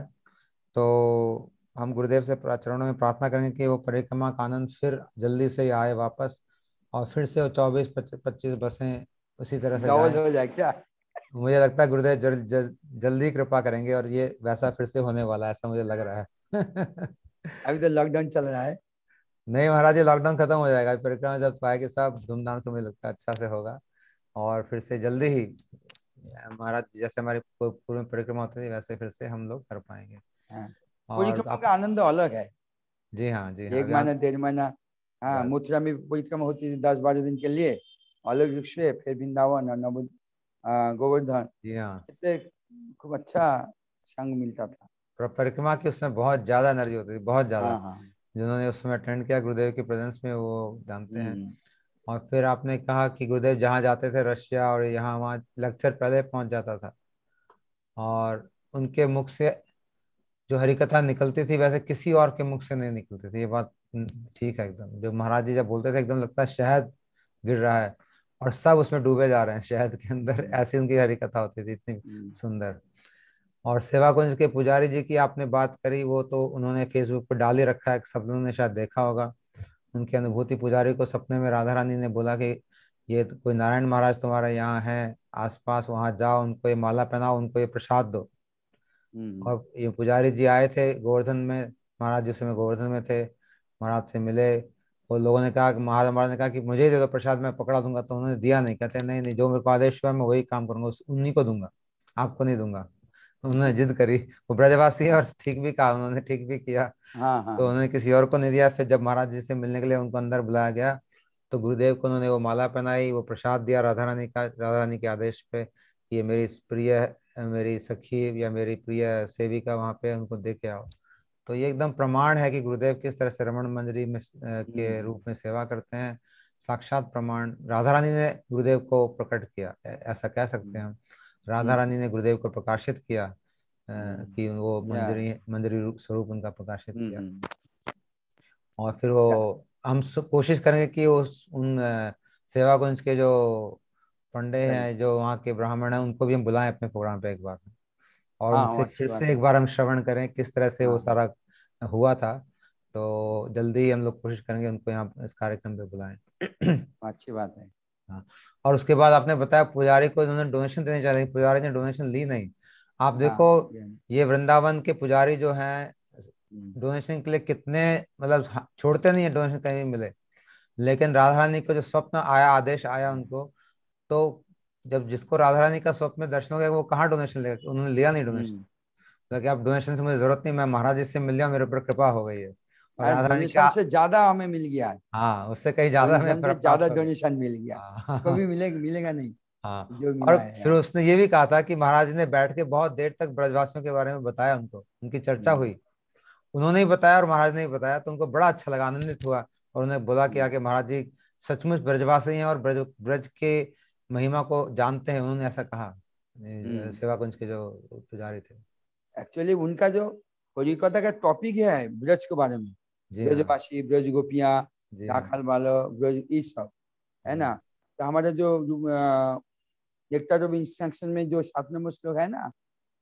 तो हम गुरुदेव से प्रा- चरणों में प्रार्थना करेंगे कि वो परिक्रमा का आनंद फिर जल्दी से ही आए वापस, और फिर से वो चौबीस पच्चीस बसें उसी तरह से डबल जाएं। हो जाए क्या। मुझे लगता है गुरुदेव जल, जल, जल्दी कृपा करेंगे, और ये वैसा फिर से होने वाला है, ऐसा मुझे लग रहा है। अभी तो लॉकडाउन चल रहा है। नहीं महाराज, ये लॉकडाउन खत्म हो जाएगा, परिक्रमा जब पाएगी सब धूमधाम से, मुझे लगता है अच्छा से होगा। और फिर से जल्दी ही महाराज, जैसे हमारी पू- पूर्व में परिक्रमा होती थी, वैसे फिर से हम लोग कर पाएंगे। हाँ, और परिक्रमा आप, का आनंद अलग है। जी हाँ जी हाँ, एक अभी महीना आन- डेढ़ महीना, हाँ, बस मथुरा में परिक्रमा होती थी दस बारह दिन के लिए, अलग रूप से, फिर वृंदावन और नव आ, गोवर्धन। जी हाँ। इससे खूब अच्छा संग मिलता था। पर- परिक्रमा की उसमें बहुत ज्यादा एनर्जी होती थी, बहुत ज्यादा। हाँ हाँ। जिन्होंने उस समय अटेंड किया गुरुदेव की प्रेजेंस में, वो जानते हैं। हम्म और फिर आपने कहा कि गुरुदेव जहाँ जाते थे रशिया और यहाँ वहाँ, लेक्चर पहले पहुंच जाता था। और उनके मुख से जो हरी कथा निकलती थी, वैसे किसी और के मुख से नहीं निकलती थी, ये बात हम्म, ठीक है एकदम। जो महाराज जी जब बोलते थे, एकदम लगता है शहद गिर रहा है। और सब उसमें डूबे जा रहे हैं शहद के अंदर। हम्म, ऐसी उनकी हरी कथा होती थी, इतनी हम्म, सुंदर। और सेवा कुंज के पुजारी जी की आपने बात करी, वो तो उन्होंने फेसबुक पर डाल ही रखा है, सब लोगों ने शायद देखा होगा। उनकी अनुभूति, पुजारी को सपने में राधा रानी ने बोला कि ये तो कोई नारायण महाराज तुम्हारे यहाँ हैं आसपास, वहां जाओ, उनको ये माला पहनाओ, उनको ये प्रसाद दो। हम्म, और ये पुजारी जी आए थे गोवर्धन में, महाराज जी उस समय गोवर्धन में थे, महाराज से मिले। और लोगों ने कहा कि महाराज महाराज ने कहा कि मुझे ही दे दो प्रसाद, मैं पकड़ा दूंगा। तो उन्होंने दिया नहीं, कहते नहीं नहीं, जो मेरे को आदेश हुआ मैं वही काम करूंगा, उस- उन्हीं को दूंगा, आपको नहीं दूंगा। तो उन्होंने जिद करी। वो ब्रजवासी है और ठीक भी कहा उन्होंने, ठीक भी किया। हाँ हाँ तो उन्होंने किसी और को नहीं दिया। फिर जब महाराज जी से मिलने के लिए उनको अंदर बुलाया गया, तो गुरुदेव को उन्होंने वो माला पहनाई, वो प्रसाद दिया राधा रानी का, राधा रानी के आदेश पे। ये मेरी प्रिय, मेरी सखी या मेरी प्रिय सेविका वहां पे, उनको दे के आओ। तो ये एकदम प्रमाण है कि गुरुदेव किस तरह से रमण मंजरी में अ, के हम्म, रूप में सेवा करते हैं। साक्षात प्रमाण राधा रानी ने गुरुदेव को प्रकट किया, ऐ- ऐसा कह सकते हैं हम। राधा हम्म, रानी ने गुरुदेव को प्रकाशित किया, अ, कि वो हम्म, या मंजरी मंजरी रूप स्वरूप उनका प्रकाशित हम्म, किया। हम्म, और फिर या, वो हम सब कोशिश करेंगे कि उस उन अ, सेवा कुंज के जो पंडे पुजारी, हैं, जो वहाँ के ब्राह्मण हैं, उनको भी हम बुलाएं अपने प्रोग्राम पे एक बार, और हाँ वो उनसे अच्छी फिर बात से है। एक बार हम श्रवण करें किस तरह से वो हाँ सारा हुआ था। तो जल्दी ही हम लोग कोशिश करेंगे उनको यहाँ इस कार्यक्रम पे बुलाएं। अच्छी बात है। हाँ। और उसके बाद आपने बताया पुजारी को इन्होंने डोनेशन देनी चाहिए, पुजारी ने डोनेशन ली नहीं। आप देखो, हाँ ये, ये वृंदावन के पुजारी जो हैं, हम्म, डोनेशन के लिए कितने, मतलब हाँ, छोड़ते नहीं है डोनेशन कहीं भी मिले। लेकिन राधा रानी को जो स्वप्न आया, आदेश आया उनको, तो जब जिसको राधा रानी का स्वप्न में दर्शन हो गया, वो कहाँ डोनेशन लेगा, उन्होंने लिया नहीं डोनेशन। हम्म, बोला कि आप डोनेशन से मुझे जरूरत नहीं, मैं महाराज जी से मिल जाऊँ, मेरे ऊपर कृपा हो गई है। और अरे राधा रानी डोनेशन का, से ज्यादा हमें मिल गया है। हाँ, उससे कहीं ज्यादा हमें डोनेशन से ज्यादा प्राप्त हो गया। डोनेशन मिल गया। हाँ। कभी मिलेगा मिलेगा नहीं हाँ। जो और मिला है फिर यहाँ। उसने ये भी कहा था कि महाराज ने बैठ के बहुत देर तक ब्रजवासियों के बारे में बताया उनको, उनकी चर्चा हम्म, हुई। उन्होंने ही बताया और महाराज ने ही बताया, तो उनको बड़ा अच्छा लगा, आनंदित हुआ। और उन्हें बोला कि हम्म, आके महाराज जी सचमुच ब्रजवासी हैं और ब्रज ब्रज के महिमा को जानते हैं, उन्होंने ऐसा कहा। ये, हम्म। सेवा कुंज के जो पुजारी थे। एक्चुअली उनका जो हरिकथा का टॉपिक है ब्रज के बारे में, जी हाँ। ब्रजवासी, ब्रज गोपियाँ, जी हाँ। राखाल बालक, ब्रज, ये सब है जी। ना। तो हमारा जो अ, एकता जो इंस्ट्रक्शन में जो सात नंबर श्लोक है ना,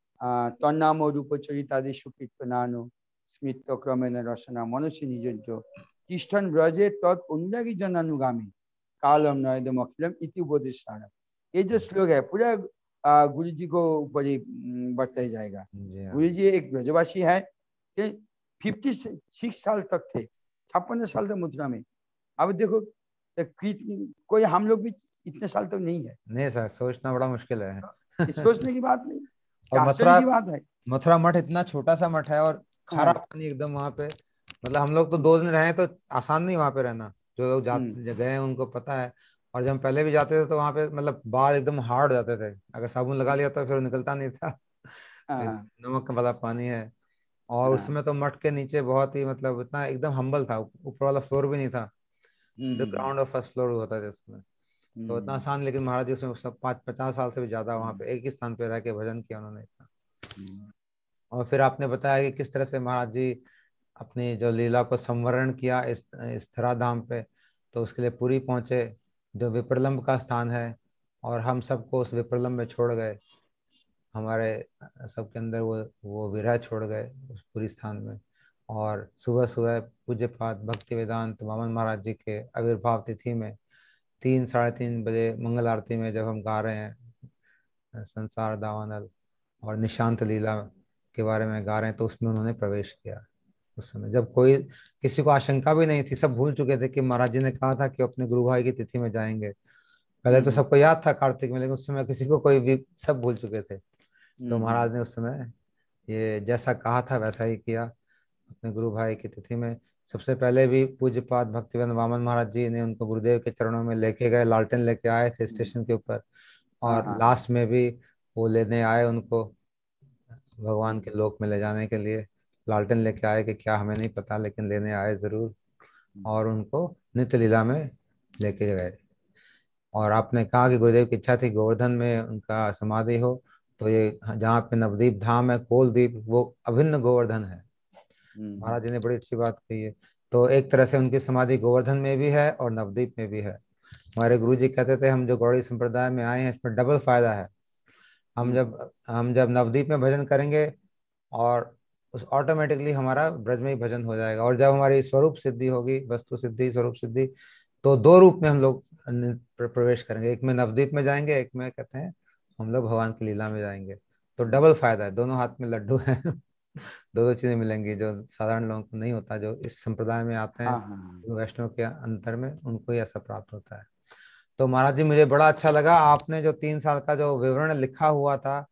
तन्नाम और रूप चरितादि सुकृत नानो स्मृत क्रमेण रसना मनुष्य निजो तिष्ठन ब्रजे तत् अनुरागी जन अनुगामी कालम नयदम अखिलम इति उपदेश सारा। ये जो श्लोक है पूरा आ, गुरु जी को ऊपर ही हम्म, बढ़ता ही जाएगा। जी हाँ। गुरु जी एक ब्रजवासी है कि फिफ्टी सिक्स साल तक थे, छप्पन साल तक मथुरा में। अब देखो तो कि- कोई हम लोग भी इतने साल तक नहीं है। नहीं सर, सोचना बड़ा मुश्किल है। ये सोचने की बात नहीं, और आश्चर्य मथुरा, की बात है। मथुरा मठ इतना छोटा सा मठ है, और खारा हाँ, पानी एकदम वहां पे। मतलब हम लोग तो हम्म, दो दिन रहे तो आसान नहीं वहां पे रहना, जो लोग हम्म, जाते गए हैं उनको पता है। और जब हम पहले भी जाते थे तो वहां पे मतलब बाल एकदम हार्ड हो जाते थे, अगर साबुन लगा लिया तो फिर वो निकलता नहीं था। हाँ, नमक वाला पानी है। और हाँ, उसमें तो मठ के नीचे बहुत ही, मतलब इतना एकदम हम्बल था, ऊपर वाला फ्लोर भी नहीं था, सिर्फ हम्म, ग्राउंड और फर्स्ट फ्लोर होता था उसमें। तो इतना हम्म, आसान, लेकिन महाराज जी उसमें सब पाँच पचास साल से भी ज्यादा वहां हम्म, पे एक ही स्थान पे रह के भजन किया उन्होंने इतना। हम्म, और फिर आपने बताया कि किस तरह से महाराज जी अपनी जो लीला को संवरण किया इस इस धरा धाम पे, तो उसके लिए पुरी पहुंचे, जो विप्रलंब का स्थान है। और हम सबको उस विप्रलंब में छोड़ गए, हमारे सबके अंदर वो वो विरह छोड़ गए उस पूरी स्थान में। और सुबह सुबह पूज्यपाद भक्ति वेदांत वामन महाराज जी के आविर्भाव तिथि में तीन साढ़े तीन बजे मंगल आरती में जब हम गा रहे हैं संसार दावानल और निशांत लीला के बारे में गा रहे हैं, तो उसमें उन्होंने प्रवेश किया। उस समय जब कोई, किसी को आशंका भी नहीं थी, सब भूल चुके थे कि महाराज जी ने कहा था कि अपने गुरु भाई की तिथि में जाएंगे। पहले तो हम्म, सबको याद था कार्तिक में, लेकिन उस समय किसी को कोई भी, सब भूल चुके थे। तो हम्म, महाराज ने उस समय ये जैसा कहा था वैसा ही किया, अपने गुरु भाई की तिथि में। सबसे पहले भी पूज्यपाद भक्तिवेदांत वामन महाराज जी ने उनको गुरुदेव के चरणों में लेके गए, लालटेन लेके आए थे हम्म, स्टेशन के ऊपर। हाँ और हाँ हाँ, लास्ट में भी वो लेने आए उनको भगवान हम्म, के लोक में ले जाने के लिए। लालटेन लेके आए कि क्या हमें नहीं पता, लेकिन लेने आए जरूर। हम्म, और उनको नित्य लीला में लेके गए। और आपने कहा कि गुरुदेव की इच्छा थी गोवर्धन में उनका समाधि हो, तो ये जहाँ पे नवदीप धाम है, कोलदीप, वो अभिन्न गोवर्धन है। हम्म, महाराज जी ने बड़ी अच्छी बात कही है। तो एक तरह से उनकी समाधि गोवर्धन में भी है और नवदीप में भी है। हमारे गुरु जी कहते थे हम जो गौड़ी संप्रदाय में आए हैं इसमें डबल फायदा है। हम जब हम जब नवदीप में भजन करेंगे और उस ऑटोमेटिकली हमारा ब्रज में ही भजन हो जाएगा, और जब हमारी स्वरूप सिद्धि होगी, वस्तु सिद्धि स्वरूप सिद्धि, तो दो रूप में हम लोग प्र- प्रवेश करेंगे। एक में नवदीप में जाएंगे, एक में कहते हैं हम लोग भगवान की लीला में जाएंगे। तो डबल फायदा है, दोनों हाथ में लड्डू है। दो दो चीजें मिलेंगी जो साधारण लोगों को नहीं होता, जो इस संप्रदाय में आते हाँ हैं हाँ वैष्णव के अंतर में, उनको ही ऐसा प्राप्त होता है। तो महाराज जी मुझे बड़ा अच्छा लगा आपने जो तीन साल का जो विवरण लिखा हुआ था,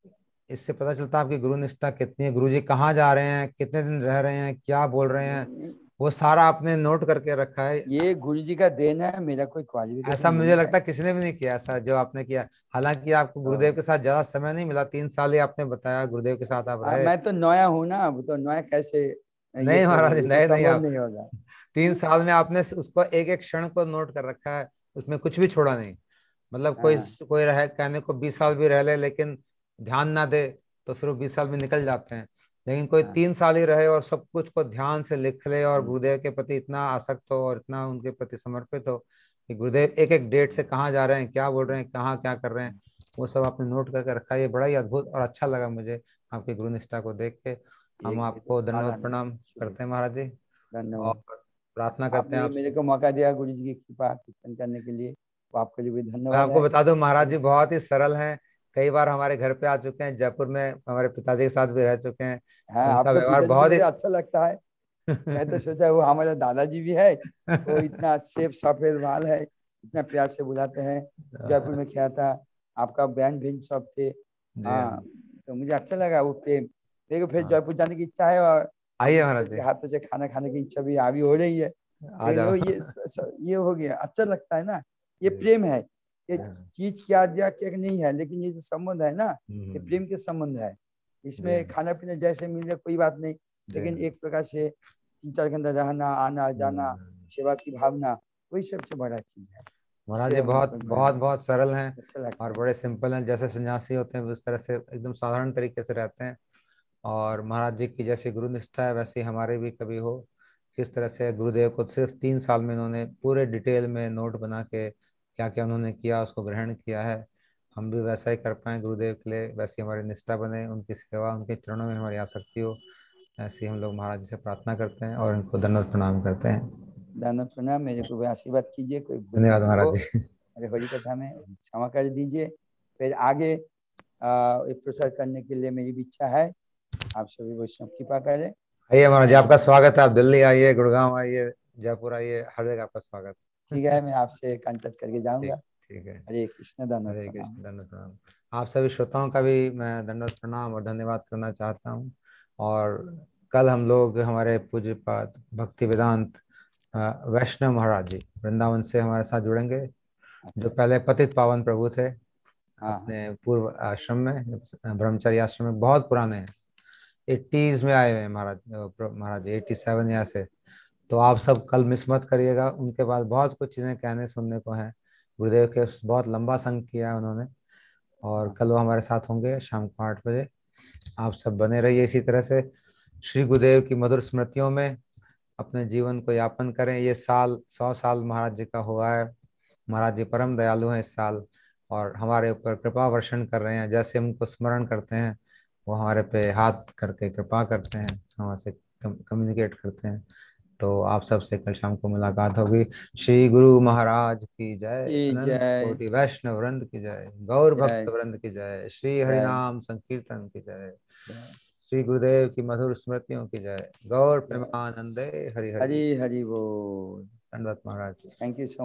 इससे पता चलता है आपकी गुरु निष्ठा कितनी है। गुरु जी कहाँ जा रहे हैं, कितने दिन रह रहे हैं, क्या बोल रहे हैं, हाँ। वो सारा आपने नोट करके रखा है। ये गुरु जी का देन है, मेरा कोई ऐसा क्वालिफिकेशन मुझे नहीं है। लगता है किसी ने भी नहीं किया ऐसा जो आपने किया। हालांकि आपको गुरुदेव तो के साथ ज्यादा समय नहीं मिला, तीन साल ही आपने बताया गुरुदेव के साथ आप आ, रहे। मैं तो नया हूँ ना, अब तो नया कैसे, ये नहीं तो महाराज, ये तो नए नहीं संभव आप। नहीं होगा। तीन साल में आपने उसको एक एक क्षण को नोट कर रखा है, उसमें कुछ भी छोड़ा नहीं। मतलब कोई हाँ कोई रहे कहने को बीस साल भी रह ले लेकिन ध्यान ना दे तो फिर वो बीस साल में निकल जाते हैं। लेकिन कोई हाँ। तीन साल ही रहे और सब कुछ को ध्यान से लिख ले और हम्म, गुरुदेव के प्रति इतना आसक्त हो और इतना उनके प्रति समर्पित हो कि गुरुदेव एक एक डेट से कहाँ जा रहे हैं, क्या बोल रहे हैं, कहाँ क्या कर रहे हैं, वो सब आपने नोट करके रखा है। ये बड़ा ही अद्भुत और अच्छा लगा मुझे आपकी गुरु निष्ठा को देख के। हम एक ये तो आपको दंडवत पालन है। प्रणाम करते हैं शुक्रिया, महाराज जी, और धन्यवाद। प्रार्थना करते आपने हैं ये मेरे आपसे। को मौका दिया गुरु जी की कृपा कीर्तन करने के लिए, तो आपके लिए भी मैं धन्यवाद आपको है। बता दूं महाराज और जी बहुत ही सरल हैं। कई बार हमारे घर पे आ चुके हैं, जयपुर में हमारे पिताजी के साथ भी रह चुके हैं। हाँ, उनका आपके व्यवहार पिताजी को बहुत ही मुझे अच्छा लगता है। मैं तो सोचा वो हमारे दादाजी भी है, वो इतना सेफ सफेद बाल है, इतना प्यार से बुलाते हैं। जयपुर में क्या था, आपका बहन भिन सब थे। जी हाँ। हाँ, तो मुझे अच्छा लगा वो प्रेम। मेरे को फिर हाँ, जयपुर जाने की इच्छा है, और आइए अपने महाराज के जी, हाथों से खाना खाने की इच्छा भी अभी हो रही है। आ लेकिन जाओ। वो ये स, स, ये हो गया, अच्छा लगता है ना। ये जी, प्रेम है। ये जी हाँ। चीज क्या दिया क्या नहीं है, लेकिन ये जो संबंध है ना, ये हम्म, प्रेम के संबंध है। जी इसमें हाँ। खाना पीना जैसे मिल जाए कोई बात नहीं, जी लेकिन हाँ। एक प्रकार से तीन चार घंटा रहना आना जाना, हम्म, सेवा की भावना, वही सबसे बड़ा चीज है। महाराज इससे जी हम बहुत लोग बहुत बहुत सरल हैं अच्छा लगता और है। बड़े सिंपल हैं। जैसे सन्यासी होते हैं उस तरह से एकदम साधारण तरीके से रहते हैं। और महाराज जी की जैसी गुरु निष्ठा है वैसी हमारे भी कभी हो। किस तरह से गुरुदेव को सिर्फ तीन साल में इन्होंने पूरे डिटेल में नोट बना के क्या क्या उन्होंने किया उसको ग्रहण किया है, हम भी वैसा ही कर पाए गुरुदेव के लिए, वैसी हमारी निष्ठा बने, उनकी सेवा उनके चरणों में हमारी आसक्ति हो। ऐसी हम लोग महाराज जी से प्रार्थना करते हैं और इनको दंडवत प्रणाम करते हैं। दाना प्रणाम, मेरे को भी आशीर्वाद कीजिए, कोई भूल धन्यवाद त्रुटि महाराज हो जी। मेरे हरि कथा में क्षमा कर दीजिए। फिर आगे आ, ये प्रचार करने के लिए मेरी भी इच्छा है, आप सभी वैष्णव कृपा करें। आइए महाराज जी, और आपका स्वागत है। आप दिल्ली आइए, गुड़गांव आइए, जयपुर आइए, हर जगह आपका स्वागत। ठीक है, मैं आपसे कांटेक्ट करके जाऊंगा। ठीक, ठीक है। हरे कृष्ण, दानव हरे प्रणाम। कृष्ण, दंडवत प्रणाम। आप सभी श्रोताओं का भी मैं दंडवत प्रणाम और धन्यवाद करना चाहता हूँ। और कल हम लोग हमारे पूज्यपाद भक्ति वेदांत अ, वैष्णव महाराज जी वृंदावन से हमारे साथ जुड़ेंगे, जो अच्छा अच्छा। पहले पतित पावन प्रभु थे हाँ हाँ। अपने पूर्व आश्रम में, ब्रह्मचर्य आश्रम में, बहुत पुराने हैं। एट्टीज में आए हुए हैं महाराज, अ, महाराज जी एट्टी सेवन यहाँ से। तो आप सब कल मिस मत करिएगा, उनके बाद बहुत कुछ चीज़ें कहने सुनने को हैं। गुरुदेव के बहुत लंबा संग किया है उन्होंने, और हाँ कल वो हमारे साथ होंगे शाम को आठ बजे। आप सब बने रहिए इसी तरह से, श्री गुरुदेव की मधुर स्मृतियों में अपने जीवन को यापन करें। ये साल सौ साल महाराज जी का हुआ है। महाराज जी परम दयालु हैं इस साल, और हमारे ऊपर कृपा वर्षण कर रहे हैं। जैसे हमको स्मरण करते हैं वो हमारे पे हाथ करके कृपा करते हैं, हमारे कम्युनिकेट करते हैं। तो आप सबसे कल शाम को मुलाकात होगी। श्री गुरु महाराज की जय, की अनंत जय। कोटि वैष्णव वृंद की जय, गौर भक्त जय वृंद की जय, श्री जय हरिनाम संकीर्तन की जय, जय श्री गुरुदेव की मधुर स्मृतियों की जय, गौर जय। प्रेमानंदे हरि हरि। हरि हरि बोल। दंडवत महाराज। Thank you so